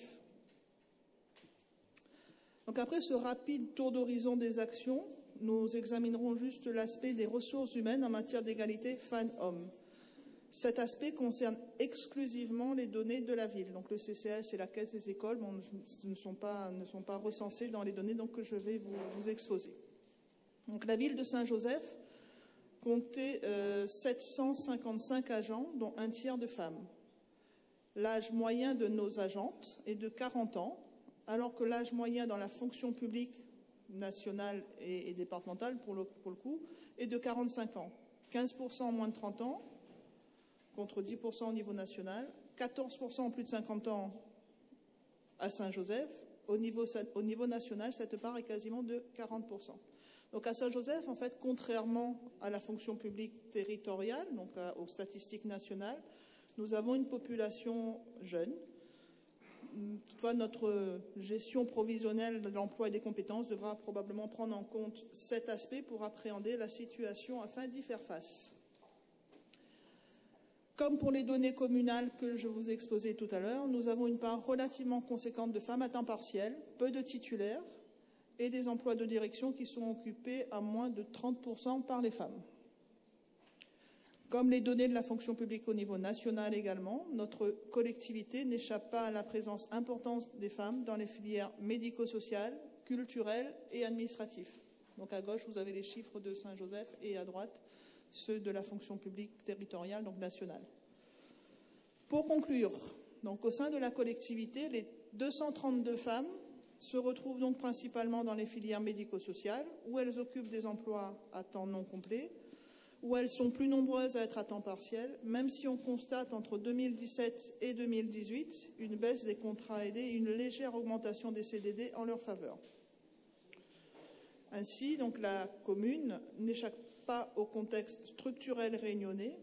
Donc après ce rapide tour d'horizon des actions, nous examinerons juste l'aspect des ressources humaines en matière d'égalité femmes-hommes. Cet aspect concerne exclusivement les données de la ville. Donc le CCAS et la Caisse des écoles ne sont pas recensés dans les données donc, que je vais vous exposer. Donc la ville de Saint-Joseph comptait 755 agents, dont un tiers de femmes. L'âge moyen de nos agentes est de 40 ans, alors que l'âge moyen dans la fonction publique nationale et départementale, pour le coup, est de 45 ans. 15% en moins de 30 ans, contre 10% au niveau national, 14% en plus de 50 ans à Saint-Joseph. Au niveau national, cette part est quasiment de 40%. Donc à Saint-Joseph, en fait, contrairement à la fonction publique territoriale, donc aux statistiques nationales, nous avons une population jeune. Toutefois, notre gestion provisionnelle de l'emploi et des compétences devra probablement prendre en compte cet aspect pour appréhender la situation afin d'y faire face. Comme pour les données communales que je vous ai exposées tout à l'heure, nous avons une part relativement conséquente de femmes à temps partiel, peu de titulaires et des emplois de direction qui sont occupés à moins de 30% par les femmes. Comme les données de la fonction publique au niveau national également, notre collectivité n'échappe pas à la présence importante des femmes dans les filières médico-sociales, culturelles et administratives. Donc à gauche, vous avez les chiffres de Saint-Joseph et à droite, ceux de la fonction publique territoriale, donc nationale. Pour conclure, donc au sein de la collectivité, les 232 femmes se retrouvent donc principalement dans les filières médico-sociales, où elles occupent des emplois à temps non complet, où elles sont plus nombreuses à être à temps partiel, même si on constate entre 2017 et 2018 une baisse des contrats aidés et une légère augmentation des CDD en leur faveur. Ainsi, donc, la commune n'échappe pas au contexte structurel réunionnais.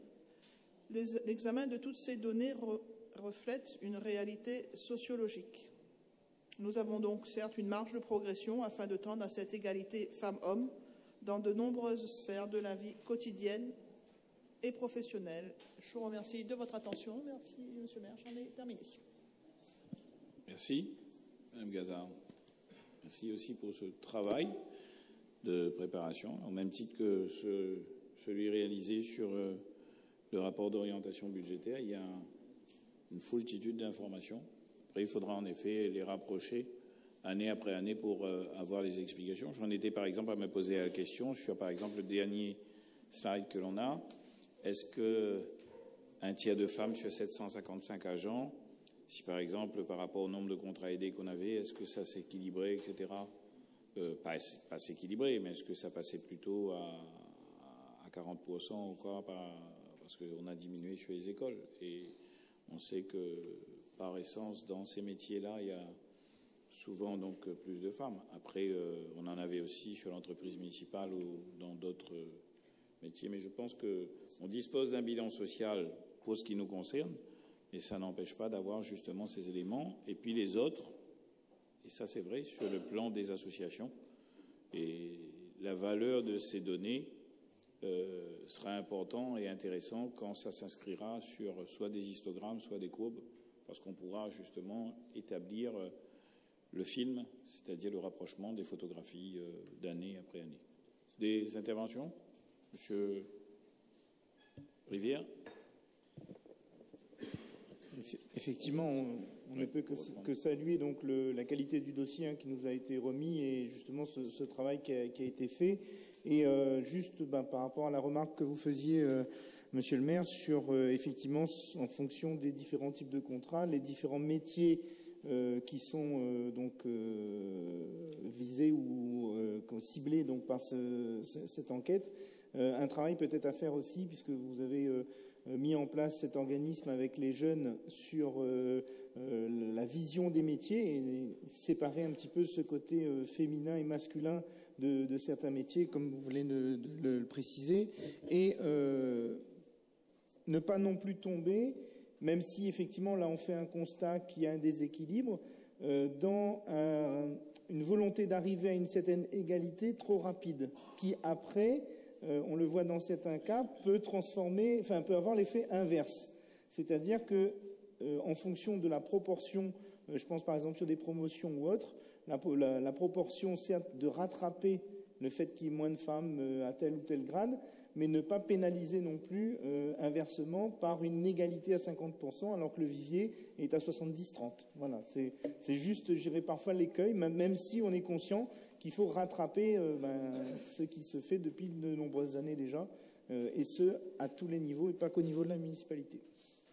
L'examen de toutes ces données reflète une réalité sociologique. Nous avons donc certes une marge de progression afin de tendre à cette égalité femmes-hommes dans de nombreuses sphères de la vie quotidienne et professionnelle. Je vous remercie de votre attention. Merci, Monsieur le maire. J'en ai terminé. Merci, Mme Gazard. Merci aussi pour ce travail de préparation, au même titre que celui réalisé sur le rapport d'orientation budgétaire. Il y a une foultitude d'informations. Après, il faudra en effet les rapprocher année après année pour avoir les explications. J'en étais par exemple à me poser la question sur par exemple le dernier slide que l'on a. Est-ce que un tiers de femmes sur 755 agents, si par exemple par rapport au nombre de contrats aidés qu'on avait, est-ce que ça s'équilibrait, etc. Pas s'équilibrer, mais est-ce que ça passait plutôt à 40% ou quoi, parce qu'on a diminué sur les écoles. Et on sait que par essence, dans ces métiers-là, il y a souvent donc plus de femmes. Après, on en avait aussi sur l'entreprise municipale ou dans d'autres métiers. Mais je pense qu'on dispose d'un bilan social pour ce qui nous concerne, et ça n'empêche pas d'avoir justement ces éléments. Et puis les autres, et ça c'est vrai, sur le plan des associations. Et la valeur de ces données sera important et intéressant quand ça s'inscrira sur soit des histogrammes, soit des courbes, parce qu'on pourra justement établir le film, c'est-à-dire le rapprochement des photographies d'année après année. Des interventions? Monsieur Rivière? Effectivement, on ne peut que saluer donc la qualité du dossier qui nous a été remis et justement ce travail qui a été fait. Et juste par rapport à la remarque que vous faisiez, Monsieur le maire, sur effectivement en fonction des différents types de contrats, les différents métiers qui sont donc visés ou ciblés donc par cette enquête, un travail peut-être à faire aussi, puisque vous avez mis en place cet organisme avec les jeunes sur la vision des métiers et séparer un petit peu ce côté féminin et masculin de certains métiers, comme vous venez de le préciser, et ne pas non plus tomber, même si effectivement là on fait un constat qu'il y a un déséquilibre, dans une volonté d'arriver à une certaine égalité trop rapide, qui après, on le voit dans certains cas, peut avoir l'effet inverse. C'est-à-dire que, en fonction de la proportion, je pense par exemple sur des promotions ou autres, la proportion certes de rattraper le fait qu'il y ait moins de femmes à tel ou tel grade, mais ne pas pénaliser non plus inversement par une égalité à 50% alors que le vivier est à 70-30. Voilà, c'est juste, je dirais parfois l'écueil, même si on est conscient qu'il faut rattraper ce qui se fait depuis de nombreuses années déjà, et ce, à tous les niveaux, et pas qu'au niveau de la municipalité.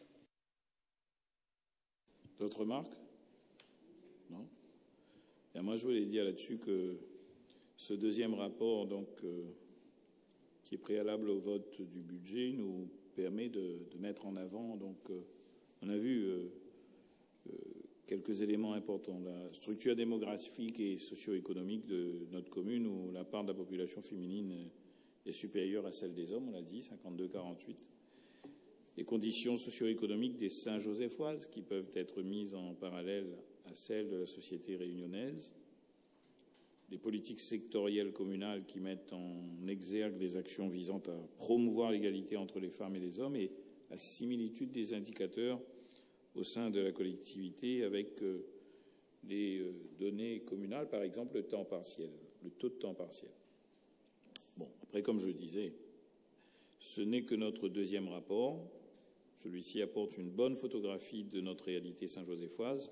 D'autres remarques? Non? Et moi, je voulais dire là-dessus que ce deuxième rapport, donc, qui est préalable au vote du budget, nous permet de mettre en avant, donc, on a vu quelques éléments importants. La structure démographique et socio-économique de notre commune, où la part de la population féminine est supérieure à celle des hommes, on l'a dit, 52-48. Les conditions socio-économiques des Saint-Josephoises, qui peuvent être mises en parallèle à celles de la société réunionnaise. Les politiques sectorielles communales qui mettent en exergue les actions visant à promouvoir l'égalité entre les femmes et les hommes, et la similitude des indicateurs au sein de la collectivité avec les données communales, par exemple le temps partiel, le taux de temps partiel. Bon, après, comme je le disais, ce n'est que notre deuxième rapport. Celui-ci apporte une bonne photographie de notre réalité saint-joséphoise.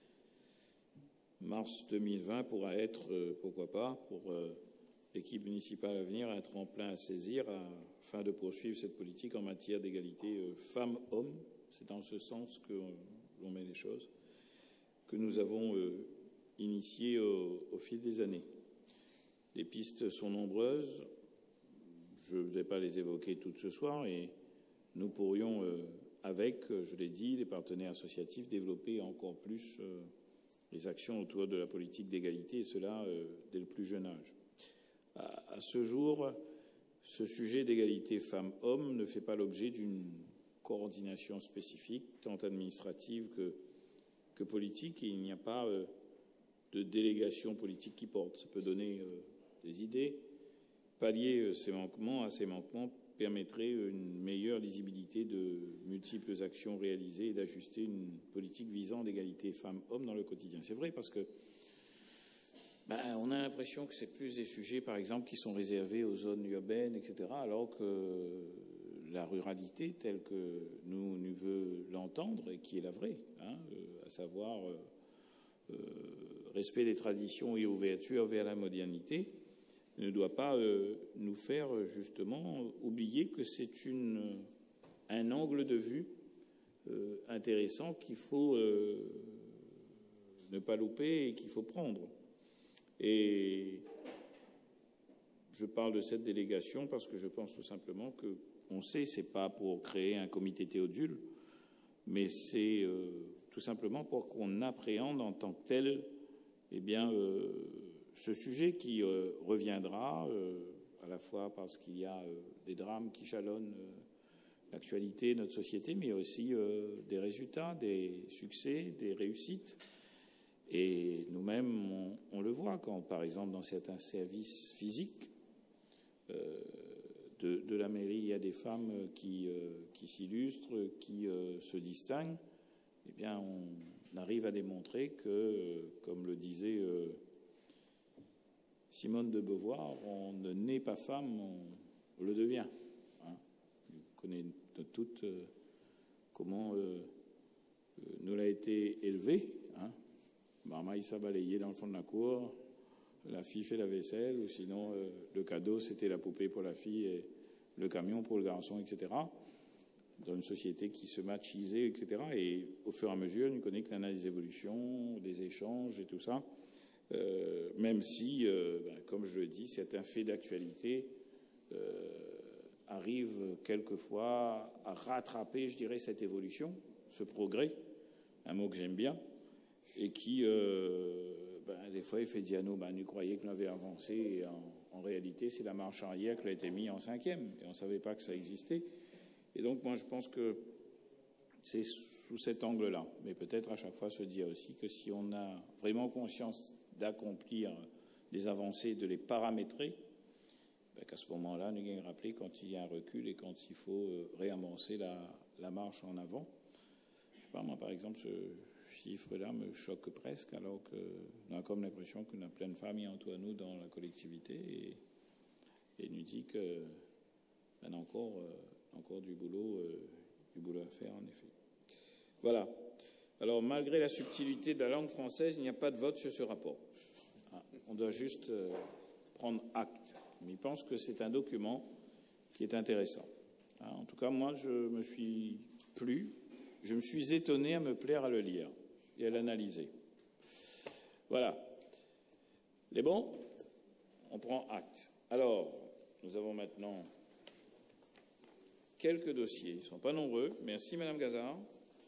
Mars 2020 pourra être, pourquoi pas, pour l'équipe municipale à venir, un tremplin à saisir afin de poursuivre cette politique en matière d'égalité femmes-hommes. C'est dans ce sens que l'on met les choses, que nous avons initié au fil des années. Les pistes sont nombreuses. Je ne vais pas les évoquer toutes ce soir, et nous pourrions, avec, je l'ai dit, les partenaires associatifs, développer encore plus les actions autour de la politique d'égalité, et cela dès le plus jeune âge. À ce jour, ce sujet d'égalité femmes-hommes ne fait pas l'objet d'une coordination spécifique, tant administrative que politique, et il n'y a pas de délégation politique qui porte. Ça peut donner des idées. Pallier ces manquements permettrait une meilleure lisibilité de multiples actions réalisées et d'ajuster une politique visant l'égalité femmes-hommes dans le quotidien. C'est vrai parce que on a l'impression que c'est plus des sujets, par exemple, qui sont réservés aux zones urbaines, etc., alors que la ruralité, telle que nous veut l'entendre, et qui est la vraie, à savoir respect des traditions et ouverture vers la modernité, ne doit pas nous faire justement oublier que c'est un angle de vue intéressant qu'il faut ne pas louper et qu'il faut prendre. Et je parle de cette délégation parce que je pense tout simplement qu'on sait, c'est pas pour créer un comité Théodule, mais c'est tout simplement pour qu'on appréhende en tant que tel, ce sujet qui reviendra à la fois parce qu'il y a des drames qui jalonnent l'actualité de notre société, mais aussi des résultats, des succès, des réussites. Et nous-mêmes, on le voit quand, par exemple, dans certains services physiques de la mairie, il y a des femmes qui s'illustrent, qui se distinguent. Eh bien, on arrive à démontrer que, comme le disait Simone de Beauvoir, on ne naît pas femme, on le devient. Vous connaissez toutes comment nous l'a été élevé. Maman, il s'est balayé dans le fond de la cour, la fille fait la vaisselle, ou sinon le cadeau, c'était la poupée pour la fille et le camion pour le garçon, etc. Dans une société qui se machisait, etc. Et au fur et à mesure, on connaît qu'il y en a des évolutions, des échanges et tout ça. Même si, comme je le dis, certains faits d'actualité arrivent quelquefois à rattraper, je dirais, cette évolution, ce progrès, un mot que j'aime bien, et qui, des fois, il fait dire à nous, nous croyez qu'on avait avancé, et en réalité, c'est la marche arrière qui a été mise en 5e, et on ne savait pas que ça existait. Et donc, moi, je pense que c'est sous cet angle-là, mais peut-être à chaque fois se dire aussi que si on a vraiment conscience d'accomplir des avancées, de les paramétrer, qu'à ce moment-là, nous allons rappeler quand il y a un recul et quand il faut réavancer la marche en avant. Je ne sais pas, moi, par exemple, ce chiffre-là me choque presque, alors qu'on a comme l'impression qu'on a plein de familles en tout à nous dans la collectivité et nous dit qu'on a encore du boulot à faire, en effet. Voilà. Alors, malgré la subtilité de la langue française, il n'y a pas de vote sur ce rapport. On doit juste prendre acte. Mais je pense que c'est un document qui est intéressant. En tout cas, moi, je me suis étonné à me plaire à le lire et à l'analyser. Voilà. Les bons, on prend acte. Alors, nous avons maintenant quelques dossiers. Ils ne sont pas nombreux. Merci, Madame Gazard.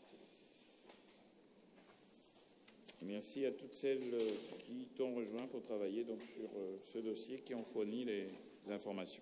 Merci à toutes celles qui t'ont rejoint pour travailler donc sur ce dossier, qui ont fourni les informations.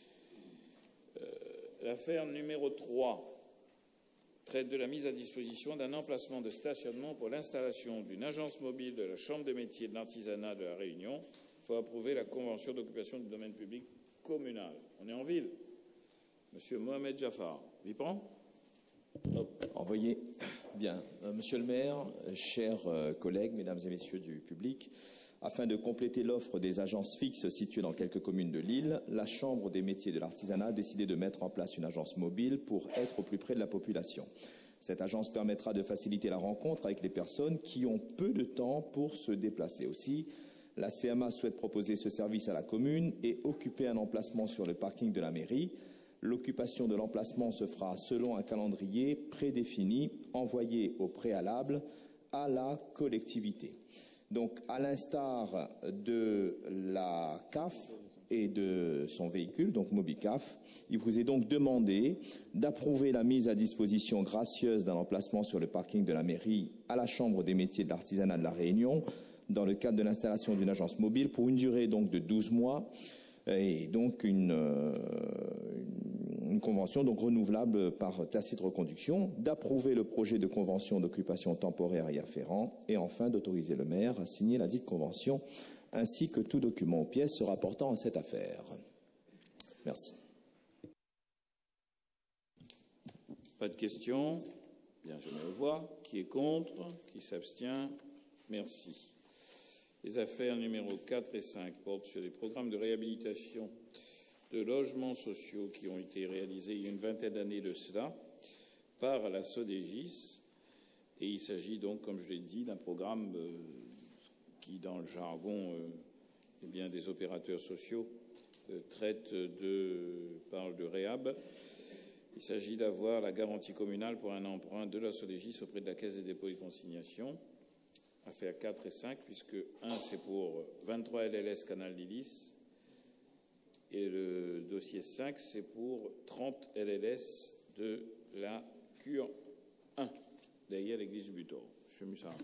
L'affaire numéro 3 traite de la mise à disposition d'un emplacement de stationnement pour l'installation d'une agence mobile de la Chambre des métiers de l'artisanat de la Réunion. Il faut approuver la convention d'occupation du domaine public communal. On est en ville. Monsieur Mohamed Jaffar, Vipran. Envoyé. Bien. Monsieur le maire, chers collègues, mesdames et messieurs du public, afin de compléter l'offre des agences fixes situées dans quelques communes de l'île, la Chambre des métiers de l'artisanat a décidé de mettre en place une agence mobile pour être au plus près de la population. Cette agence permettra de faciliter la rencontre avec les personnes qui ont peu de temps pour se déplacer. Aussi, la CMA souhaite proposer ce service à la commune et occuper un emplacement sur le parking de la mairie. L'occupation de l'emplacement se fera selon un calendrier prédéfini, envoyé au préalable à la collectivité. Donc, à l'instar de la CAF et de son véhicule, donc Mobicaf, il vous est donc demandé d'approuver la mise à disposition gracieuse d'un emplacement sur le parking de la mairie à la Chambre des métiers de l'artisanat de la Réunion, dans le cadre de l'installation d'une agence mobile pour une durée donc de 12 mois, et donc une une convention donc renouvelable par tacite reconduction, d'approuver le projet de convention d'occupation temporaire y afférent et enfin d'autoriser le maire à signer la dite convention ainsi que tout document ou pièce se rapportant à cette affaire. Merci. Pas de questions? Bien, je mets aux voix. Qui est contre? Qui s'abstient? Merci. Les affaires numéros 4 et 5 portent sur les programmes de réhabilitation de logements sociaux qui ont été réalisés il y a une vingtaine d'années de cela par la SODEGIS. Et il s'agit donc, comme je l'ai dit, d'un programme qui, dans le jargon des opérateurs sociaux, parle de réhab. Il s'agit d'avoir la garantie communale pour un emprunt de la SODEGIS auprès de la Caisse des dépôts et consignations. Affaires 4 et 5, puisque 1, c'est pour 23 LLS Canal Lillis, et le dossier 5, c'est pour 30 LLS de la Cure 1, derrière l'église Butor. Monsieur Mussard.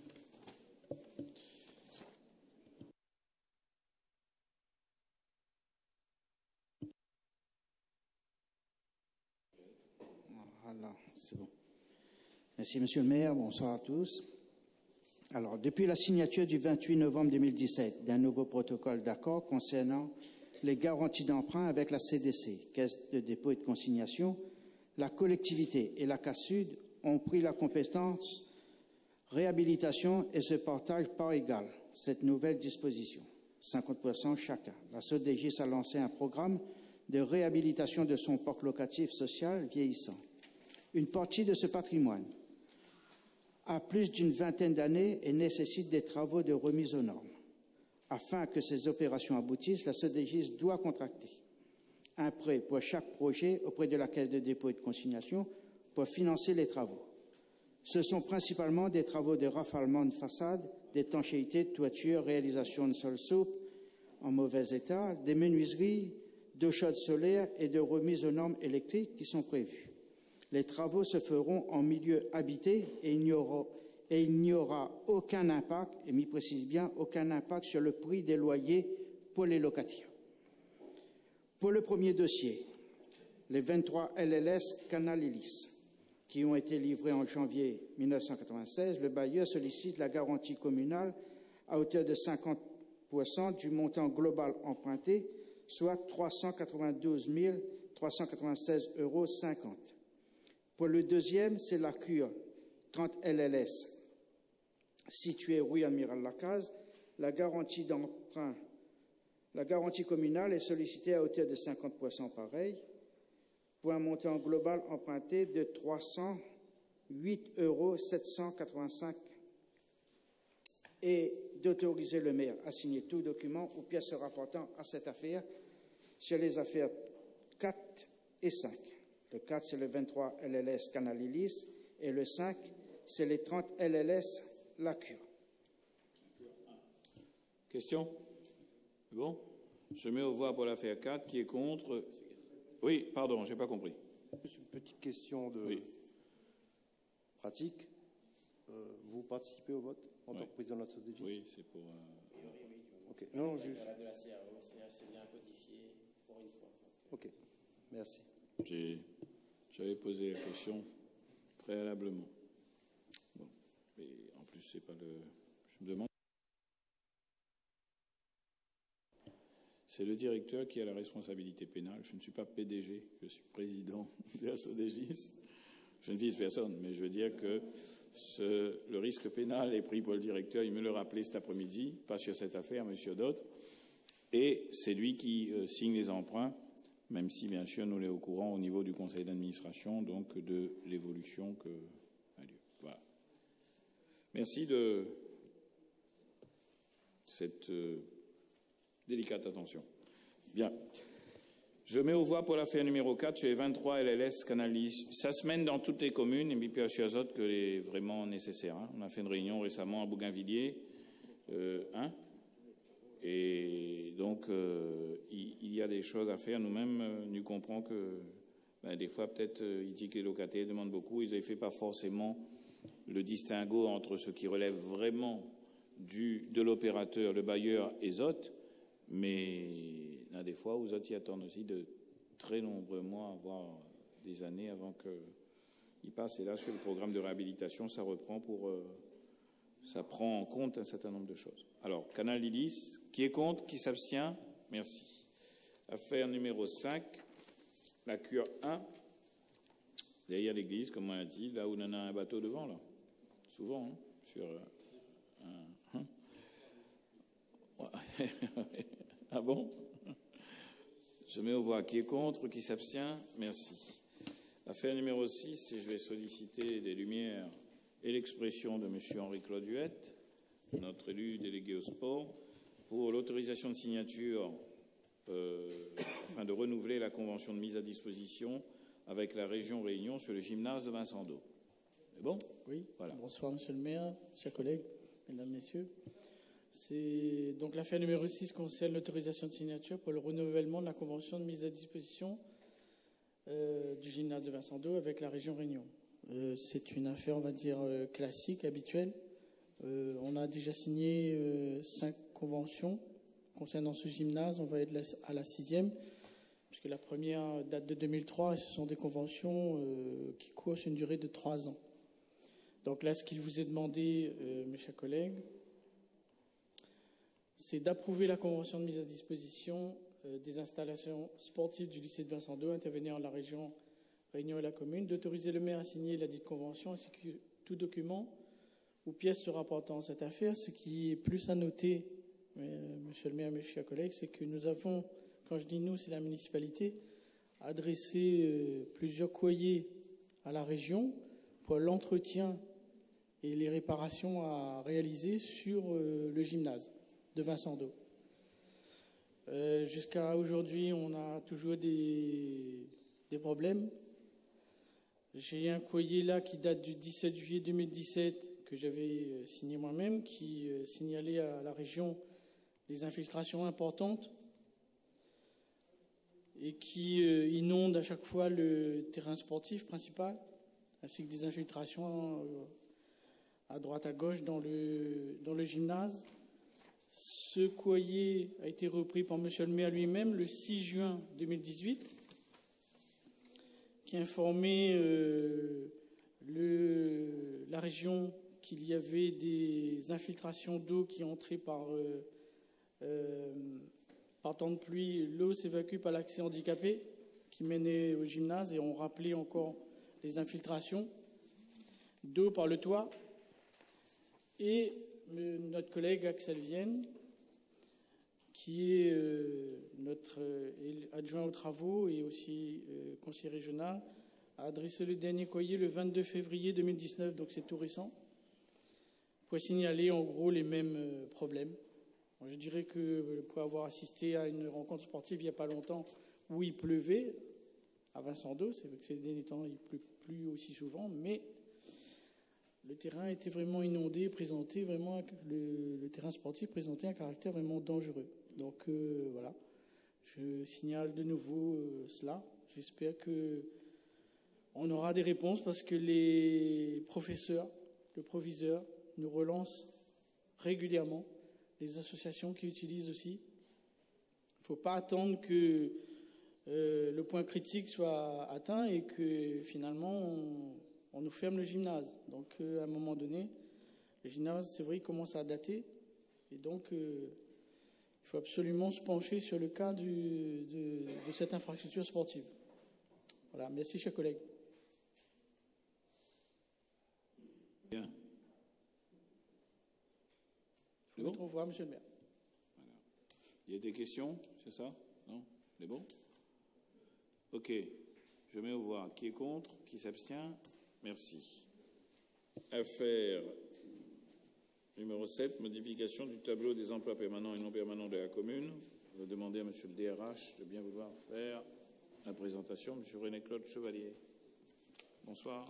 Voilà, c'est bon. Merci, Monsieur le maire. Bonsoir à tous. Alors, depuis la signature du 28 novembre 2017 d'un nouveau protocole d'accord concernant les garanties d'emprunt avec la CDC, Caisse de dépôt et de consignation, la collectivité et la CASUD ont pris la compétence réhabilitation et se partagent par égal cette nouvelle disposition, 50% chacun. La SODEGIS a lancé un programme de réhabilitation de son parc locatif social vieillissant. Une partie de ce patrimoine a plus d'une vingtaine d'années et nécessite des travaux de remise aux normes. Afin que ces opérations aboutissent, la SODEGIS doit contracter un prêt pour chaque projet auprès de la Caisse de dépôt et de consignation pour financer les travaux. Ce sont principalement des travaux de rafalement de façade, d'étanchéité de toiture, réalisation de sol souple en mauvais état, des menuiseries, d'eau chaude solaire et de remise aux normes électriques qui sont prévus. Les travaux se feront en milieu habité et il n'y aura aucun impact, et m'y précise bien, aucun impact sur le prix des loyers pour les locataires. Pour le premier dossier, les 23 LLS Canal Lillis, qui ont été livrés en janvier 1996, le bailleur sollicite la garantie communale à hauteur de 50% du montant global emprunté, soit 392 396,50 €. Pour le deuxième, c'est la Cure, 30 LLS, située rue Amiral Lacaze. La garantie d'emprunt, la garantie communale est sollicitée à hauteur de 50% pareil, pour un montant global emprunté de 308,785 € et d'autoriser le maire à signer tout document ou pièce se rapportant à cette affaire sur les affaires 4 et 5. Le 4, c'est le 23 LLS Canal Lillis et le 5, c'est les 30 LLS La Cure. Question? Bon. Je mets aux voix pour l'affaire 4. Qui est contre? Oui, pardon, je n'ai pas compris. Juste une petite question de pratique. Vous participez au vote en tant que président de la SODEGIS? Oui, c'est pour... Ok. Non, juste... de la CRO, c'est bien codifié pour une fois. Ok, merci. J'avais posé la question préalablement. Bon, et en plus, c'est pas le... Je me demande... C'est le directeur qui a la responsabilité pénale. Je ne suis pas PDG, je suis président de la SODEGIS. Je ne vise personne, mais je veux dire que le risque pénal est pris pour le directeur. Il me le rappelait cet après-midi, pas sur cette affaire, mais sur d'autres. Et c'est lui qui signe les emprunts, même si, bien sûr, nous sommes au courant au niveau du conseil d'administration, donc de l'évolution que a lieu. Voilà. Merci de cette délicate attention. Bien. Je mets aux voix pour l'affaire numéro 4 sur les 23 LLS Canal Lillis. Ça se mène dans toutes les communes, et puis sur les autres que c'est vraiment nécessaire. Hein. On a fait une réunion récemment à Bougainvilliers. Et donc, il y a des choses à faire. Nous-mêmes, nous comprenons que des fois, peut-être, il dit que les locataires demandent beaucoup. Ils n'avaient fait pas forcément le distinguo entre ce qui relève vraiment de l'opérateur, le bailleur et les autres. Mais il y a des fois où les autres y attendent aussi de très nombreux mois, voire des années avant qu'il passe. Et là, sur le programme de réhabilitation, ça reprend ça prend en compte un certain nombre de choses. Alors, Canal Illis, qui est contre, qui s'abstient? Merci. Affaire numéro 5, la cure 1, derrière l'église, comme on a dit, là où on en a un bateau devant, là. Souvent, hein, sur Ah bon? Je mets aux voix. Qui est contre, qui s'abstient? Merci. Affaire numéro 6, et je vais solliciter des lumières et l'expression de M. Henri-Claude Huette, notre élu délégué au sport, pour l'autorisation de signature afin de renouveler la convention de mise à disposition avec la région Réunion sur le gymnase de Vincent d'Eau. C'est bon? Oui. Voilà. Bonsoir, monsieur le maire, chers collègues, mesdames, messieurs. Donc l'affaire numéro 6 concerne l'autorisation de signature pour le renouvellement de la convention de mise à disposition du gymnase de Vincent d'Eau avec la région Réunion. C'est une affaire, on va dire, classique, habituelle. On a déjà signé 5 conventions concernant ce gymnase. On va être à la 6e, puisque la première date de 2003, et ce sont des conventions qui courent sur une durée de 3 ans. Donc là, ce qu'il vous est demandé, mes chers collègues, c'est d'approuver la convention de mise à disposition des installations sportives du lycée de Vincent d'Eau intervenir dans la région Réunion et la commune, d'autoriser le maire à signer la dite convention ainsi que tout document ou pièce se rapportant à cette affaire. Ce qui est plus à noter, monsieur le maire, mes chers collègues, c'est que nous avons, quand je dis nous, c'est la municipalité, adressé plusieurs courriers à la région pour l'entretien et les réparations à réaliser sur le gymnase de Vincent d'Eau. Jusqu'à aujourd'hui, on a toujours des problèmes. J'ai un courrier là qui date du 17 juillet 2017 que j'avais signé moi-même, qui signalait à la région des infiltrations importantes et qui inonde à chaque fois le terrain sportif principal, ainsi que des infiltrations à droite à gauche dans le gymnase. Ce courrier a été repris par monsieur le maire lui-même le 6 juin 2018, qui informait la région qu'il y avait des infiltrations d'eau qui entraient par temps de pluie. L'eau s'évacue par l'accès handicapé qui menait au gymnase, et on rappelait encore les infiltrations d'eau par le toit. Et notre collègue Axel Vienne, qui est notre adjoint aux travaux et aussi conseiller régional, a adressé le dernier courrier le 22 février 2019, donc c'est tout récent, pour signaler en gros les mêmes problèmes. Je dirais que pour avoir assisté à une rencontre sportive il n'y a pas longtemps où il pleuvait à Vincent d'Eau, c'est vrai que ces derniers temps il ne pleut plus aussi souvent, mais le terrain était vraiment inondé, présentait vraiment le terrain sportif présentait un caractère vraiment dangereux. Donc voilà, je signale de nouveau cela. J'espère qu'on aura des réponses parce que les professeurs, le proviseur nous relancent régulièrement, les associations qui utilisent aussi. Il ne faut pas attendre que le point critique soit atteint et que finalement on nous ferme le gymnase. Donc à un moment donné, le gymnase, c'est vrai, il commence à dater. Et donc il faut absolument se pencher sur le cas de cette infrastructure sportive. Voilà, merci chers collègues. Bien. Je vous revoir, monsieur le maire. Voilà. Il y a des questions, c'est ça? Non? C'est bon? Ok. Je mets aux voix. Qui est contre? Qui s'abstient? Merci. Affaire numéro 7, modification du tableau des emplois permanents et non permanents de la commune. Je vais demander à monsieur le DRH de bien vouloir faire la présentation. Monsieur René-Claude Chevalier. Bonsoir.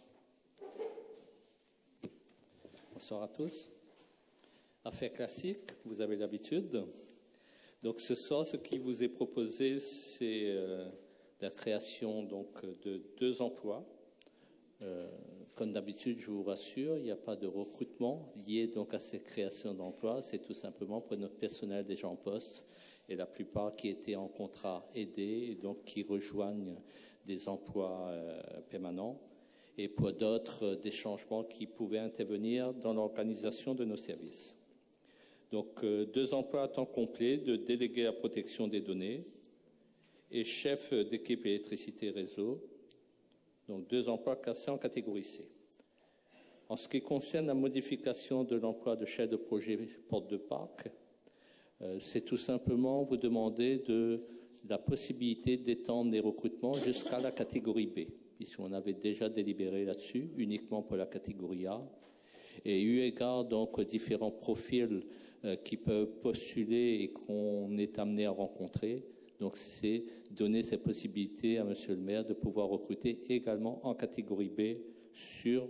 Bonsoir à tous. Affaire classique, vous avez l'habitude. Donc ce soir, ce qui vous est proposé, c'est la création donc, de 2 emplois. Comme d'habitude, je vous rassure, il n'y a pas de recrutement lié donc à cette création d'emplois. C'est tout simplement pour notre personnel déjà en poste et la plupart qui étaient en contrat aidé et donc qui rejoignent des emplois permanents, et pour d'autres, des changements qui pouvaient intervenir dans l'organisation de nos services. Donc, 2 emplois à temps complet de délégué à protection des données et chef d'équipe électricité réseau, donc 2 emplois classés en catégorie C. En ce qui concerne la modification de l'emploi de chef de projet porte de parc, c'est tout simplement vous demander de la possibilité d'étendre les recrutements jusqu'à la catégorie B, puisqu'on avait déjà délibéré là-dessus, uniquement pour la catégorie A. Et eu égard donc aux différents profils qui peuvent postuler et qu'on est amené à rencontrer, donc c'est donner cette possibilité à Monsieur le maire de pouvoir recruter également en catégorie B sur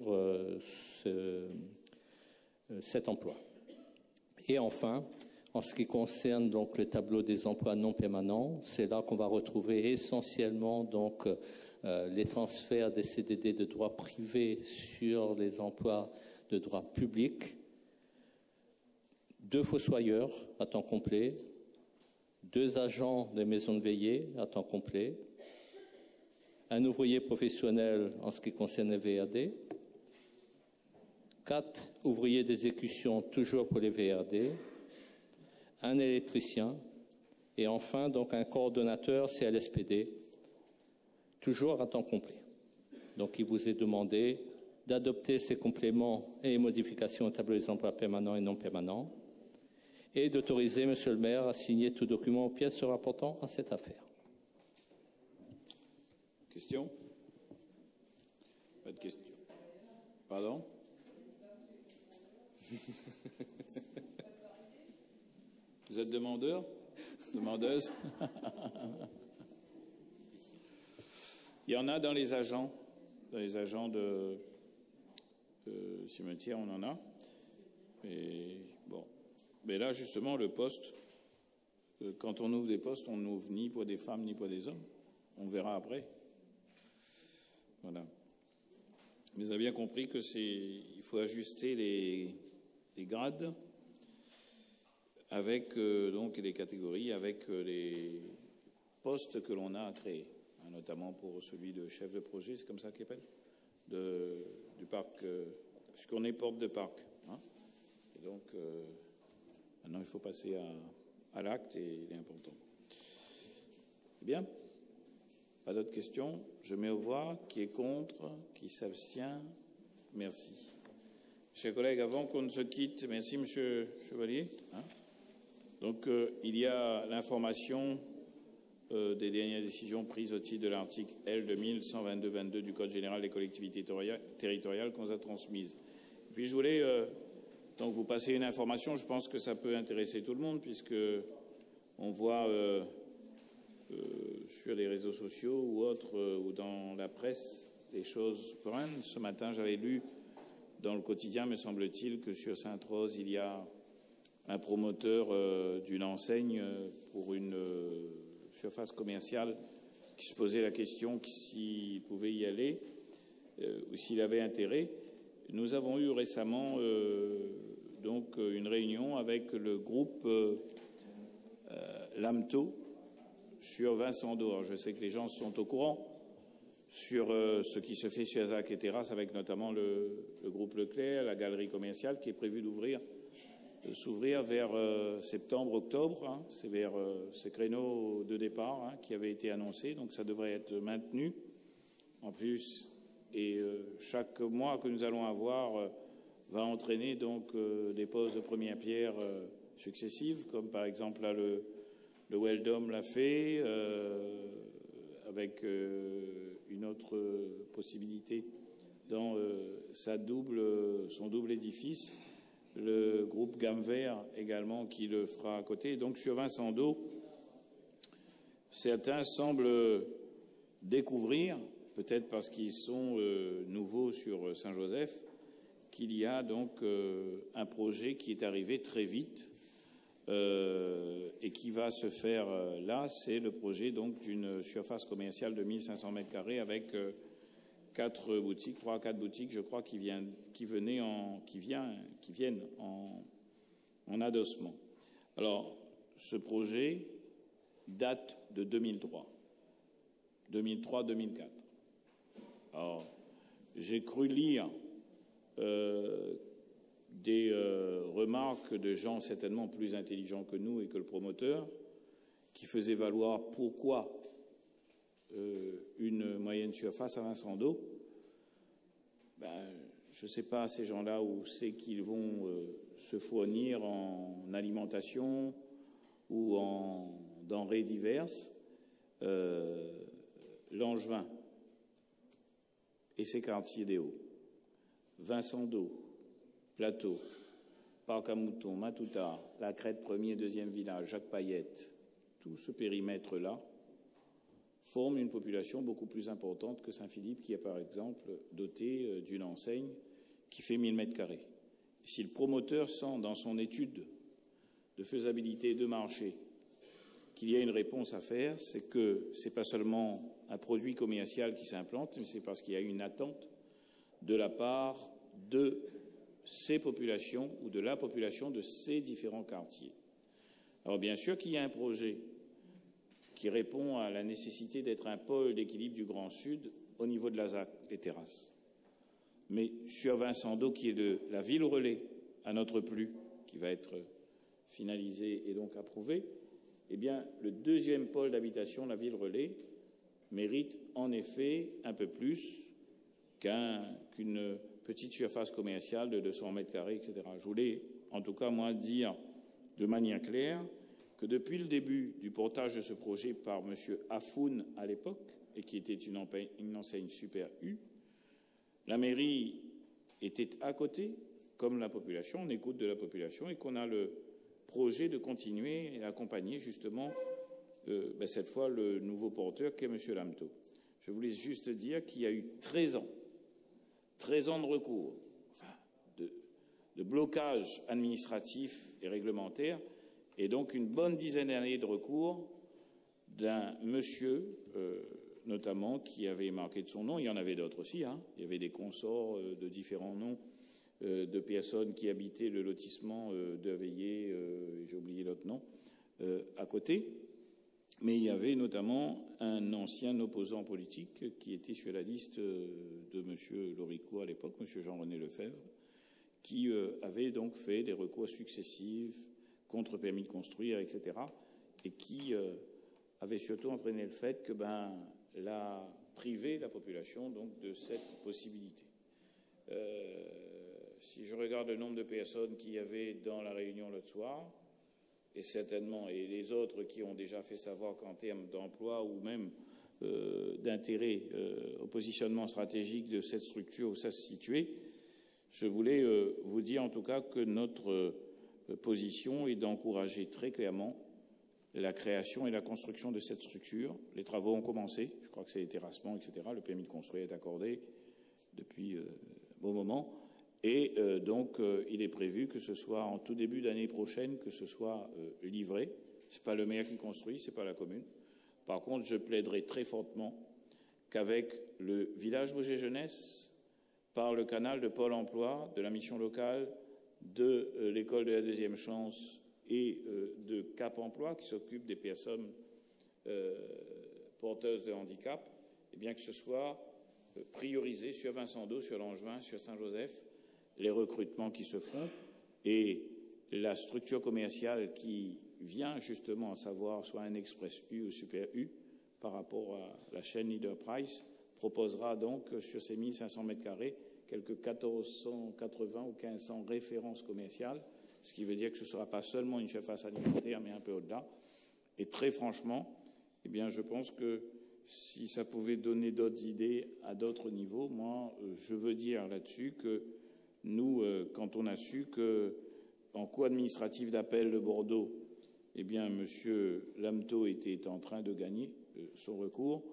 cet emploi. Et enfin, en ce qui concerne donc le tableau des emplois non permanents, c'est là qu'on va retrouver essentiellement donc les transferts des CDD de droit privé sur les emplois de droit public, 2 fossoyeurs à temps complet, 2 agents des maisons de veillée à temps complet, un ouvrier professionnel en ce qui concerne les VRD, 4 ouvriers d'exécution toujours pour les VRD, un électricien et enfin donc un coordonnateur CLSPD, toujours à temps complet. Donc il vous est demandé d'adopter ces compléments et modifications au tableau des emplois permanents et non permanents et d'autoriser Monsieur le maire à signer tout document aux pièces se rapportant à cette affaire. Question? Pas de question. Pardon? Vous êtes demandeur? Demandeuse? Il y en a dans les agents de cimetière, on en a. Et bon. Mais là, justement, le poste, quand on ouvre des postes, on n'ouvre ni pour des femmes ni pour des hommes. On verra après. Voilà. Mais vous avez bien compris que il faut ajuster les grades avec donc les catégories, avec les postes que l'on a à créer, hein, notamment pour celui de chef de projet, c'est comme ça qu'il appelle, du parc, puisqu'on est porte de parc. Hein, et donc maintenant il faut passer à l'acte et il est important. C'est bien? Pas d'autres questions? Je mets aux voix. Qui est contre? Qui s'abstient? Merci. Chers collègues, avant qu'on ne se quitte, merci Monsieur Chevalier. Hein, donc il y a l'information des dernières décisions prises au titre de l'article L 2122-22 du Code général des collectivités territoriales qu'on nous a transmises. Et puis je voulais donc vous passer une information. Je pense que ça peut intéresser tout le monde puisque on voit sur les réseaux sociaux ou autres ou dans la presse des choses foraines. Ce matin, j'avais lu dans le quotidien, me semble-t-il, que sur Sainte-Rose, il y a un promoteur d'une enseigne pour une surface commerciale qui se posait la question s'il pouvait y aller ou s'il avait intérêt. Nous avons eu récemment donc une réunion avec le groupe Lamto sur Vincent d'O. Alors, je sais que les gens sont au courant sur ce qui se fait sur Azac et Terrasse avec notamment le groupe Leclerc, la galerie commerciale qui est prévue s'ouvrir vers septembre-octobre. Hein, c'est vers ce créneau de départ hein, qui avait été annoncé, donc ça devrait être maintenu en plus. Et chaque mois que nous allons avoir va entraîner donc des poses de première pierre successives, comme par exemple là le Weldom l'a fait, avec une autre possibilité dans son double édifice. Le groupe Gamme Vert également qui le fera à côté. Donc sur Vincent d'O, certains semblent découvrir, peut-être parce qu'ils sont nouveaux sur Saint-Joseph, qu'il y a donc un projet qui est arrivé très vite et qui va se faire là. C'est le projet donc d'une surface commerciale de 1500 mètres carrés avec 4 boutiques, 3 à 4 boutiques, je crois, qui viennent en adossement. Alors, ce projet date de 2003. 2003-2004. Alors, j'ai cru lire des remarques de gens certainement plus intelligents que nous et que le promoteur, qui faisaient valoir pourquoi une moyenne surface à Vincent d'eau. Je ne sais pas, ces gens-là, où c'est qu'ils vont se fournir en alimentation ou en denrées diverses. Langevin et ses quartiers des Hauts, Vincent d'eau, Plateau, Parc à Moutons, Matouta, la Crête, premier et deuxième village, Jacques Payette, tout ce périmètre-là forme une population beaucoup plus importante que Saint-Philippe, qui est par exemple doté d'une enseigne qui fait 1000 mètres carrés. Si le promoteur sent dans son étude de faisabilité de marché qu'il y a une réponse à faire, c'est que ce n'est pas seulement un produit commercial qui s'implante, mais c'est parce qu'il y a une attente de la part de ces populations ou de la population de ces différents quartiers. Alors bien sûr qu'il y a un projet qui répond à la nécessité d'être un pôle d'équilibre du Grand Sud au niveau de la ZAC, les terrasses. Mais sur Vincent d'eau, qui est de la ville relais à notre plus, qui va être finalisé et donc approuvé, eh bien, le deuxième pôle d'habitation, la ville relais, mérite en effet un peu plus qu'une petite surface commerciale de 200 mètres carrés, etc. Je voulais, en tout cas, moi, dire de manière claire que depuis le début du portage de ce projet par M. Afoun à l'époque, et qui était une enseigne Super U, la mairie était à côté, comme la population, on écoute de la population, et qu'on a le projet de continuer et d'accompagner justement cette fois le nouveau porteur qui est M. Lamto. Je voulais juste dire qu'il y a eu 13 ans de recours, de blocage administratif et réglementaire, et donc une bonne dizaine d'années de recours d'un monsieur, notamment, qui avait marqué de son nom. Il y en avait d'autres aussi, hein. Il y avait des consorts de différents noms de personnes qui habitaient le lotissement de Veillé, j'ai oublié l'autre nom, à côté. Mais il y avait notamment un ancien opposant politique qui était sur la liste de M. Loricourt à l'époque, M. Jean-René Lefebvre, qui avait donc fait des recours successifs contre permis de construire, etc., et qui avait surtout entraîné le fait que l'a privé la population donc de cette possibilité. Si je regarde le nombre de personnes qu'il y avait dans la réunion l'autre soir, et certainement, et les autres qui ont déjà fait savoir qu'en termes d'emploi ou même d'intérêt au positionnement stratégique de cette structure où ça se situait, je voulais vous dire en tout cas que notre position est d'encourager très clairement la création et la construction de cette structure. Les travaux ont commencé, je crois que c'est les terrassements, etc. Le permis de construire est accordé depuis un bon moment. Et donc, il est prévu que ce soit en tout début d'année prochaine que ce soit livré. Ce n'est pas le maire qui construit, ce n'est pas la commune. Par contre, je plaiderai très fortement qu'avec le village Vosges Jeunesse, par le canal de Pôle emploi, de la mission locale, de l'école de la deuxième chance et de Cap Emploi, qui s'occupe des personnes porteuses de handicap, et bien que ce soit priorisé sur Vincent d'eau, sur Langevin, sur Saint-Joseph, les recrutements qui se font et la structure commerciale qui vient justement à savoir soit un Express U ou Super U par rapport à la chaîne Leader Price proposera donc sur ces 1500 mètres carrés quelques 1480 ou 1500 références commerciales, ce qui veut dire que ce ne sera pas seulement une surface alimentaire mais un peu au-delà. Et très franchement, eh bien, je pense que si ça pouvait donner d'autres idées à d'autres niveaux, moi, je veux dire là-dessus que nous, quand on a su qu'en cours administratif d'appel de Bordeaux, eh bien, M. Lamto était en train de gagner son recours,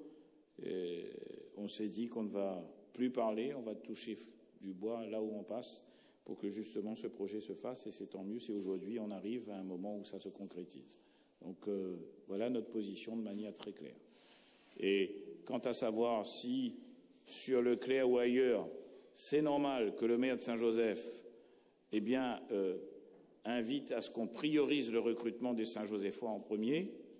on s'est dit qu'on ne va plus parler, on va toucher du bois là où on passe pour que justement ce projet se fasse, et c'est tant mieux si aujourd'hui on arrive à un moment où ça se concrétise. Donc voilà notre position de manière très claire. Et quant à savoir si sur le Clair ou ailleurs, c'est normal que le maire de Saint-Joseph eh bien, invite à ce qu'on priorise le recrutement des Saint-Josephois en premier.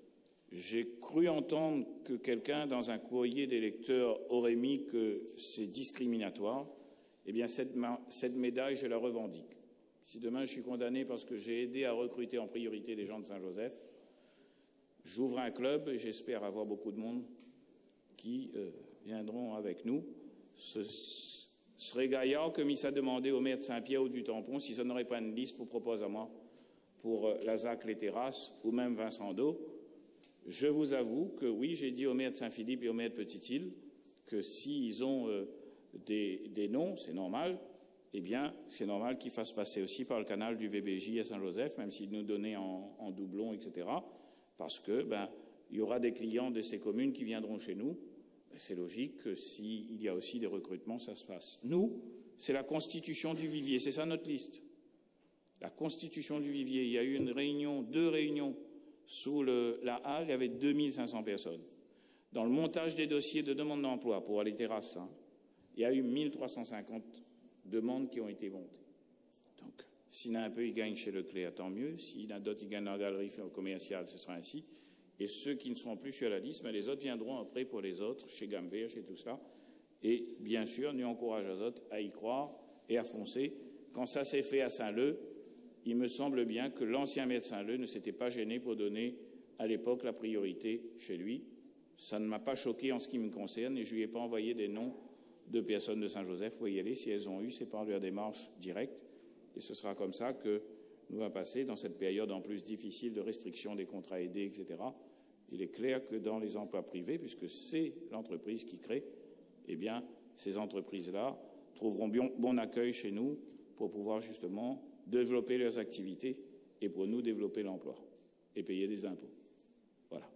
J'ai cru entendre que quelqu'un, dans un courrier des lecteurs, aurait mis que c'est discriminatoire. Eh bien, cette médaille, je la revendique. Si demain je suis condamné parce que j'ai aidé à recruter en priorité des gens de Saint-Joseph, j'ouvre un club et j'espère avoir beaucoup de monde qui viendront avec nous. Ce serait gaillard que mis à demander au maire de Saint-Pierre ou du Tampon si ça n'aurait pas une liste pour proposer à moi pour la ZAC Les Terrasses ou même Vincent d'Eau. Je vous avoue que oui, j'ai dit au maire de Saint-Philippe et au maire de Petite-Île que s'ils ont des noms, c'est normal, eh bien, c'est normal qu'ils fassent passer aussi par le canal du VBJ à Saint-Joseph, même s'ils nous donnaient en doublon, etc. Parce que, il y aura des clients de ces communes qui viendront chez nous. C'est logique que s'il y a aussi des recrutements, ça se fasse. Nous, c'est la constitution du vivier, c'est ça notre liste. La constitution du vivier. Il y a eu deux réunions sous la halle, il y avait 2500 personnes. Dans le montage des dossiers de demande d'emploi pour les terrasses, il y a eu 1350 demandes qui ont été montées. Donc, s'il y en a un peu, ils gagnent chez Leclerc, tant mieux. S'il y en a d'autres, ils gagnent dans la galerie commerciale, ce sera ainsi. Et ceux qui ne seront plus sur la liste, mais les autres viendront après pour les autres, chez Gamver, chez tout cela. Et bien sûr, nous encourageons les autres à y croire et à foncer. Quand ça s'est fait à Saint-Leu, il me semble bien que l'ancien maire de Saint-Leu ne s'était pas gêné pour donner à l'époque la priorité chez lui. Ça ne m'a pas choqué en ce qui me concerne et je ne lui ai pas envoyé des noms de personnes de Saint-Joseph. Vous pouvez y aller, si elles ont eu, c'est par leur démarche directe. Et ce sera comme ça que nous allons passer dans cette période en plus difficile de restriction des contrats aidés, etc. Il est clair que dans les emplois privés, puisque c'est l'entreprise qui crée, eh bien, ces entreprises-là trouveront bon accueil chez nous pour pouvoir justement développer leurs activités et pour nous développer l'emploi et payer des impôts. Voilà.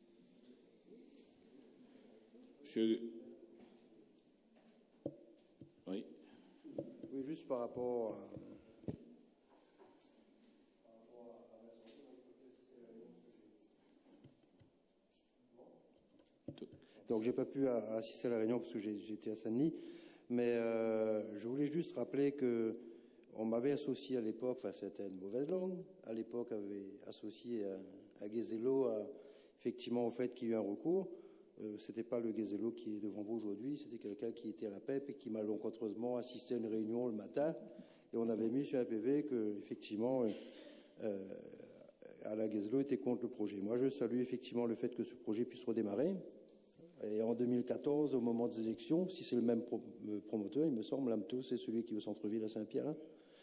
Monsieur. Oui. Oui, juste par rapport à... Donc, j'ai pas pu assister à la réunion parce que j'étais à Saint-Denis, mais je voulais juste rappeler que on m'avait associé à l'époque, enfin c'était une mauvaise langue, à l'époque avait associé à Guézello effectivement au fait qu'il y a eu un recours. C'était pas le Guézello qui est devant vous aujourd'hui, c'était quelqu'un qui était à la PEP et qui malencontreusement assistait à une réunion le matin et on avait mis sur un PV que effectivement Alain Guézello était contre le projet. Moi je salue effectivement le fait que ce projet puisse redémarrer. Et en 2014, au moment des élections, si c'est le même promoteur, il me semble, Lamto, c'est celui qui est au centre-ville à Saint-Pierre,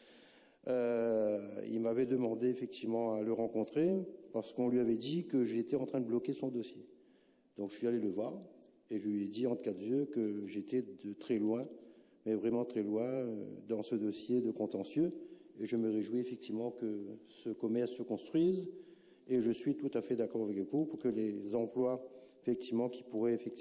il m'avait demandé effectivement à le rencontrer parce qu'on lui avait dit que j'étais en train de bloquer son dossier. Donc je suis allé le voir et je lui ai dit entre quatre yeux que j'étais de très loin, mais vraiment très loin, dans ce dossier de contentieux. Et je me réjouis effectivement que ce commerce se construise. Et je suis tout à fait d'accord avec vous pour que les emplois effectivement qui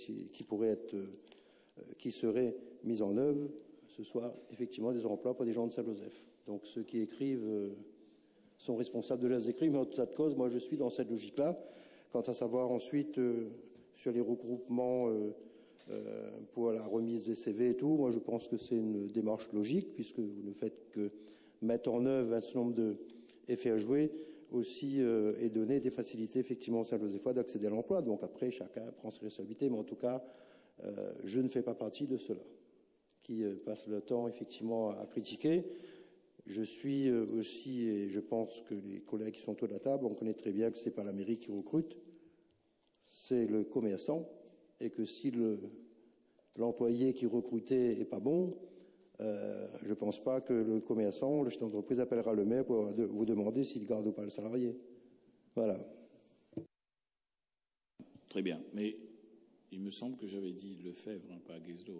seraient mis en œuvre, ce soit effectivement des emplois pour des gens de Saint-Joseph. Donc ceux qui écrivent sont responsables de leurs écrits, mais en tout état de cause, moi je suis dans cette logique-là. Quant à savoir ensuite sur les regroupements pour la remise des CV et tout, moi je pense que c'est une démarche logique puisque vous ne faites que mettre en œuvre un certain nombre de effets à jouer aussi et donner des facilités effectivement aux Saint-Josephois d'accéder à l'emploi. Donc après, chacun prend ses responsabilités, mais en tout cas, je ne fais pas partie de ceux-là qui passent le temps effectivement à critiquer. Je suis aussi, et je pense que les collègues qui sont autour de la table, on connaît très bien que ce n'est pas la mairie qui recrute, c'est le commerçant, et que si l'employé qui recrutait n'est pas bon, je ne pense pas que le commerçant, le chef d'entreprise appellera le maire pour vous demander s'il garde ou pas le salarié. Voilà. Très bien. Mais il me semble que j'avais dit Lefebvre, pas Guézello.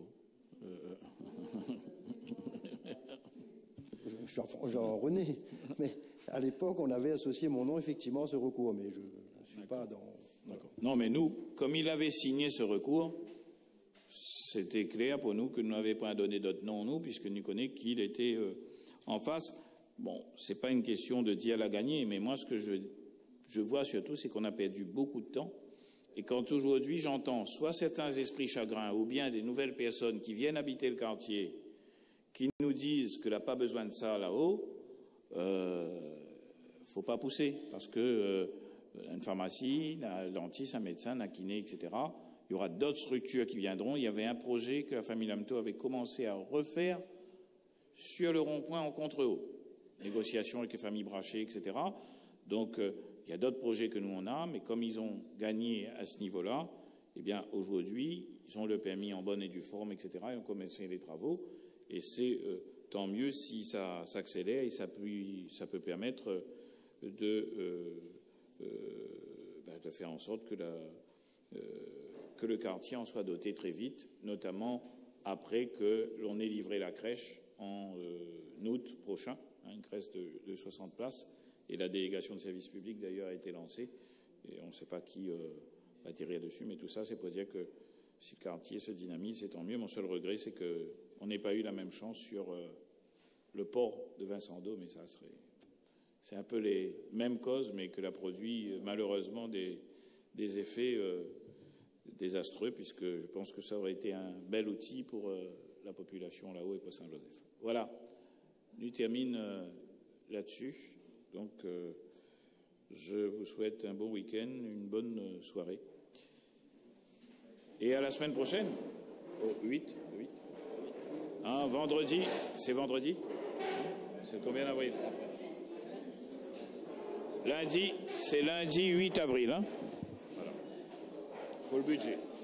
Jean René. Mais à l'époque, on avait associé mon nom effectivement à ce recours. Mais je ne suis pas dans... D'accord. Non, mais nous, comme il avait signé ce recours, c'était clair pour nous que nous n'avions pas donné d'autres noms, nous, puisque nous connaissons qu'il était en face. Bon, ce n'est pas une question de dire la gagner, mais moi, ce que je vois surtout, c'est qu'on a perdu beaucoup de temps. Et quand aujourd'hui, j'entends soit certains esprits chagrins ou bien des nouvelles personnes qui viennent habiter le quartier, qui nous disent que n'a pas besoin de ça là-haut, faut pas pousser, parce que une pharmacie, un dentiste, un médecin, un kiné, etc. Il y aura d'autres structures qui viendront. Il y avait un projet que la famille Lamteau avait commencé à refaire sur le rond-point en Contre-Haut. Négociations avec les familles Brachet, etc. Donc, il y a d'autres projets que nous on a, mais comme ils ont gagné à ce niveau-là, eh bien, aujourd'hui, ils ont le permis en bonne et due forme, etc. Ils ont commencé les travaux. Et c'est tant mieux si ça s'accélère et ça peut permettre de faire en sorte que le quartier en soit doté très vite, notamment après que l'on ait livré la crèche en août prochain, une crèche de 60 places. Et la délégation de service public, d'ailleurs, a été lancée. Et on ne sait pas qui va atterrir dessus, mais tout ça, c'est pour dire que si le quartier se dynamise, c'est tant mieux. Mon seul regret, c'est qu'on n'ait pas eu la même chance sur le port de Vincent-d'Eau, mais ça serait... C'est un peu les mêmes causes, mais que la produit, malheureusement, des effets désastreux, puisque je pense que ça aurait été un bel outil pour la population là-haut et pour Saint-Joseph. Voilà. Nous termine là-dessus. Donc, je vous souhaite un bon week-end, une bonne soirée. Et à la semaine prochaine. Oh, 8. Vendredi. C'est vendredi. C'est combien d'avril? Lundi, c'est lundi 8 avril. Voilà. Pour le budget.